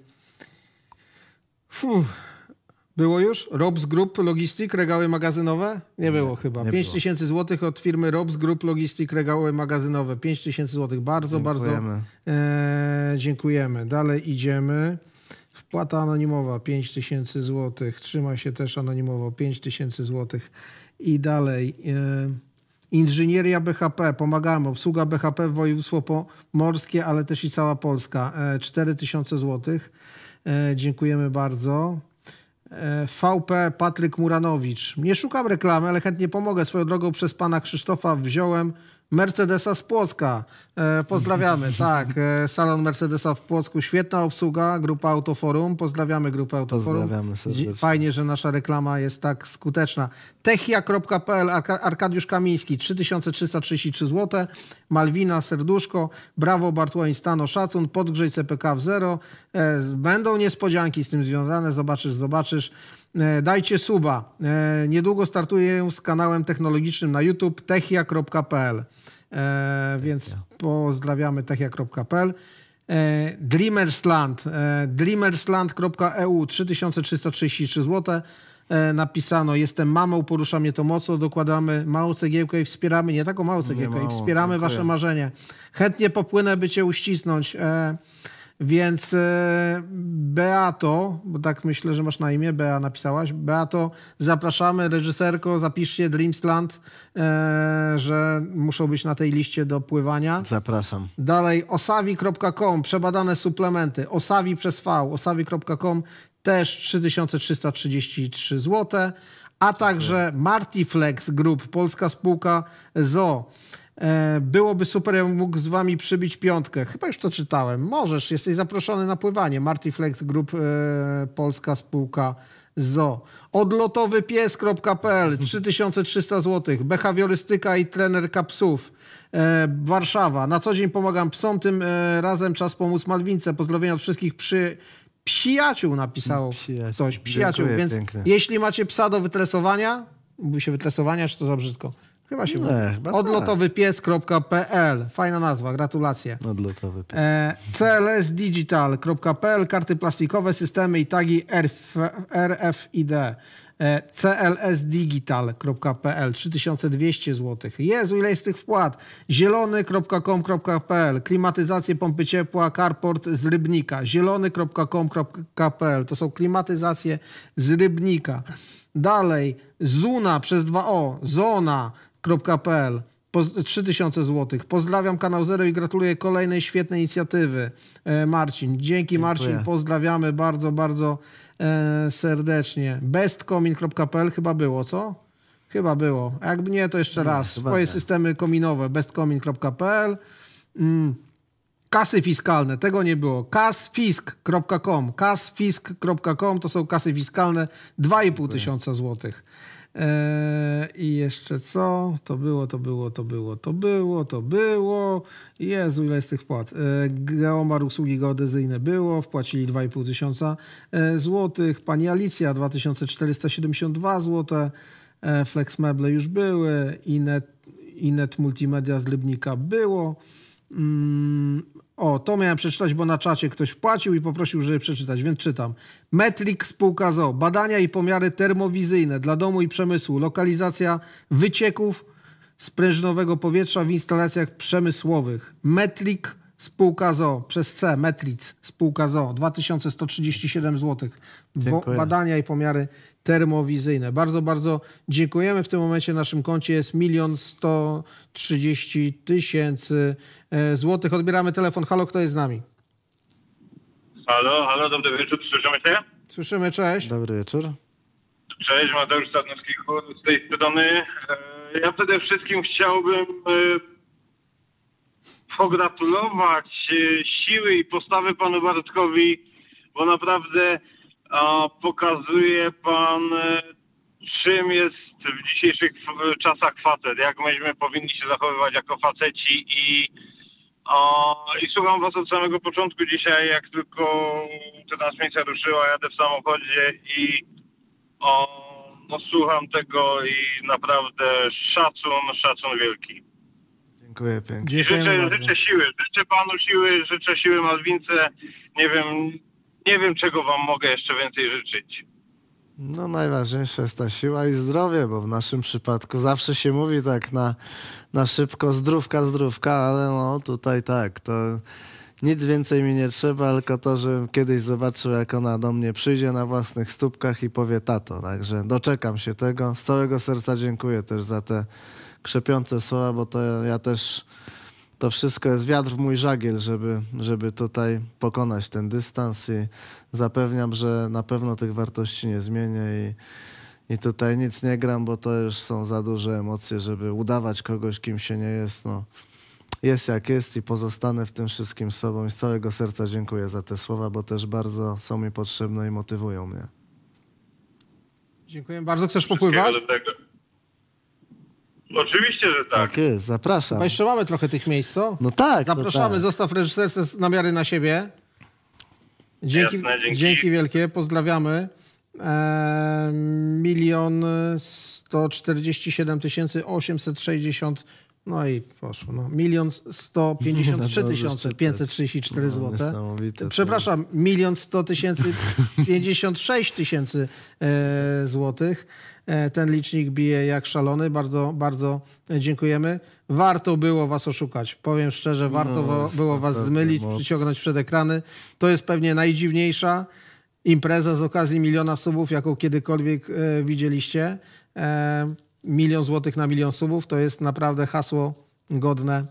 Fuh. Było już? Robs Group Logistic, regały magazynowe? Nie było chyba. nie pięć było. tysięcy złotych od firmy Robs Group Logistic, regały magazynowe. pięć tysięcy złotych. Bardzo, bardzo Dziękujemy. e, dziękujemy. Dalej idziemy. Wpłata anonimowa pięć tysięcy złotych. Trzyma się też anonimowo pięć tysięcy złotych. I dalej. E, Inżynieria B H P. Pomagamy. Obsługa B H P w województwo pomorskie, ale też i cała Polska. E, cztery tysiące złotych. E, dziękujemy bardzo. E, V P Patryk Muranowicz. Nie szukam reklamy, ale chętnie pomogę. Swoją drogą przez pana Krzysztofa wziąłem Mercedesa z Płocka. E, pozdrawiamy. Tak, e, salon Mercedesa w Płocku. Świetna obsługa. Grupa Autoforum. Pozdrawiamy grupę Autoforum. Pozdrawiamy serdecznie. Dzi- Fajnie, że nasza reklama jest tak skuteczna. techia kropka p l. Arka- Arkadiusz Kamiński. trzy tysiące trzysta trzydzieści trzy złote. Malwina Serduszko. Brawo Bartłomiej Stano. Szacun. Podgrzej C P K w zero. E, z- będą niespodzianki z tym związane. Zobaczysz, zobaczysz. E, Dajcie suba. E, Niedługo startuję z kanałem technologicznym na YouTube techia kropka p l. E, więc pozdrawiamy techia kropka p l. E, Dreamersland. E, dreamersland kropka e u trzy tysiące trzysta trzydzieści trzy złote. E, napisano, jestem mamą, porusza mnie to mocno, dokładamy małą cegiełkę i wspieramy, nie taką małą cegiełkę, i mało, wspieramy dziękuję. wasze marzenie. Chętnie popłynę, by cię uścisnąć. E, Więc e, Beato, bo tak myślę, że masz na imię, Bea napisałaś. Beato, zapraszamy, reżyserko, zapiszcie Dreamsland, e, że muszą być na tej liście do pływania. Zapraszam. Dalej osawi kropka com, przebadane suplementy. Osawi przez V, osawi kropka com, też trzy tysiące trzysta trzydzieści trzy złote. A także Martiflex Group, polska spółka z o o. Byłoby super, ja mógł z wami przybić piątkę. Chyba już to czytałem. Możesz, jesteś zaproszony na pływanie. Martiflex Group, e, polska spółka z o o. odlotowypies kropka p l, trzy tysiące trzysta złotych. Behawiorystyka i trenerka psów. E, Warszawa. Na co dzień pomagam psom, tym e, razem czas pomóc Malwince. Pozdrowienia od wszystkich przy... Przyjaciół napisał Przyjaciół. ktoś. Przyjaciół, Dziękuję, więc pięknie. jeśli macie psa do wytresowania, mówi się wytresowania, czy to za brzydko? Chyba się mówi. Nie, chyba tak. odlotowypies kropka p l. Fajna nazwa, gratulacje. Odlotowy pies. E, c l s digital kropka p l, karty plastikowe, systemy i tagi R F I D. E, c l s digital kropka p l, trzy tysiące dwieście złotych. Jezu, ile jest tych wpłat. zielony kropka com kropka p l, klimatyzacje, pompy ciepła, carport z Rybnika. zielony kropka com kropka p l, to są klimatyzacje z Rybnika. Dalej, Zuna przez dwa o, zona kropka p l, trzy tysiące złotych. Pozdrawiam kanał Zero i gratuluję kolejnej świetnej inicjatywy. E, Marcin, dzięki. Dziękuję. Marcin, pozdrawiamy bardzo, bardzo e, serdecznie. bestcomin kropka p l chyba było, co? Chyba było. A jakby nie, to jeszcze nie, raz. Swoje nie. Systemy kominowe. bestcomin kropka p l. Mm. Kasy fiskalne, tego nie było. kasfisk kropka com, kasfisk kropka com to są kasy fiskalne, dwa i pół tysiąca złotych. Eee, I jeszcze co? To było, to było, to było, to było, to było. Jezu, ile jest tych wpłat. Eee, Geomar usługi geodezyjne było, wpłacili dwa i pół tysiąca złotych. Pani Alicja dwa tysiące czterysta siedemdziesiąt dwa złote. Eee, Flex Meble już były. Inet, Inet Multimedia z Rybnika było. Mm, o, to miałem przeczytać, bo na czacie ktoś wpłacił i poprosił, żeby przeczytać, więc czytam. Metric spółka z o o. Badania i pomiary termowizyjne dla domu i przemysłu. Lokalizacja wycieków sprężynowego powietrza w instalacjach przemysłowych. Metric spółka z o o. Przez C. Metric spółka z o o. dwa tysiące sto trzydzieści siedem złotych. Bo, badania i pomiary termowizyjne. Bardzo, bardzo dziękujemy. W tym momencie na naszym koncie jest milion sto trzydzieści tysięcy złotych. Odbieramy telefon. Halo, kto jest z nami? Halo, halo, dobry wieczór, słyszymy się? Słyszymy, cześć. Dobry wieczór. Cześć, Mateusz Sarnowski z tej strony. Ja przede wszystkim chciałbym pogratulować siły i postawy panu Bartkowi, bo naprawdę pokazuje pan, czym jest w dzisiejszych czasach facet, jak myśmy powinni się zachowywać jako faceci i, o, i słucham was od samego początku dzisiaj, jak tylko ta transmisja ruszyła, jadę w samochodzie i o, no, słucham tego i naprawdę szacun, szacun wielki. Dziękuję pięknie. Życzę, życzę siły, życzę panu siły, życzę siły Malwince, nie wiem, nie wiem czego wam mogę jeszcze więcej życzyć. No najważniejsza jest ta siła i zdrowie, bo w naszym przypadku zawsze się mówi tak na, na szybko zdrówka, zdrówka, ale no tutaj tak, to nic więcej mi nie trzeba, tylko to, żebym kiedyś zobaczył, jak ona do mnie przyjdzie na własnych stópkach i powie tato. Także doczekam się tego. Z całego serca dziękuję też za te krzepiące słowa, bo to ja też... To wszystko jest wiatr w mój żagiel, żeby, żeby tutaj pokonać ten dystans i zapewniam, że na pewno tych wartości nie zmienię i, i tutaj nic nie gram, bo to już są za duże emocje, żeby udawać kogoś, kim się nie jest. No, jest jak jest i pozostanę w tym wszystkim sobą i z całego serca dziękuję za te słowa, bo też bardzo są mi potrzebne i motywują mnie. Dziękuję bardzo. Chcesz popływać? Oczywiście, że tak. Tak jest, zapraszam. Chyba jeszcze mamy trochę tych miejsc, co? No tak. Zapraszamy, tak. Zostaw reżyserce namiary na siebie. Dzięki, Jasne, dzięki. dzięki wielkie, pozdrawiamy. Milion sto czterdzieści siedem tysięcy osiemset sześćdziesiąt No i poszło. No. Milion sto pięćdziesiąt trzy tysiące pięćset trzydzieści cztery złote. Przepraszam, milion sto tysięcy pięćdziesiąt sześć tysięcy e, złotych. E, ten licznik bije jak szalony. Bardzo, bardzo dziękujemy. Warto było was oszukać. Powiem szczerze, warto No, było was naprawdę zmylić, moc. przyciągnąć przed ekrany. To jest pewnie najdziwniejsza impreza z okazji miliona subów, jaką kiedykolwiek e, widzieliście. E, milion złotych na milion subów to jest naprawdę hasło godne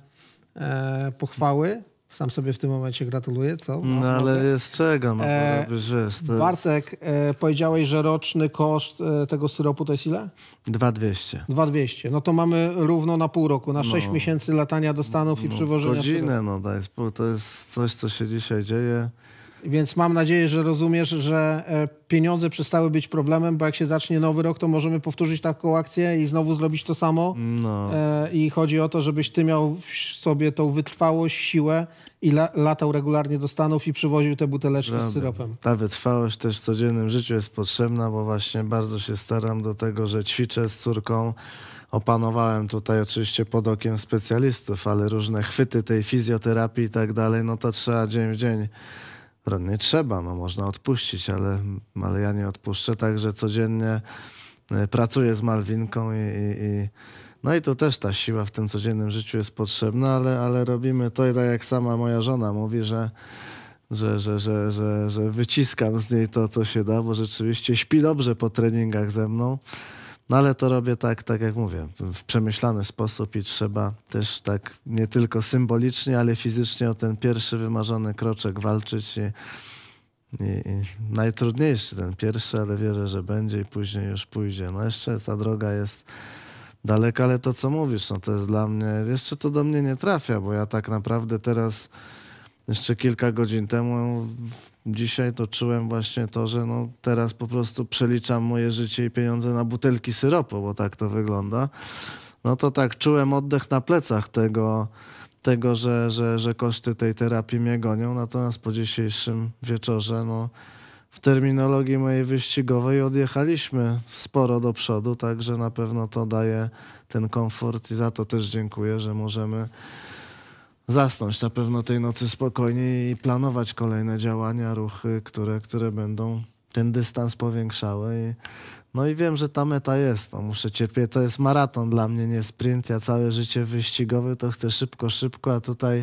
e, pochwały. Sam sobie w tym momencie gratuluję, co? No, ale mogę. jest czego, no E, bo robisz, wiesz, to Bartek, e, powiedziałeś, że roczny koszt e, tego syropu to jest ile? dwa dwieście. dwa dwieście. No to mamy równo na pół roku, na sześć No. miesięcy latania do Stanów i przywożenia Godzinę, syropu. no daj spokój, to jest coś, co się dzisiaj dzieje. Więc mam nadzieję, że rozumiesz, że e, pieniądze przestały być problemem, bo jak się zacznie nowy rok, to możemy powtórzyć taką akcję i znowu zrobić to samo. No. E, I chodzi o to, żebyś ty miał w sobie tą wytrwałość, siłę i la, latał regularnie do Stanów i przywoził te buteleczki Prawda. z syropem. Ta wytrwałość też w codziennym życiu jest potrzebna, bo właśnie bardzo się staram do tego, że ćwiczę z córką. Opanowałem tutaj oczywiście pod okiem specjalistów, ale różne chwyty tej fizjoterapii i tak dalej, no to trzeba dzień w dzień. Nie trzeba, no można odpuścić, ale, ale ja nie odpuszczę, także codziennie e, pracuję z Malwinką i, i, i no i tu też ta siła w tym codziennym życiu jest potrzebna, ale, ale robimy to i tak jak sama moja żona mówi, że, że, że, że, że, że wyciskam z niej to, co się da, bo rzeczywiście śpi dobrze po treningach ze mną. No ale to robię tak, tak jak mówię, w przemyślany sposób i trzeba też tak nie tylko symbolicznie, ale fizycznie o ten pierwszy wymarzony kroczek walczyć i, i, i najtrudniejszy ten pierwszy, ale wierzę, że będzie i później już pójdzie. No jeszcze ta droga jest daleka, ale to co mówisz, no to jest dla mnie, jeszcze to do mnie nie trafia, bo ja tak naprawdę teraz jeszcze kilka godzin temu, dzisiaj to czułem właśnie to, że no teraz po prostu przeliczam moje życie i pieniądze na butelki syropu, bo tak to wygląda. No to tak czułem oddech na plecach tego, tego że, że, że koszty tej terapii mnie gonią. Natomiast po dzisiejszym wieczorze, no w terminologii mojej wyścigowej odjechaliśmy sporo do przodu, także na pewno to daje ten komfort i za to też dziękuję, że możemy zasnąć na pewno tej nocy spokojnie i planować kolejne działania, ruchy, które, które będą ten dystans powiększały. I, no i wiem, że ta meta jest. No, muszę cierpieć. To jest maraton dla mnie, nie sprint. Ja całe życie wyścigowe to chcę szybko, szybko, a tutaj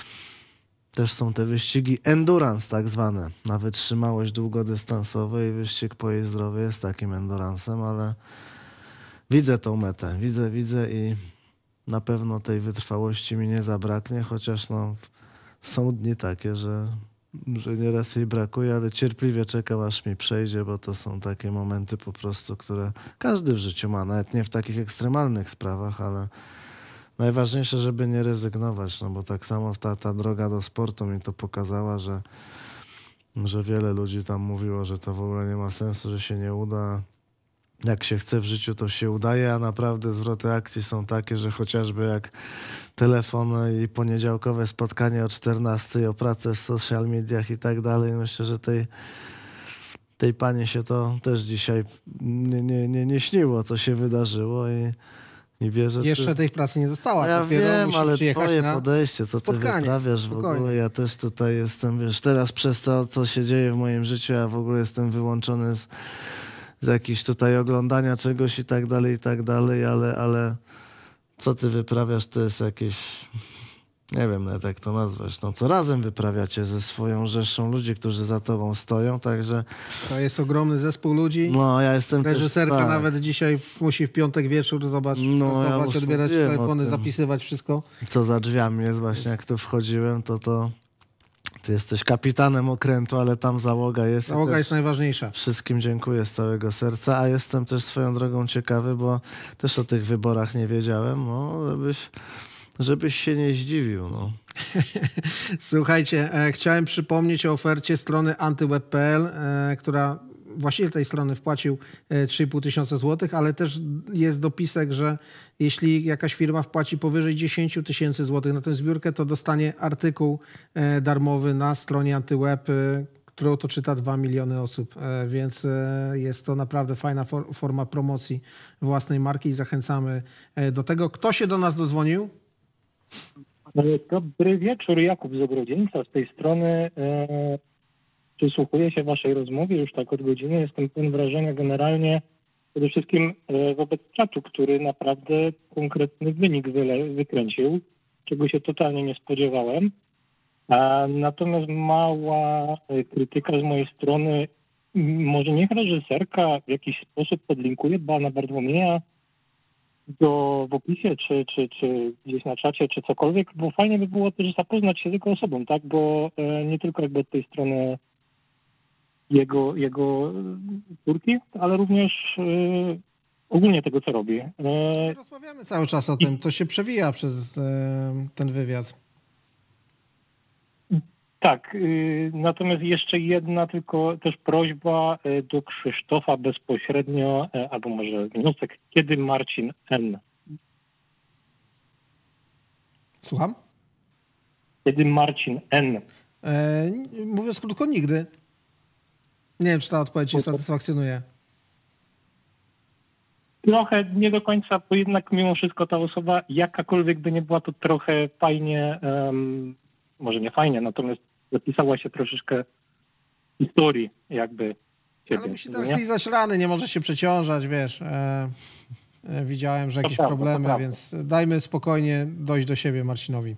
też są te wyścigi endurance tak zwane. Na wytrzymałość długodystansowa i wyścig po jej zdrowie jest takim endurance'em, ale widzę tą metę. Widzę, widzę i na pewno tej wytrwałości mi nie zabraknie, chociaż no, są dni takie, że, że nieraz jej brakuje, ale cierpliwie czekam, aż mi przejdzie, bo to są takie momenty po prostu, które każdy w życiu ma, nawet nie w takich ekstremalnych sprawach, ale najważniejsze, żeby nie rezygnować, no bo tak samo ta, ta droga do sportu mi to pokazała, że, że wiele ludzi tam mówiło, że to w ogóle nie ma sensu, że się nie uda. Jak się chce w życiu, to się udaje, a naprawdę zwroty akcji są takie, że chociażby jak telefon i poniedziałkowe spotkanie o czternastej, o pracę w social mediach i tak dalej. Myślę, że tej, tej pani się to też dzisiaj nie, nie, nie, nie śniło, co się wydarzyło i, i wierzę... Jeszcze ty... tej pracy nie dostała. Ja Dopiero wiem, musi ale przyjechać twoje na podejście, co ty spotkanie. wyprawiasz w Spokojnie. ogóle, ja też tutaj jestem, wiesz, teraz przez to, co się dzieje w moim życiu, ja w ogóle jestem wyłączony z z jakichś tutaj oglądania czegoś i tak dalej, i tak dalej, ale, ale co ty wyprawiasz, to jest jakieś, nie wiem nawet jak to nazwać, no co razem wyprawiacie ze swoją rzeszą ludzi, którzy za tobą stoją, także... To jest ogromny zespół ludzi. No, ja jestem Reżyserka też, tak. nawet dzisiaj musi w piątek wieczór zobacz, No, ja zobacz już odbierać wiem o telefony, tym. zapisywać wszystko. Co za drzwiami jest właśnie, jak tu wchodziłem, to to... Ty jesteś kapitanem okrętu, ale tam załoga jest. Załoga też jest najważniejsza. Wszystkim dziękuję z całego serca, a jestem też swoją drogą ciekawy, bo też o tych wyborach nie wiedziałem, no, żebyś, żebyś się nie zdziwił. No. Słuchajcie, e, chciałem przypomnieć o ofercie strony antyweb kropka p l, e, która właściciel tej strony wpłacił trzy i pół tysiąca złotych, ale też jest dopisek, że jeśli jakaś firma wpłaci powyżej dziesięć tysięcy złotych na tę zbiórkę, to dostanie artykuł darmowy na stronie Antyweb, którą to czyta dwa miliony osób, e, więc e, jest to naprawdę fajna for, forma promocji własnej marki i zachęcamy e, do tego. Kto się do nas dozwonił? Dobry wieczór, Jakub z Ogrodzieńca. Z tej strony e, przysłuchuję się waszej rozmowie już tak od godziny. Jestem pełen wrażenia generalnie przede wszystkim e, wobec czatu, który naprawdę konkretny wynik wyle, wykręcił, czego się totalnie nie spodziewałem. A natomiast mała e, krytyka z mojej strony. M, może niech reżyserka w jakiś sposób podlinkuje pana Bartłomieja do, w opisie, czy, czy, czy gdzieś na czacie, czy cokolwiek, bo fajnie by było też zapoznać się z jego osobą, tak? Bo e, nie tylko jakby od tej strony jego, jego córki, ale również e, ogólnie tego, co robi. E, Rozmawiamy cały czas o tym, to się przewija przez e, ten wywiad. Tak, y, natomiast jeszcze jedna tylko też prośba y, do Krzysztofa bezpośrednio, y, albo może wniosek, kiedy Marcin N? Słucham? Kiedy Marcin N? E, mówiąc krótko, nigdy. Nie wiem, czy ta odpowiedź cię satysfakcjonuje. Trochę nie do końca, bo jednak mimo wszystko ta osoba, jakakolwiek by nie była, to trochę fajnie, um, może nie fajnie, natomiast zapisała się troszeczkę historii jakby ciebie. Ale musi teraz lizać rany, nie może się przeciążać, wiesz. E, e, widziałem, że jakieś prawda, problemy, więc dajmy spokojnie dojść do siebie Marcinowi.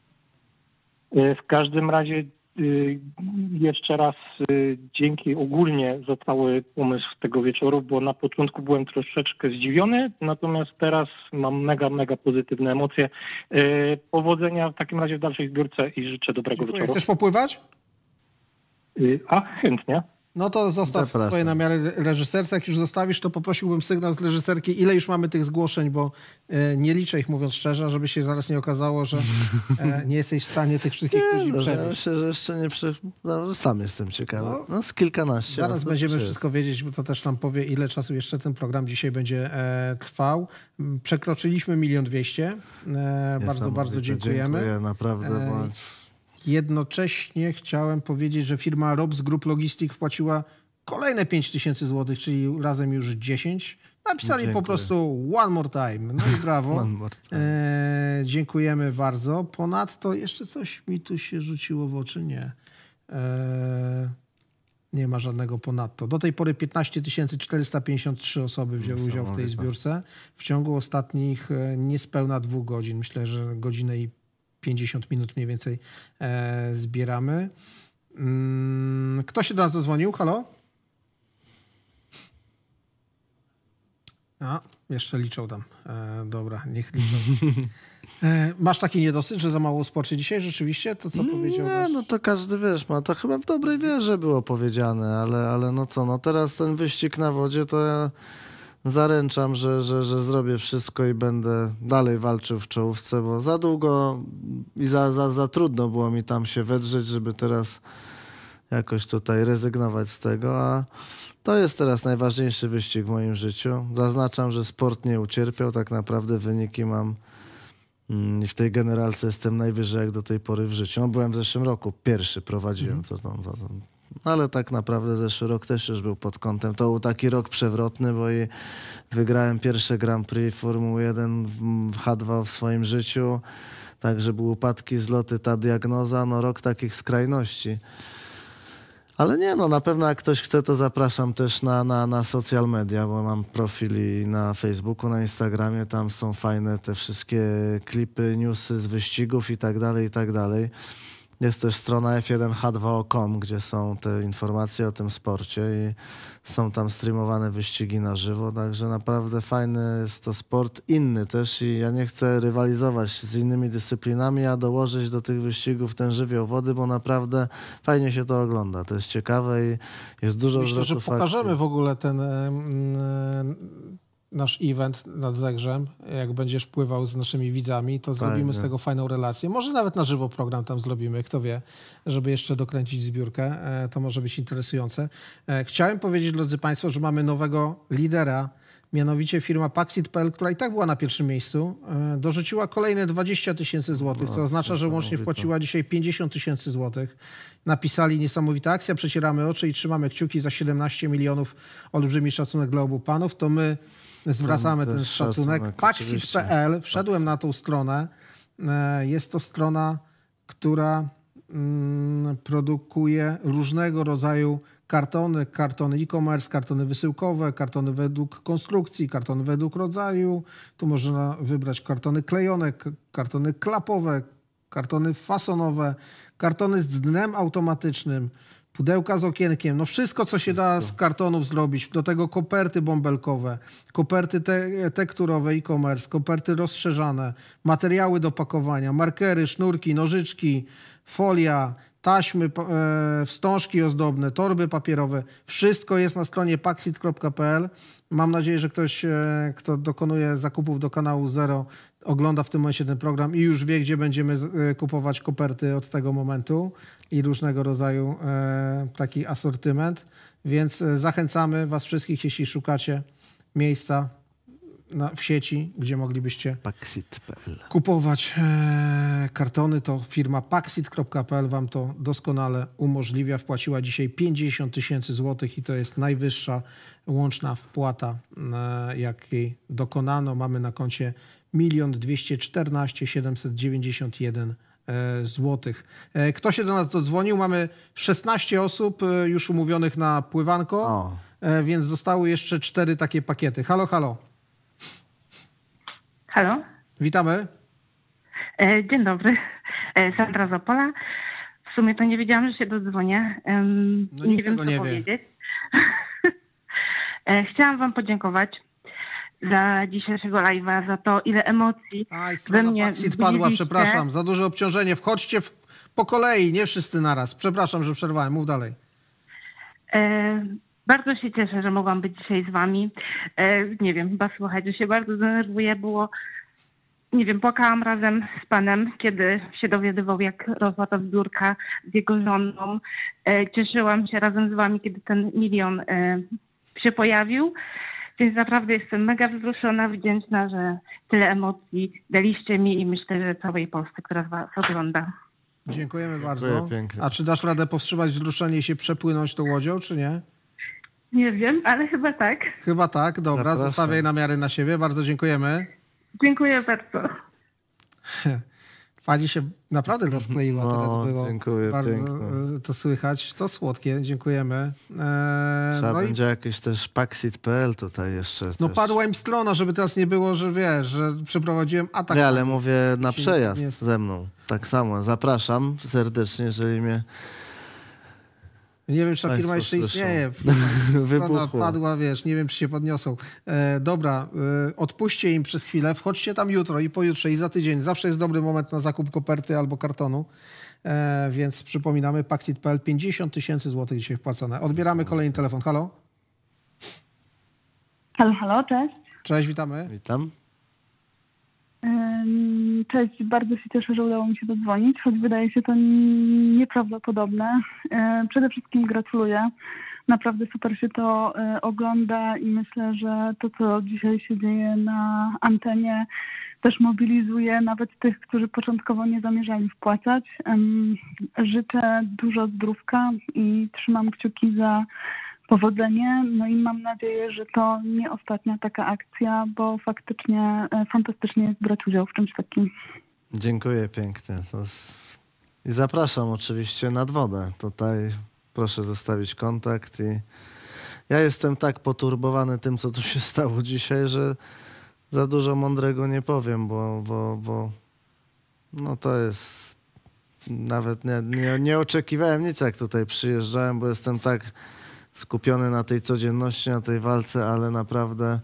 W każdym razie y, jeszcze raz y, dzięki ogólnie za cały pomysł tego wieczoru, bo na początku byłem troszeczkę zdziwiony, natomiast teraz mam mega, mega pozytywne emocje. Y, powodzenia w takim razie w dalszej zbiórce i życzę dobrego Dziękuję. wieczoru. Chcesz popływać? Y, a chętnie. No to zostaw Zapraszam. swoje namiary reżyserce. Jak już zostawisz, to poprosiłbym sygnał z reżyserki, ile już mamy tych zgłoszeń, bo e, nie liczę ich, mówiąc szczerze, żeby się zaraz nie okazało, że e, nie jesteś w stanie tych wszystkich ludzi No, ja przebić. myślę, że jeszcze nie przy... no, sam jestem ciekawy. No, No, z kilkanaście. Zaraz osób będziemy jest. wszystko wiedzieć, bo to też nam powie, ile czasu jeszcze ten program dzisiaj będzie e, trwał. M, Przekroczyliśmy milion dwieście. E, bardzo, Niesamowite. bardzo dziękujemy. Dziękuję, naprawdę. Bo... E, Jednocześnie chciałem powiedzieć, że firma Robs Group Logistic wpłaciła kolejne pięć tysięcy złotych, czyli razem już dziesięć. Napisali Dziękuję. po prostu one more time. No i brawo. One more time. E, dziękujemy bardzo. Ponadto jeszcze coś mi tu się rzuciło w oczy. Nie. E, nie ma żadnego ponadto. Do tej pory piętnaście tysięcy czterysta pięćdziesiąt trzy osoby wzięły udział w tej zbiórce. W ciągu ostatnich e, niespełna dwóch godzin. Myślę, że godzinę i pięćdziesiąt minut mniej więcej e, zbieramy. Mm, kto się do nas dozwonił? Halo? A, jeszcze liczą tam. E, dobra, niech liczą. E, masz taki niedosyt, że za mało o sporcie dzisiaj rzeczywiście? To co powiedziałeś? Nie, no to każdy, wiesz, ma to chyba w dobrej wierze było powiedziane, ale, ale no co, no teraz ten wyścig na wodzie to ja zaręczam, że, że, że zrobię wszystko i będę dalej walczył w czołówce, bo za długo i za, za, za trudno było mi tam się wedrzeć, żeby teraz jakoś tutaj rezygnować z tego, a to jest teraz najważniejszy wyścig w moim życiu. Zaznaczam, że sport nie ucierpiał, tak naprawdę wyniki mam i w tej generalce jestem najwyżej jak do tej pory w życiu. No, byłem w zeszłym roku, pierwszy prowadziłem, mm. to, to, to, to. ale tak naprawdę zeszły rok też już był pod kątem. To był taki rok przewrotny, bo i wygrałem pierwsze Grand Prix Formuły jeden w H dwa w swoim życiu, także były upadki, zloty, ta diagnoza, no rok takich skrajności. Ale nie, no na pewno jak ktoś chce, to zapraszam też na, na, na social media, bo mam profil i na Facebooku, na Instagramie, tam są fajne te wszystkie klipy, newsy z wyścigów i tak dalej, i tak dalej. Jest też strona F jeden H dwa kropka com, gdzie są te informacje o tym sporcie i są tam streamowane wyścigi na żywo, także naprawdę fajny jest to sport, inny też i ja nie chcę rywalizować z innymi dyscyplinami, a dołożyć do tych wyścigów ten żywioł wody, bo naprawdę fajnie się to ogląda, to jest ciekawe i jest dużo Myślę, że zwrotów pokażemy akcji. w ogóle ten e, nasz event nad Zegrzem. Jak będziesz pływał z naszymi widzami, to zrobimy Fajnie. z tego fajną relację. Może nawet na żywo program tam zrobimy, kto wie, żeby jeszcze dokręcić zbiórkę. E, to może być interesujące. E, chciałem powiedzieć, drodzy Państwo, że mamy nowego lidera Mianowicie firma Paxit kropka p l, która i tak była na pierwszym miejscu, dorzuciła kolejne dwadzieścia tysięcy złotych, co oznacza, że łącznie wpłaciła dzisiaj pięćdziesiąt tysięcy złotych. Napisali niesamowita akcja, przecieramy oczy i trzymamy kciuki za siedemnaście milionów. Olbrzymi szacunek dla obu panów. To my zwracamy ten szacunek. Paxit kropka p l, wszedłem na tą stronę. Jest to strona, która mm, produkuje różnego rodzaju kartony, kartony e-commerce, kartony wysyłkowe, kartony według konstrukcji, kartony według rodzaju. Tu można wybrać kartony klejone, kartony klapowe, kartony fasonowe, kartony z dnem automatycznym, pudełka z okienkiem, no wszystko, co się da z kartonów zrobić. Do tego koperty bąbelkowe, koperty te, tekturowe e-commerce, koperty rozszerzane, materiały do pakowania, markery, sznurki, nożyczki, folia, taśmy, e, wstążki ozdobne, torby papierowe. Wszystko jest na stronie paxit kropka p l. Mam nadzieję, że ktoś, e, kto dokonuje zakupów do kanału Zero, ogląda w tym momencie ten program i już wie, gdzie będziemy z, e, kupować koperty od tego momentu i różnego rodzaju e, taki asortyment. Więc e, zachęcamy was wszystkich, jeśli szukacie miejsca na, w sieci, gdzie moglibyście Paxit kropka p l kupować e, kartony, to firma Paxit kropka p l wam to doskonale umożliwia. Wpłaciła dzisiaj pięćdziesiąt tysięcy złotych i to jest najwyższa łączna wpłata, e, jakiej dokonano. Mamy na koncie milion dwieście czternaście tysięcy siedemset dziewięćdziesiąt jeden złotych. E, kto się do nas dodzwonił? Mamy szesnaście osób e, już umówionych na pływanko, e, więc zostały jeszcze cztery takie pakiety. Halo, halo. Halo? Witamy. E, dzień dobry. E, Sandra z Opola. W sumie to nie wiedziałam, że się dodzwonię. E, no nie wiem, co nie powiedzieć. e, chciałam wam podziękować za dzisiejszego live'a, za to, ile emocji Aj, we mnie Paxit padła, przepraszam. Za duże obciążenie. Wchodźcie w, po kolei, nie wszyscy naraz. Przepraszam, że przerwałem. Mów dalej. E, bardzo się cieszę, że mogłam być dzisiaj z wami. E, nie wiem, chyba słuchajcie, się bardzo denerwuję. Było, nie wiem, płakałam razem z panem, kiedy się dowiadywał, jak rosła ta zbiórka z jego żoną. E, cieszyłam się razem z wami, kiedy ten milion e, się pojawił. Więc naprawdę jestem mega wzruszona, wdzięczna, że tyle emocji daliście mi i myślę, że całej Polsce, która was ogląda. Dziękujemy Dziękuję bardzo. pięknie. A czy dasz radę powstrzymać wzruszenie i się przepłynąć tą łodzią, czy nie? Nie wiem, ale chyba tak. Chyba tak. Dobra, Zapraszam. zostawiaj namiary na siebie. Bardzo dziękujemy. Dziękuję bardzo. Pani się naprawdę rozkleiła No, teraz było. dziękuję Bardzo pięknie. to słychać. To słodkie, dziękujemy. Eee, Trzeba no i będzie jakieś też Paxit kropka p l tutaj jeszcze. no też. padła im strona, żeby teraz nie było, że wiesz, że przeprowadziłem atak. Nie, ale mówię na Się przejazd nie- ze mną. Tak samo. Zapraszam serdecznie, jeżeli mnie... Nie wiem, czy ta Państwo firma jeszcze słyszą. istnieje. Strona Wybuchła. padła, wiesz, nie wiem, czy się podniosą. E, dobra, e, odpuśćcie im przez chwilę, wchodźcie tam jutro i pojutrze i za tydzień. Zawsze jest dobry moment na zakup koperty albo kartonu. E, więc przypominamy, Paxit kropka p l, pięćdziesiąt tysięcy złotych dzisiaj wpłacone. Odbieramy kolejny telefon. Halo? Halo, halo, cześć. Cześć, witamy. Witam. Ym, Cześć, bardzo się cieszę, że udało mi się dodzwonić, choć wydaje się to n- nieprawdopodobne. Yy, Przede wszystkim gratuluję. Naprawdę super się to y, ogląda i myślę, że to, co dzisiaj się dzieje na antenie, też mobilizuje nawet tych, którzy początkowo nie zamierzali wpłacać. Ym, Życzę dużo zdrówka i trzymam kciuki za powodzenie. No i mam nadzieję, że to nie ostatnia taka akcja, bo faktycznie e, fantastycznie jest brać udział w czymś takim. Dziękuję pięknie. To z... I zapraszam oczywiście nad wodę. Tutaj proszę zostawić kontakt. I ja jestem tak poturbowany tym, co tu się stało dzisiaj, że za dużo mądrego nie powiem, bo, bo, bo no to jest... Nawet nie, nie, nie oczekiwałem nic, jak tutaj przyjeżdżałem, bo jestem tak skupiony na tej codzienności, na tej walce, ale naprawdę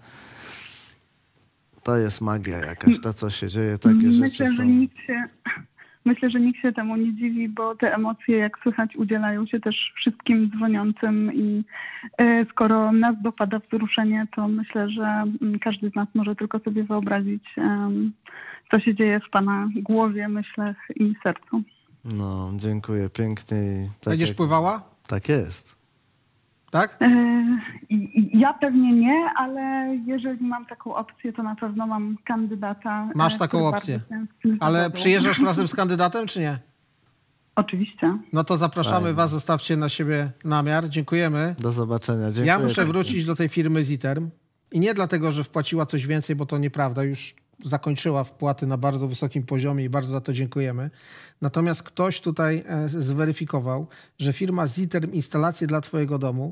to jest magia jakaś, to co się dzieje, takie myślę, rzeczy że są. nikt się, myślę, że nikt się temu nie dziwi, bo te emocje, jak słychać, udzielają się też wszystkim dzwoniącym i y, skoro nas dopada wzruszenie, to myślę, że mm, każdy z nas może tylko sobie wyobrazić, um, co się dzieje w pana głowie, myślach i sercu. No, dziękuję pięknie. I tak Będziesz jak... pływała? Tak jest. Tak? Ja pewnie nie, ale jeżeli mam taką opcję, to na pewno mam kandydata. Masz taką opcję. Ale przyjeżdżasz razem z kandydatem, czy nie? Oczywiście. No to zapraszamy Fajne. was, zostawcie na siebie namiar. Dziękujemy. Do zobaczenia. Dziękuję. Ja muszę wrócić do tej firmy Ziterm i nie dlatego, że wpłaciła coś więcej, bo to nieprawda. Już zakończyła wpłaty na bardzo wysokim poziomie i bardzo za to dziękujemy. Natomiast ktoś tutaj zweryfikował, że firma Ziterm Instalacje dla Twojego domu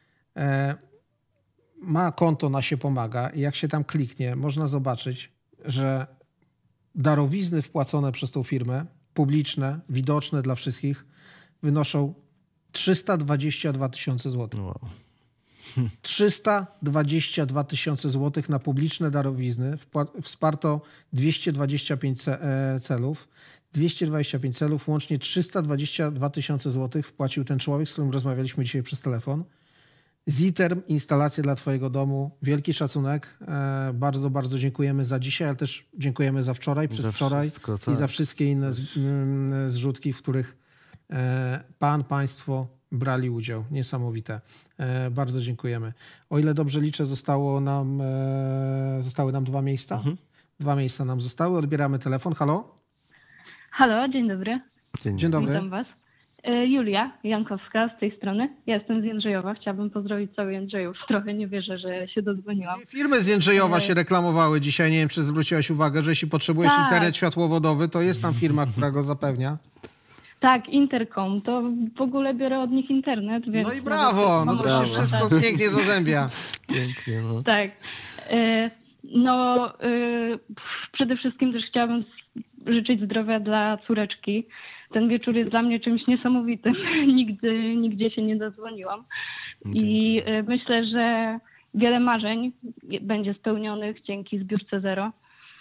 ma konto na Się Pomaga i jak się tam kliknie, można zobaczyć, że darowizny wpłacone przez tą firmę, publiczne, widoczne dla wszystkich, wynoszą trzysta dwadzieścia dwa tysiące złotych. Wow. trzysta dwadzieścia dwa tysiące złotych na publiczne darowizny. Wsparto dwieście dwadzieścia pięć celów. dwieście dwadzieścia pięć celów, łącznie trzysta dwadzieścia dwa tysiące złotych wpłacił ten człowiek, z którym rozmawialiśmy dzisiaj przez telefon. Ziterm, instalacje dla Twojego domu. Wielki szacunek. Bardzo, bardzo dziękujemy za dzisiaj, ale też dziękujemy za wczoraj, przedwczoraj wszystko, tak. i za wszystkie inne zrzutki, w których Pan, Państwo brali udział. Niesamowite. Bardzo dziękujemy. O ile dobrze liczę, zostało nam, zostały nam dwa miejsca. Mhm. Dwa miejsca nam zostały. Odbieramy telefon. Halo? Halo, dzień dobry. Dzień, dzień dobry. Witam Was. Julia Jankowska z tej strony. Ja jestem z Jędrzejowa. Chciałabym pozdrowić cały Jędrzejów. Trochę nie wierzę, że się dodzwoniłam. Firmy z Jędrzejowa się reklamowały dzisiaj. Nie wiem, czy zwróciłaś uwagę, że jeśli potrzebujesz tak. internet światłowodowy, to jest tam firma, która go zapewnia. Tak, Intercom. To w ogóle biorę od nich internet. Więc no i brawo! No to brawo. się wszystko tak. pięknie zazębia. Pięknie, no. Tak. No, przede wszystkim też chciałabym życzyć zdrowia dla córeczki. Ten wieczór jest dla mnie czymś niesamowitym. Nigdy, nigdzie się nie dozwoniłam. I myślę, że wiele marzeń będzie spełnionych dzięki zbiórce Zero.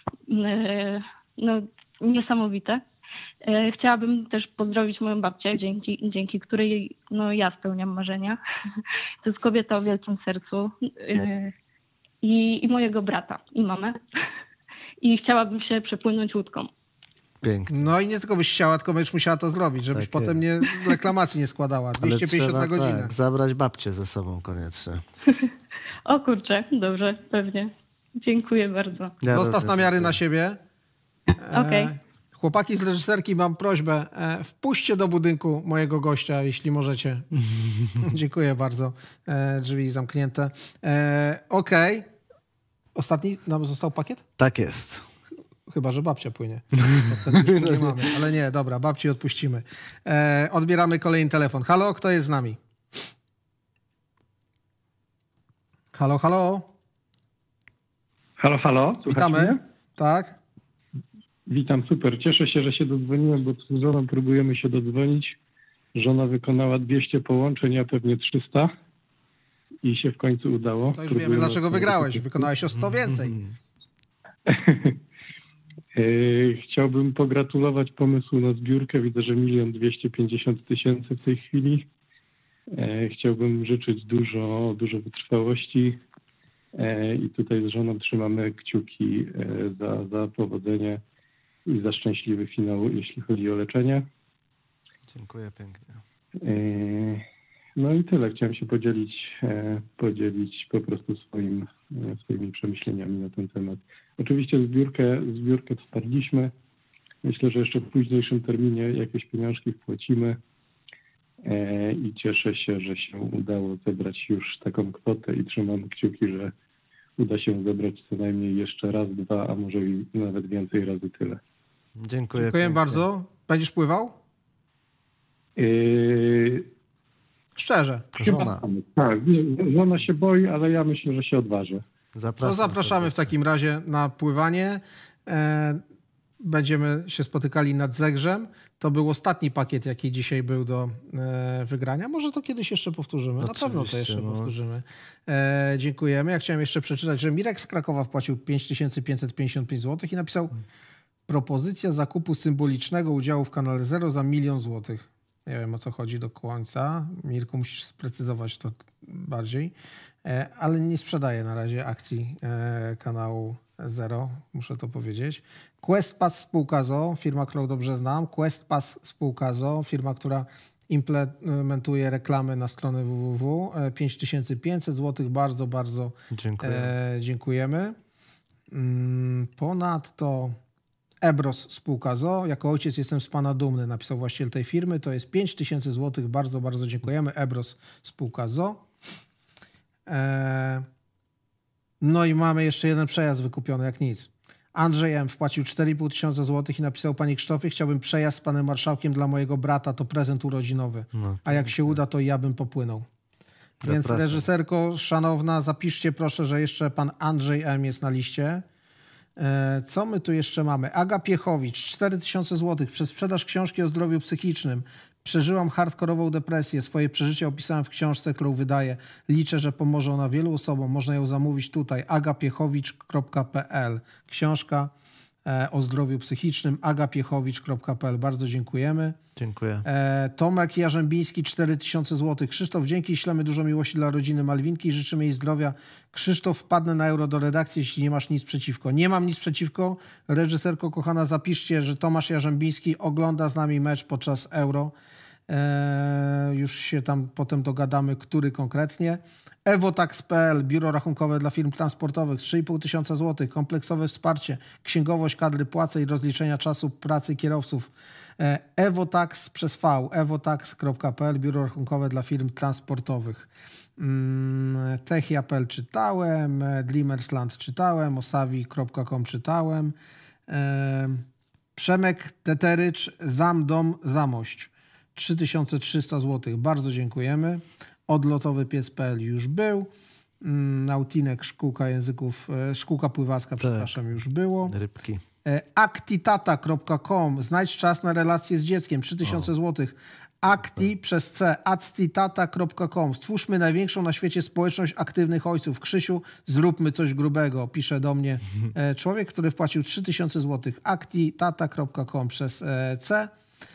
No, niesamowite. Chciałabym też pozdrowić moją babcię, dzięki, dzięki której no, ja spełniam marzenia. To jest kobieta o wielkim sercu. I, i mojego brata, i mamę. I chciałabym się przepłynąć łódką. Pięknie. No i nie tylko byś chciała, tylko będziesz musiała to zrobić, żebyś tak potem nie, reklamacji nie składała. dwieście pięćdziesiąt na godzinę. Tak, zabrać babcię ze sobą koniecznie. O kurczę, dobrze, pewnie. Dziękuję bardzo. Ja Zostaw namiary na siebie. Okej. Okay. Chłopaki z reżyserki, mam prośbę. E, wpuśćcie do budynku mojego gościa, jeśli możecie. Dziękuję bardzo. E, drzwi zamknięte. E, Okej. Okay. Ostatni nam został pakiet? Tak jest. Chyba że babcia płynie. Nie mamy. Ale nie, dobra, babci odpuścimy. E, odbieramy kolejny telefon. Halo, kto jest z nami? Halo, halo. Halo, halo. Witamy. Mnie? Tak. Witam, super. Cieszę się, że się dodzwoniłem, bo z żoną próbujemy się dodzwonić. Żona wykonała dwieście połączeń, ja pewnie trzysta i się w końcu udało. To już wiemy, dlaczego wygrałeś. Wykonałeś o sto więcej. Chciałbym pogratulować pomysłu na zbiórkę. Widzę, że milion dwieście pięćdziesiąt tysięcy w tej chwili. Chciałbym życzyć dużo, dużo wytrwałości i tutaj z żoną trzymamy kciuki za, za powodzenie i za szczęśliwy finał, jeśli chodzi o leczenie. Dziękuję pięknie. No i tyle. Chciałem się podzielić, podzielić po prostu swoim, swoimi przemyśleniami na ten temat. Oczywiście zbiórkę, zbiórkę wsparliśmy. Myślę, że jeszcze w późniejszym terminie jakieś pieniążki wpłacimy i cieszę się, że się udało zebrać już taką kwotę i trzymam kciuki, że uda się zebrać co najmniej jeszcze raz, dwa, a może i nawet więcej razy tyle. Dziękuję. Dziękuję bardzo. Będziesz pływał? Yy... Szczerze. Żona. Tak, żona się boi, ale ja myślę, że się odważy. Zapraszam to zapraszamy w takim razie na pływanie. Będziemy się spotykali nad Zegrzem. To był ostatni pakiet, jaki dzisiaj był do wygrania. Może to kiedyś jeszcze powtórzymy. Oczywiście, na pewno to jeszcze no. powtórzymy. Dziękujemy. Ja chciałem jeszcze przeczytać, że Mirek z Krakowa wpłacił pięć tysięcy pięćset pięćdziesiąt pięć złotych i napisał propozycja zakupu symbolicznego udziału w kanale Zero za milion złotych. Nie wiem, o co chodzi do końca. Mirku, musisz sprecyzować to bardziej. Ale nie sprzedaję na razie akcji kanału Zero, muszę to powiedzieć. QuestPass spółka z o o, firma, którą dobrze znam. QuestPass spółka z o o, firma, która implementuje reklamy na stronę www. pięć tysięcy pięćset złotych. Bardzo, bardzo Dziękuję. e, dziękujemy. Ponadto Ebros spółka z o o. Jako ojciec jestem z pana dumny, napisał właściciel tej firmy. To jest pięć tysięcy złotych. Bardzo, bardzo dziękujemy. Ebros spółka z o o. E, no i mamy jeszcze jeden przejazd wykupiony jak nic. Andrzej M. wpłacił cztery i pół tysiąca złotych i napisał: panie Krzysztofie, chciałbym przejazd z panem marszałkiem dla mojego brata, to prezent urodzinowy. No, a jak się uda, to ja bym popłynął. Zapraszam. Więc reżyserko szanowna, zapiszcie proszę, że jeszcze pan Andrzej M. jest na liście. Co my tu jeszcze mamy? Aga Piechowicz, cztery tysiące złotych. Przez sprzedaż książki o zdrowiu psychicznym przeżyłam hardkorową depresję. Swoje przeżycie opisałem w książce, którą wydaję. Liczę, że pomoże ona wielu osobom. Można ją zamówić tutaj. aga piechowicz kropka p l. Książka o zdrowiu psychicznym. aga piechowicz kropka p l. Bardzo dziękujemy. Dziękuję. E, Tomek Jarzębiński, cztery tysiące złotych. Krzysztof, dzięki, ślemy dużo miłości dla rodziny Malwinki. Życzymy jej zdrowia. Krzysztof, wpadnę na euro do redakcji, jeśli nie masz nic przeciwko. Nie mam nic przeciwko. Reżyserko kochana, zapiszcie, że Tomasz Jarzębiński ogląda z nami mecz podczas euro. E, już się tam potem dogadamy, który konkretnie. ewotax kropka p l, biuro rachunkowe dla firm transportowych, trzy i pół tysiąca złotych, kompleksowe wsparcie, księgowość kadry, płace i rozliczenia czasu pracy kierowców. ewotax przez V, ewotax kropka p l, biuro rachunkowe dla firm transportowych. techia kropka p l czytałem, Dreamersland czytałem, osawi kropka com czytałem. Przemek Teterycz, Zamdom, Zamość, trzy tysiące trzysta złotych. Bardzo dziękujemy. Odlotowy pies kropka p l już był. Nautinek, szkółka języków, szkółka pływacka, tak, przepraszam, już było. Rybki. Actitata kropka com. Znajdź czas na relacje z dzieckiem. trzy tysiące złotych. Acti przez C. actitata kropka com. Stwórzmy największą na świecie społeczność aktywnych ojców. Krzysiu, zróbmy coś grubego. Pisze do mnie człowiek, który wpłacił trzy tysiące złotych. actitata kropka com przez C.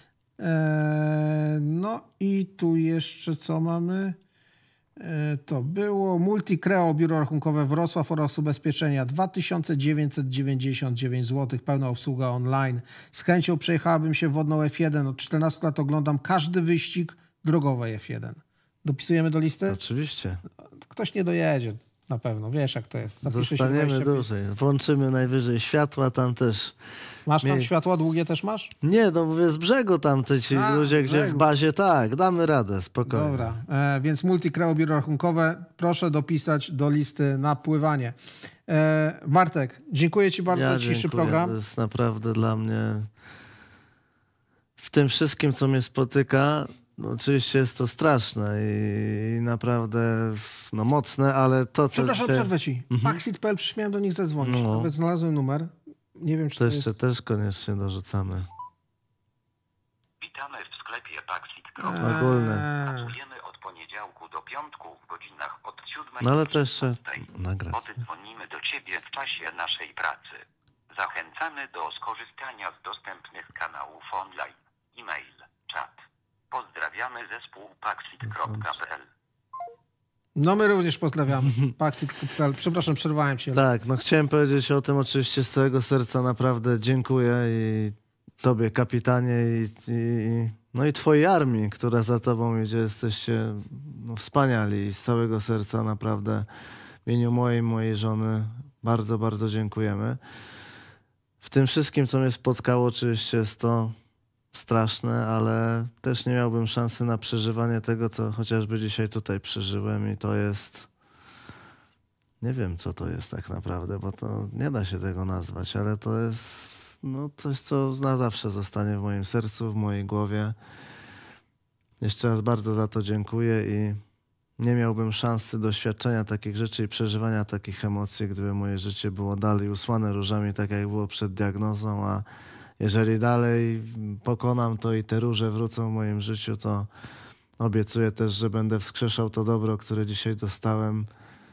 No i tu jeszcze co mamy? To było Multicreo, biuro rachunkowe Wrocław oraz ubezpieczenia, dwa tysiące dziewięćset dziewięćdziesiąt dziewięć złotych, pełna obsługa online. Z chęcią przejechałabym się wodną F jeden. Od czternastu lat oglądam każdy wyścig drogowej F jeden. Dopisujemy do listy? Oczywiście. Ktoś nie dojedzie na pewno, wiesz jak to jest. Zapiszę Zostaniemy dłużej. Włączymy najwyżej światła, tam też. Masz tam Mie... światła długie też masz? Nie, no mówię z brzegu tam te ci A, ludzie, gdzie w bazie, tak, damy radę, spokojnie. Dobra, e, więc Multicreo, biuro rachunkowe, proszę dopisać do listy na pływanie. E, Bartek, dziękuję ci bardzo ja za dzisiejszy dziękuję. program. To jest naprawdę dla mnie w tym wszystkim, co mnie spotyka, no oczywiście jest to straszne i, i naprawdę no, mocne, ale to, co... Przepraszam, się... przerwę ci. Mhm. Maxit kropka p l, przyśmiałem do nich zadzwonić. No. Nawet znalazłem numer. Nie wiem, czy to to jeszcze jest... też koniecznie dorzucamy. Witamy w sklepie Paxit. Ogólne. Pracujemy od poniedziałku do piątku w godzinach od siódmej No ale to jeszcze nagrać. Dzwonimy do ciebie w czasie naszej pracy. Zachęcamy do skorzystania z dostępnych kanałów online, e-mail, czat. Pozdrawiamy zespół paxit kropka p l. No my również pozdrawiamy. Paxit kropka p l. Przepraszam, przerwałem cię. Tak, no chciałem powiedzieć o tym oczywiście z całego serca. Naprawdę dziękuję i tobie, kapitanie, i, i, no i twojej armii, która za tobą idzie. Jesteście no, wspaniali i z całego serca naprawdę w imieniu mojej, mojej żony bardzo, bardzo dziękujemy. W tym wszystkim, co mnie spotkało, oczywiście jest to straszne, ale też nie miałbym szansy na przeżywanie tego, co chociażby dzisiaj tutaj przeżyłem i to jest... Nie wiem, co to jest tak naprawdę, bo to nie da się tego nazwać, ale to jest no, coś, co na zawsze zostanie w moim sercu, w mojej głowie. Jeszcze raz bardzo za to dziękuję i nie miałbym szansy doświadczenia takich rzeczy i przeżywania takich emocji, gdyby moje życie było dalej usłane różami, tak jak było przed diagnozą, a jeżeli dalej pokonam to i te róże wrócą w moim życiu, to obiecuję też, że będę wskrzeszał to dobro, które dzisiaj dostałem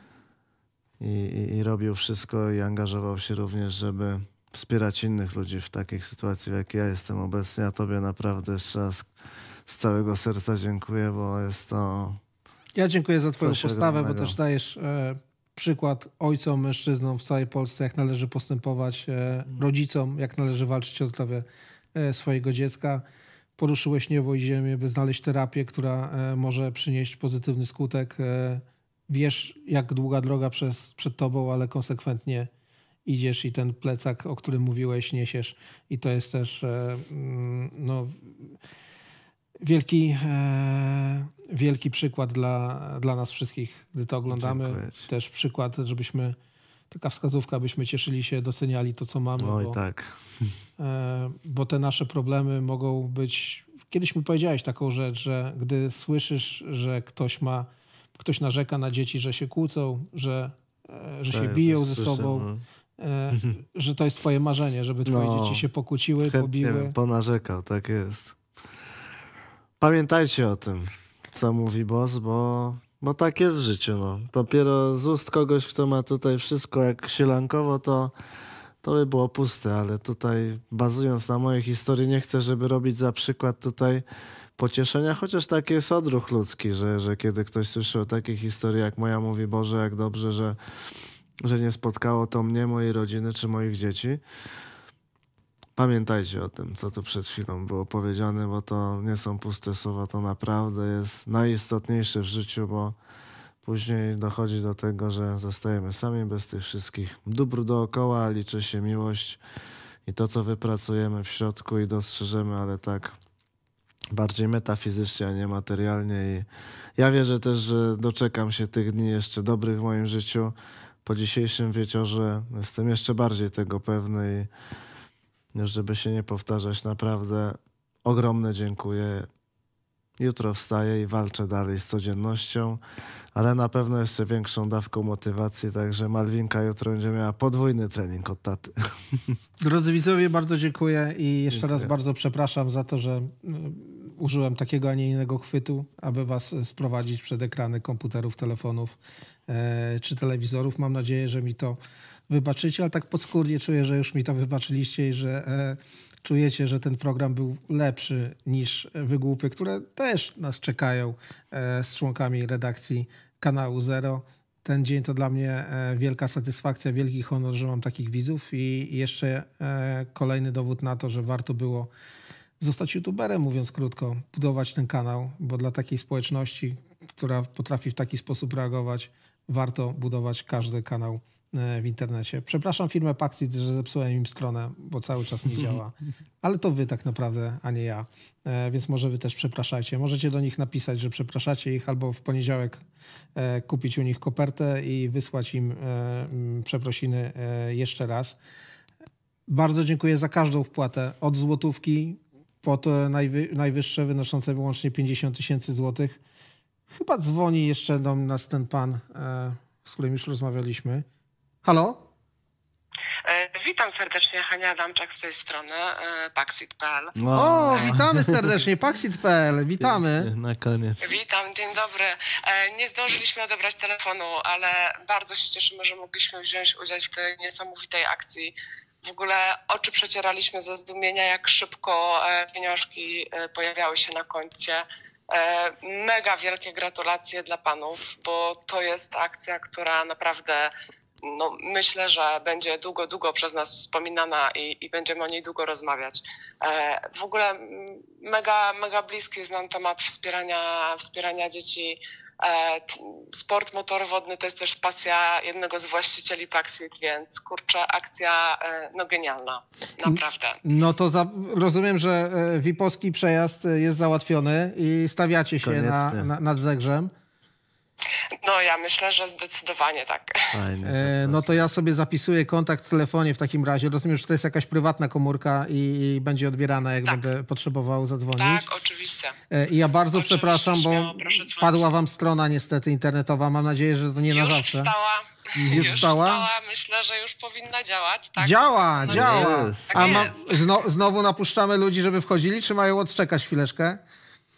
i, i, i robił wszystko i angażował się również, żeby wspierać innych ludzi w takich sytuacjach, jak ja jestem obecnie. A tobie naprawdę jeszcze raz z całego serca dziękuję, bo jest to... Ja dziękuję za twoją postawę, ogromnego. Bo też dajesz e, przykład ojcom, mężczyznom w całej Polsce, jak należy postępować, e, rodzicom, jak należy walczyć o zdrowie e, swojego dziecka. poruszyłeś niebo i ziemię, by znaleźć terapię, która e, może przynieść pozytywny skutek. E, wiesz, jak długa droga przez, przed tobą, ale konsekwentnie idziesz i ten plecak, o którym mówiłeś, niesiesz. I to jest też e, no, wielki, e, wielki przykład dla, dla nas wszystkich, gdy to oglądamy. Dziękuję. Też przykład, żebyśmy, taka wskazówka, byśmy cieszyli się, doceniali to, co mamy. Oj, bo, tak. e, bo te nasze problemy mogą być... Kiedyś mi powiedziałeś taką rzecz, że gdy słyszysz, że ktoś ma, ktoś narzeka na dzieci, że się kłócą, że, e, że się tak, biją ze słyszę, sobą, no. e, że to jest twoje marzenie, żeby twoje no, dzieci się pokłóciły, chętnie pobiły. bym ponarzekał, tak jest. Pamiętajcie o tym, co mówi boss, bo, bo tak jest w życiu. No. Dopiero z ust kogoś, kto ma tutaj wszystko jak sielankowo, to, to by było puste, ale tutaj bazując na mojej historii nie chcę, żeby robić za przykład tutaj pocieszenia, chociaż taki jest odruch ludzki, że, że kiedy ktoś słyszy o takiej historii jak moja, mówi Boże, jak dobrze, że, że nie spotkało to mnie, mojej rodziny czy moich dzieci. Pamiętajcie o tym, co tu przed chwilą było powiedziane, bo to nie są puste słowa, to naprawdę jest najistotniejsze w życiu, bo później dochodzi do tego, że zostajemy sami bez tych wszystkich dóbr dookoła, liczy się miłość i to, co wypracujemy w środku i dostrzeżemy, ale tak bardziej metafizycznie, a nie materialnie. I ja wierzę też, że doczekam się tych dni jeszcze dobrych w moim życiu. Po dzisiejszym wieczorze jestem jeszcze bardziej tego pewny i już żeby się nie powtarzać, naprawdę ogromne dziękuję. Jutro wstaję i walczę dalej z codziennością, ale na pewno jeszcze większą dawką motywacji, także Malwinka jutro będzie miała podwójny trening od taty. Drodzy widzowie, bardzo dziękuję i jeszcze Dziękuję. raz bardzo przepraszam za to, że y, użyłem takiego, a nie innego chwytu, aby was sprowadzić przed ekrany komputerów, telefonów e, czy telewizorów. Mam nadzieję, że mi to wybaczycie, ale tak podskórnie czuję, że już mi to wybaczyliście i że e, czujecie, że ten program był lepszy niż wygłupy, które też nas czekają e, z członkami redakcji Kanału Zero. Ten dzień to dla mnie e, wielka satysfakcja, wielki honor, że mam takich widzów i jeszcze e, kolejny dowód na to, że warto było zostać youtuberem, mówiąc krótko, budować ten kanał, bo dla takiej społeczności, która potrafi w taki sposób reagować, warto budować każdy kanał w internecie. Przepraszam firmę Paxit, że zepsułem im stronę, bo cały czas nie działa. Ale to wy tak naprawdę, a nie ja. E, więc może wy też przepraszajcie. Możecie do nich napisać, że przepraszacie ich, albo w poniedziałek e, kupić u nich kopertę i wysłać im e, przeprosiny e, jeszcze raz. Bardzo dziękuję za każdą wpłatę. Od złotówki po to najwy, najwyższe, wynoszące wyłącznie pięćdziesiąt tysięcy złotych. Chyba dzwoni jeszcze do nas ten pan, e, z którym już rozmawialiśmy. Halo? E, witam serdecznie, Hania Adamczak z tej strony, e, Paxit kropka p l. O, witamy serdecznie, Paxit kropka p l, witamy. Na koniec. Witam, dzień dobry. E, nie zdążyliśmy odebrać telefonu, ale bardzo się cieszymy, że mogliśmy wziąć udział w tej niesamowitej akcji. W ogóle oczy przecieraliśmy ze zdumienia, jak szybko e, pieniążki e, pojawiały się na koncie. E, mega wielkie gratulacje dla panów, bo to jest akcja, która naprawdę... No, myślę, że będzie długo, długo przez nas wspominana i, i będziemy o niej długo rozmawiać. E, w ogóle mega, mega bliski znam temat wspierania, wspierania dzieci. E, sport motor wodny to jest też pasja jednego z właścicieli Paxit, więc kurczę, akcja e, no genialna, naprawdę. No to za, rozumiem, że V I P-owski przejazd jest załatwiony i stawiacie się na, na, nad Zegrzem. No ja myślę, że zdecydowanie tak. Fajnie, e, no to ja sobie zapisuję kontakt w telefonie w takim razie. Rozumiem, że to jest jakaś prywatna komórka i, i będzie odbierana, jak tak. będę potrzebował zadzwonić. Tak, oczywiście. E, I ja bardzo oczywiście, przepraszam, śmiało, bo padła wam strona niestety internetowa. Mam nadzieję, że to nie już na zawsze. Wstała. Już, już wstała? wstała? Myślę, że już powinna działać. Tak? Działa, no, działa. Tak A ma, jest. zno, znowu napuszczamy ludzi, żeby wchodzili, czy mają odczekać chwileczkę?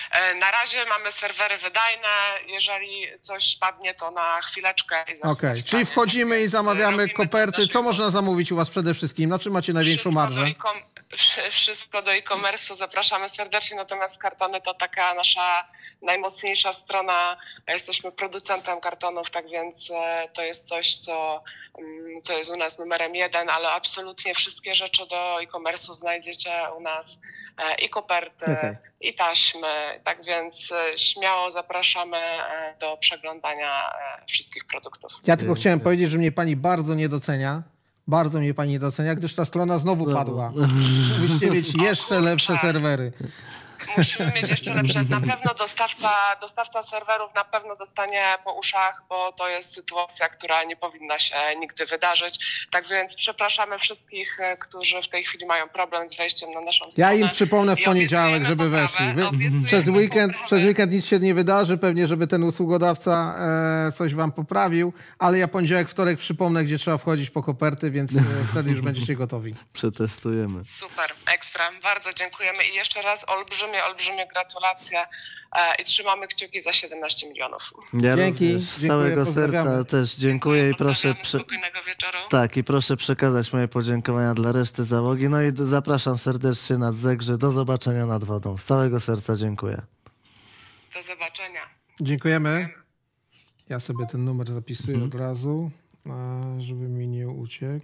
Na razie mamy serwery wydajne, jeżeli coś padnie, to na chwileczkę. Okej, okay. Czyli wchodzimy i zamawiamy koperty. Co można zamówić u was przede wszystkim? Na czym macie największą marżę? Wszystko do e-commerce'u, zapraszamy serdecznie, natomiast kartony to taka nasza najmocniejsza strona. Jesteśmy producentem kartonów, tak więc to jest coś, co, co jest u nas numerem jeden, ale absolutnie wszystkie rzeczy do e-commerce'u znajdziecie u nas, i koperty, okay. i taśmy, tak więc śmiało zapraszamy do przeglądania wszystkich produktów. Ja tylko chciałem powiedzieć, że mnie pani bardzo nie docenia. Bardzo mnie pani docenia, gdyż ta strona znowu padła. Musicie mieć jeszcze lepsze serwery. Musimy mieć jeszcze lepsze. Na pewno dostawca, dostawca serwerów na pewno dostanie po uszach, bo to jest sytuacja, która nie powinna się nigdy wydarzyć. Tak więc przepraszamy wszystkich, którzy w tej chwili mają problem z wejściem na naszą stronę. Ja im przypomnę w poniedziałek, żeby weszli. Przez weekend, przez weekend nic się nie wydarzy, pewnie żeby ten usługodawca e, coś wam poprawił, ale ja poniedziałek, wtorek przypomnę, gdzie trzeba wchodzić po koperty, więc e, wtedy już będziecie gotowi. Przetestujemy. Super, ekstra. Bardzo dziękujemy i jeszcze raz olbrzymie Olbrzymie, olbrzymie gratulacje e, i trzymamy kciuki za siedemnaście milionów. Ja Dzięki. Z całego serca też dziękuję, dziękuję i proszę prze... tak i proszę przekazać moje podziękowania dla reszty załogi. No i zapraszam serdecznie nad Zegrze. Do zobaczenia nad wodą. Z całego serca dziękuję. Do zobaczenia. Dziękujemy. Ja sobie ten numer zapisuję mhm. od razu, żeby mi nie uciekł.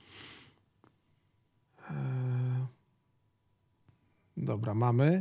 Dobra, mamy.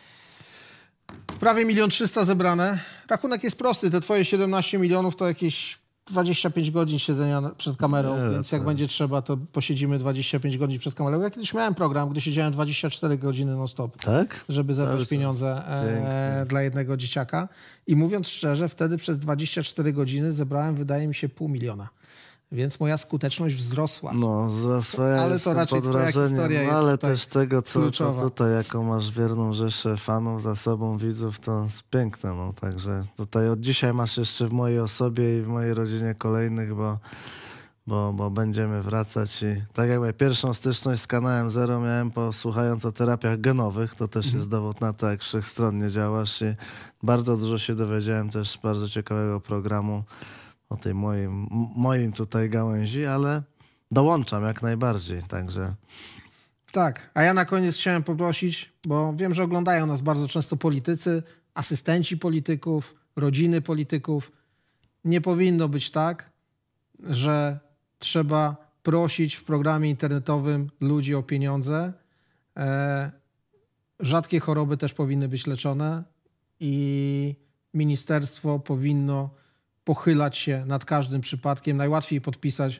Prawie milion trzysta zebrane. Rachunek jest prosty. Te twoje siedemnaście milionów to jakieś dwadzieścia pięć godzin siedzenia przed kamerą, nie, więc jak tak. będzie trzeba, to posiedzimy dwadzieścia pięć godzin przed kamerą. Ja kiedyś miałem program, gdzie siedziałem dwadzieścia cztery godziny non stop, tak? żeby zebrać tak, pieniądze e, dla jednego dzieciaka. I mówiąc szczerze, wtedy przez dwadzieścia cztery godziny zebrałem, wydaje mi się, pół miliona. Więc moja skuteczność wzrosła. No, wzrosła. Ja ale to raczej pod twoja historia jest ale też tego, co, co kluczowa. Tutaj, jaką masz wierną rzeszę fanów za sobą, widzów, to jest piękne. No. Także tutaj od dzisiaj masz jeszcze w mojej osobie i w mojej rodzinie kolejnych, bo, bo, bo będziemy wracać. I tak jak mówię, pierwszą styczność z kanałem Zero miałem, posłuchając o terapiach genowych. To też mhm. jest dowód na to, jak wszechstronnie działasz. I bardzo dużo się dowiedziałem też z bardzo ciekawego programu o tej moim, moim tutaj gałęzi, ale dołączam jak najbardziej, także... Tak, a ja na koniec chciałem poprosić, bo wiem, że oglądają nas bardzo często politycy, asystenci polityków, rodziny polityków. Nie powinno być tak, że trzeba prosić w programie internetowym ludzi o pieniądze. E, rzadkie choroby też powinny być leczone i ministerstwo powinno pochylać się nad każdym przypadkiem. Najłatwiej podpisać,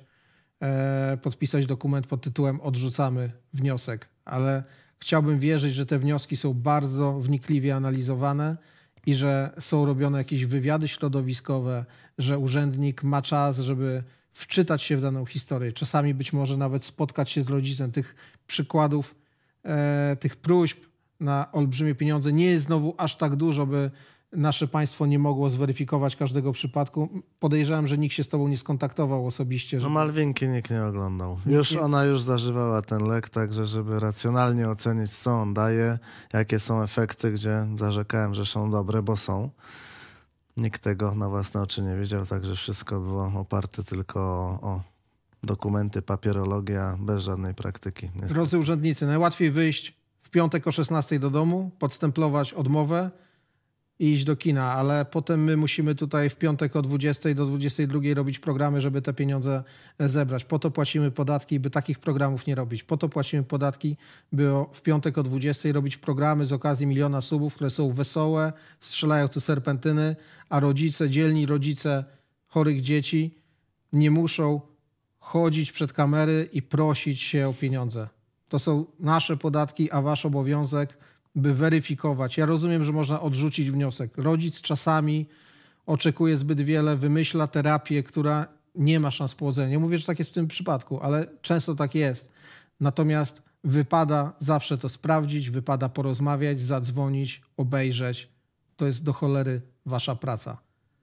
e, podpisać dokument pod tytułem odrzucamy wniosek, ale chciałbym wierzyć, że te wnioski są bardzo wnikliwie analizowane i że są robione jakieś wywiady środowiskowe, że urzędnik ma czas, żeby wczytać się w daną historię. Czasami być może nawet spotkać się z rodzicem. Tych przykładów, e, tych próśb na olbrzymie pieniądze nie jest znowu aż tak dużo, by nasze państwo nie mogło zweryfikować każdego przypadku. Podejrzewam, że nikt się z tobą nie skontaktował osobiście. Żeby... No Malwinki nikt nie oglądał. Już nie... Ona już zażywała ten lek, także żeby racjonalnie ocenić, co on daje, jakie są efekty, gdzie zarzekałem, że są dobre, bo są. Nikt tego na własne oczy nie wiedział, także wszystko było oparte tylko o, o dokumenty, papierologia, bez żadnej praktyki. Niestety. Drodzy urzędnicy, najłatwiej wyjść w piątek o szesnastej do domu, podstemplować odmowę i iść do kina, ale potem my musimy tutaj w piątek o dwudziestej do dwudziestej drugiej robić programy, żeby te pieniądze zebrać. Po to płacimy podatki, by takich programów nie robić. Po to płacimy podatki, by o, w piątek o dwudziestej robić programy z okazji miliona subów, które są wesołe, strzelają tu serpentyny, a rodzice, dzielni rodzice chorych dzieci nie muszą chodzić przed kamery i prosić się o pieniądze. To są nasze podatki, a wasz obowiązek, by weryfikować. Ja rozumiem, że można odrzucić wniosek. Rodzic czasami oczekuje zbyt wiele, wymyśla terapię, która nie ma szans powodzenia. Nie mówię, że tak jest w tym przypadku, ale często tak jest. Natomiast wypada zawsze to sprawdzić, wypada porozmawiać, zadzwonić, obejrzeć. To jest do cholery wasza praca.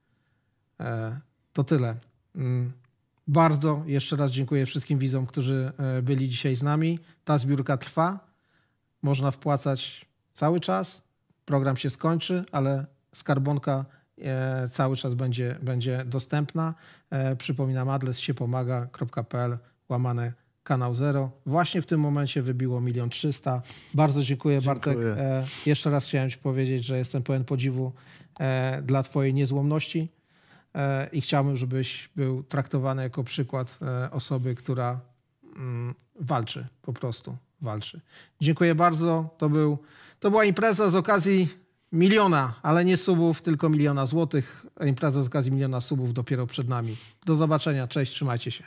E, to tyle. Mm. Bardzo jeszcze raz dziękuję wszystkim widzom, którzy byli dzisiaj z nami. Ta zbiórka trwa. Można wpłacać cały czas. program się skończy, ale skarbonka e, cały czas będzie, będzie dostępna. E, przypominam, adres siepomaga kropka p l łamane kanał zero. Właśnie w tym momencie wybiło milion trzysta. Bardzo dziękuję, dziękuję. Bartek. E, jeszcze raz chciałem ci powiedzieć, że jestem pełen podziwu e, dla twojej niezłomności e, i chciałbym, żebyś był traktowany jako przykład e, osoby, która mm, walczy, po prostu walczy. Dziękuję bardzo. To, był, to była impreza z okazji miliona, ale nie subów, tylko miliona złotych. Impreza z okazji miliona subów dopiero przed nami. Do zobaczenia. Cześć, trzymajcie się.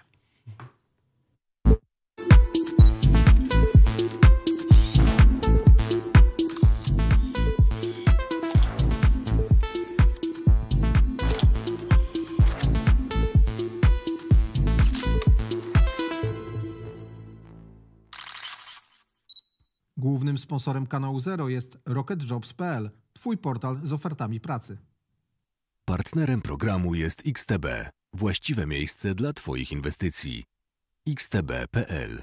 Głównym sponsorem kanału Zero jest rocket jobs kropka p l, twój portal z ofertami pracy. Partnerem programu jest X T B, właściwe miejsce dla twoich inwestycji. x t b kropka p l.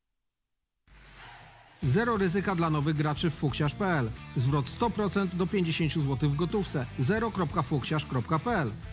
Zero ryzyka dla nowych graczy w fuksiarz kropka p l. Zwrot sto procent do pięćdziesiąt złotych w gotówce. zero kropka fuksiarz kropka p l.